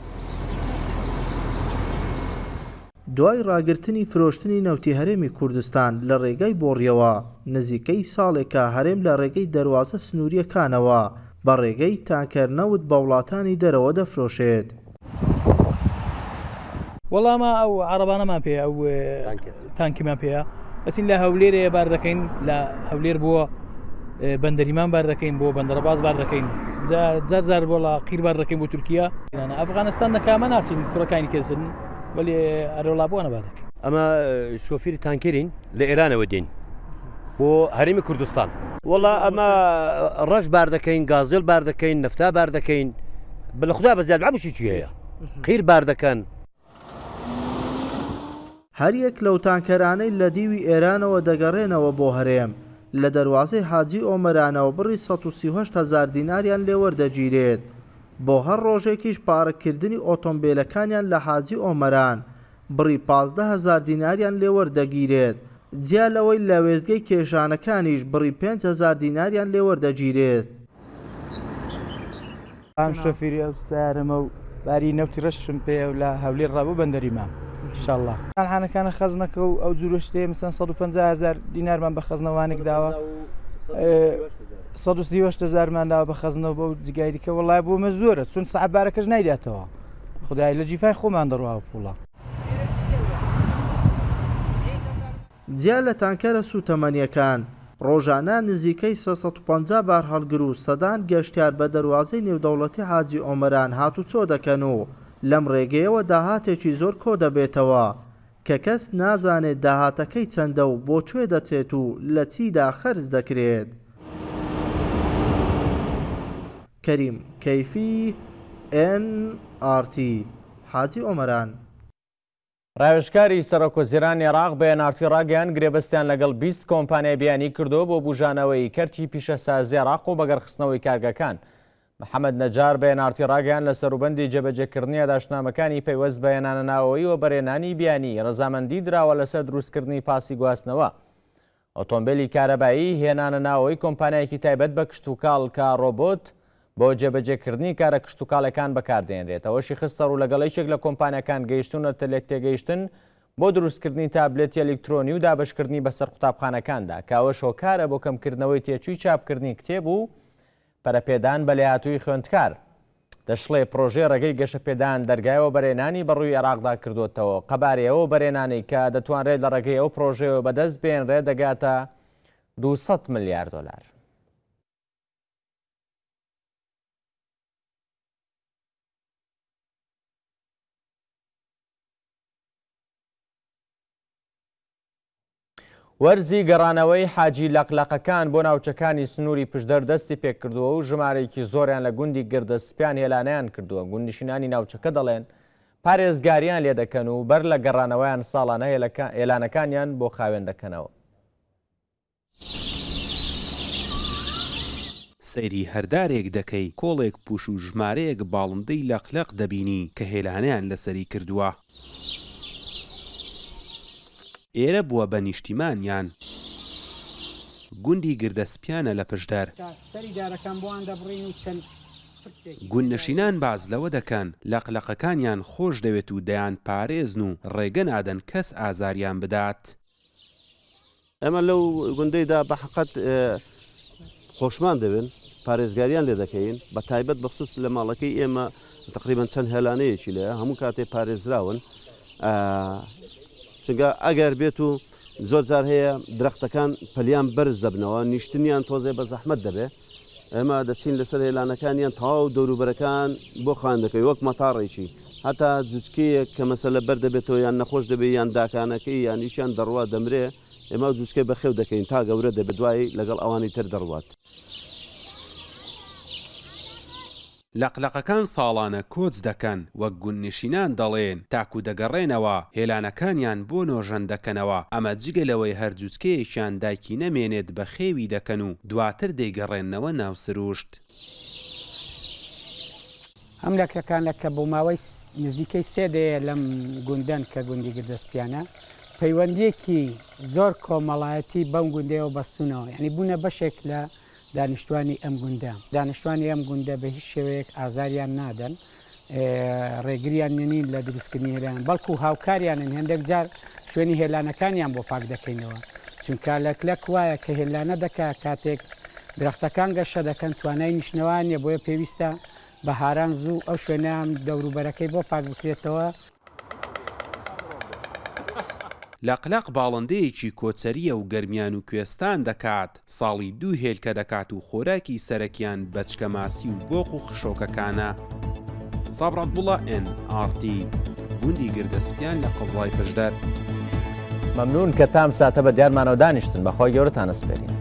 S27: دوای ڕاگررتنی فرۆشتنی نەوتی هەرێمی کوردستان لە ڕێگەی بۆڕیەوە نزیکەی ساڵێکە هەرێم لە ڕێگەی دەواازە سنووریەکانەوە بە ڕێگەی تانکەرنەوت بە وڵاتانی دەرەوە دەفرۆشێت.
S28: وەڵامە ئەو عەرەبانەمان پێ ئەو تانکیمان پێەیە ئەسین لە هەولێرەیە بار دەکەین لە هەولێر بووە بەندەریمان بار دەکەین بۆ بەندەرەباز بار دەکەین جار جار وڵا قیر بار دەکەین بۆ تورکیا. ئەفغانستان نەکامە ناچین کوڕەکانی کێسن ولی ئەرۆڵا بۆ نەبار دەکەین.
S29: ئەمە شۆفێری تانکەرین لە ئێرانەوە دێن بۆ هەرێمی کوردستان. وڵا ئەمە ڕەش بار دەکەین، گازێل بار دەکەین، نەفتا بار دەکەین، بەلە خوددا بە زیاد بەشی چی هەیە قیر بار دەکەن.
S27: هەر یەک لەو تانکەرانەی لە دیوی ئێرانەوە دەگەڕێنەوە بۆ هەرێم لە دەواازەی حاجی ئۆمەرانەوە بڕی سەد و سی و هەشت هەزار دیناریان لێوەردەگیرێت. بۆ هەر ڕۆژێکیش پارەکردنی ئۆتۆمبیلەکانیان لە حاجی ئۆمەران بڕی پازدە هەزار دیناریان لێوەردەگیرێت. جیا لەوەی لە وێزگەی کێشانەکانیش بڕی پێنج هەزار دیناریان لێوەردەگیرێت.
S28: ئەم شۆفێری ئەو سارمە و باری نەوتی ڕەشم پێ و لە هەولێر ڕابوو بەندەریمان انشاءله ئەلحانەکانە خەزنەکە و ئەو جوورە شتێ مەسەن سەد و پەنجا هەزار دینارمان بە خەزنەوانێک داوە سەد و سی و هەشت هەزارمان داوە بە خەزنەوە بەو جگایریکە وەڵای بۆمە زۆرە چون سەعبارەکەش نایداتەوە خدای لە جیفای خۆمان دەڕواوە پوڵە.
S27: جیا لە تانکەرە سوتەمەنیەکان ڕۆژانە نزیکەی سەد و پەنجا بار هەڵگر و سەدان گەشتیار بە دەواازەی نێودەوڵەتی حاجی ئۆمەران هاتوچۆ دەکەن و لەم ڕێگەیەوە داهاتێکی زۆر کۆ دەبێتەوە کە کەس نازانێت داهاتەکەی چەندە و بۆ کوێ دەچێت و لە چیدا خەرج دەکرێت. کەریم کەیفی ئێن ئار تی حاجی ئۆمەران.
S1: ڕاوێژکاری سەرۆکوەزیرانی عێراق بە ئێنارتی ڕاگەیان گرێبەستیان لەگەڵ بیست کۆمپانیای بیانی کردو بۆ بوژانەوەی کەرتی پیشەسازی عێراق و بەگەڕخستنەوەی کارگەکان. محەممەد نەجار بە ئێنارتی ڕاگەیان لە سەروبەندی جێبەجێکردنی داشنامەکانی پەیوەست بە هێنانە ناوەوەی و بەرهێنانی بیانی ڕەزامەندی دراوە لەسەر دروستکردنی پاسی گواستنەوە. ئۆتۆمبیلی کارەبایی هێنانە ناوەوەی کۆمپانیایەکی تایبەت بە کشتتوکاڵ کە ڕۆبۆت بۆ جێبەجێکردنی کارە کشتتوکاڵەکان بەکاردێنرێت. ئەوەشی خستەڕ و لەگەڵێکێک لە کۆمپانیەکان گەیشتونە تەلێک تێگەیشتن بۆ دروستکردنی تابلێتی ئەلکترۆنی و دابشکردنی بەسەر قوتابخانەکاندا کاوە شۆکارە بۆ کەمکردنەوەی تێچووی چاپکردنی کتێب و پەرەپێدان بە لایهاتووی خوێندکار. دەشڵێ پرۆژێ ڕێگەی گەشەپێدان دەرگایەوە بەرێنانی بەڕووی عێراقدا کردوتەوە. قەبارەوە بەرێنانی کە دەتوانرێت لە ڕێگەی ئەو پرۆژەوە بەدەست بێنرێ دەگاتە دووسەد ملیارد دۆلار. وەرزی گەڕانەوەی حاجی لەقلەقەکان بۆ ناوچەکانی سنووری پشدەر دەستی پێکردووە و ژمارەیەکی زۆریان لە گوندی گردەسپیان هێلانەیان کردووە. گوندنشینانی ناوچەکە دەڵێن پارێزگاریان لێ دەکەن و بەر لە گەڕانەوەیان ساڵانە هێلانەکانیان بۆ خاوێن دەکەنەوە.
S13: سەیری هەردارێک دەکەی کۆڵێک پوش و ژمارەیەک باڵندەی لەقلەق دەبینی کە هێلانەیان لەسەری کردووە. ئێرە بووە بە نیشتیمانیان گوندی گردەسپیانە لە پشدەر. گوندنشینان باز لەوە دەکەن لەقلەقەکانیان خۆش دەوێت و دەیان پارێزن و ڕێگە نادەن کەس ئازاریان بدات.
S17: ئەمە لەو گوندەیدا بە حەقەت خۆشمان دەبن پارێزگاریان لێ دەکەین بە تایبەت بەخصوص لە ماڵەکەی ئێمە تقریبان چەند هێلانەیەکی لێ هەموو کاتێ پارێزراون. چونکە ئەگەر بێت و زۆر جار هەیە درەختەکان پەلیان بەرز دەبنەوە نیشتنیان تۆزێ بە زەحمەت دەبێ. ئێمە دەچین لەسەر هێلانەکانیان تەواو دەوروبەرەکان بۆ خۆیان دەکەی وەک مەتاڕێکی هەتا جوچکەیەک کە مەسەلە بەر دەبێتەوە یان نەخۆش دەبێت یان داکانەکەی یان نیشیان دەڕوا دەمرێ ئێمە جوچکە بەخێو دەکەین تا گەورە دەبێت دوای لەگەڵ ئەوانی تر دەڕوات.
S13: لەقلەقەکان ساڵانە کۆچ دەکەن وەک گوندنشینان دەڵێن تاکو دەگەڕێنەوە هێلانەکانیان بۆ نۆژەن دەکەنەوە. ئەمە جگەلەوەی هەرجووتکەیەکیان دایکی نەمێنێت بە خێوی دەکەن و دواتر دەیگەڕێنەوە ناو سروشت.
S18: ئەم لەکلەکانە کە بۆ ماوەی نزیکەی سێ دەیە لەم گوندەن کە گوندی گردەسپیانە پەیوەندیەکی زۆر کۆمەڵایەتی بەم گوندەوە بەستونەوە یعنی بوونە بەشێک لە دانیشتوانی ئەم گوندە. دانیشتوانی ئەم گوندە بە هیچ شێوەیەک ئازاریان نادەن ڕێگریان نێنین لە دروستکردنی هێلان بەڵکو هاوکاریانن هەندێک جار شوێنی هێلانەکانیان بۆ پاک دەکەینەوە چونکە لەکلەک وایە کە هێلانە دەکا کاتێک درەختەکان گەشە دەکەن توانای نیشتنەوەیە بۆیە پێویستە بە هاران زوو ئەو شوێنیان دەوروبەرەکەی بۆ پاک بکرێتەوە.
S13: لەقلەق باڵندەیەکی کۆچەریە و گەرمیان و کوێستان دەکات ساڵی دوو هێلکە دەکات و خۆراکی سەرەکیان بەچکە ماسی و بۆق و خشۆکەکانە. سابرات بوڵە ئێن ئار تی گوندی گردەسپیان لە قەزای پشدەر.
S1: مەمنون کە تام ساتە بە دیارمانەوە دانیشتن بەخۆی گەورەتان ئەسپێرین.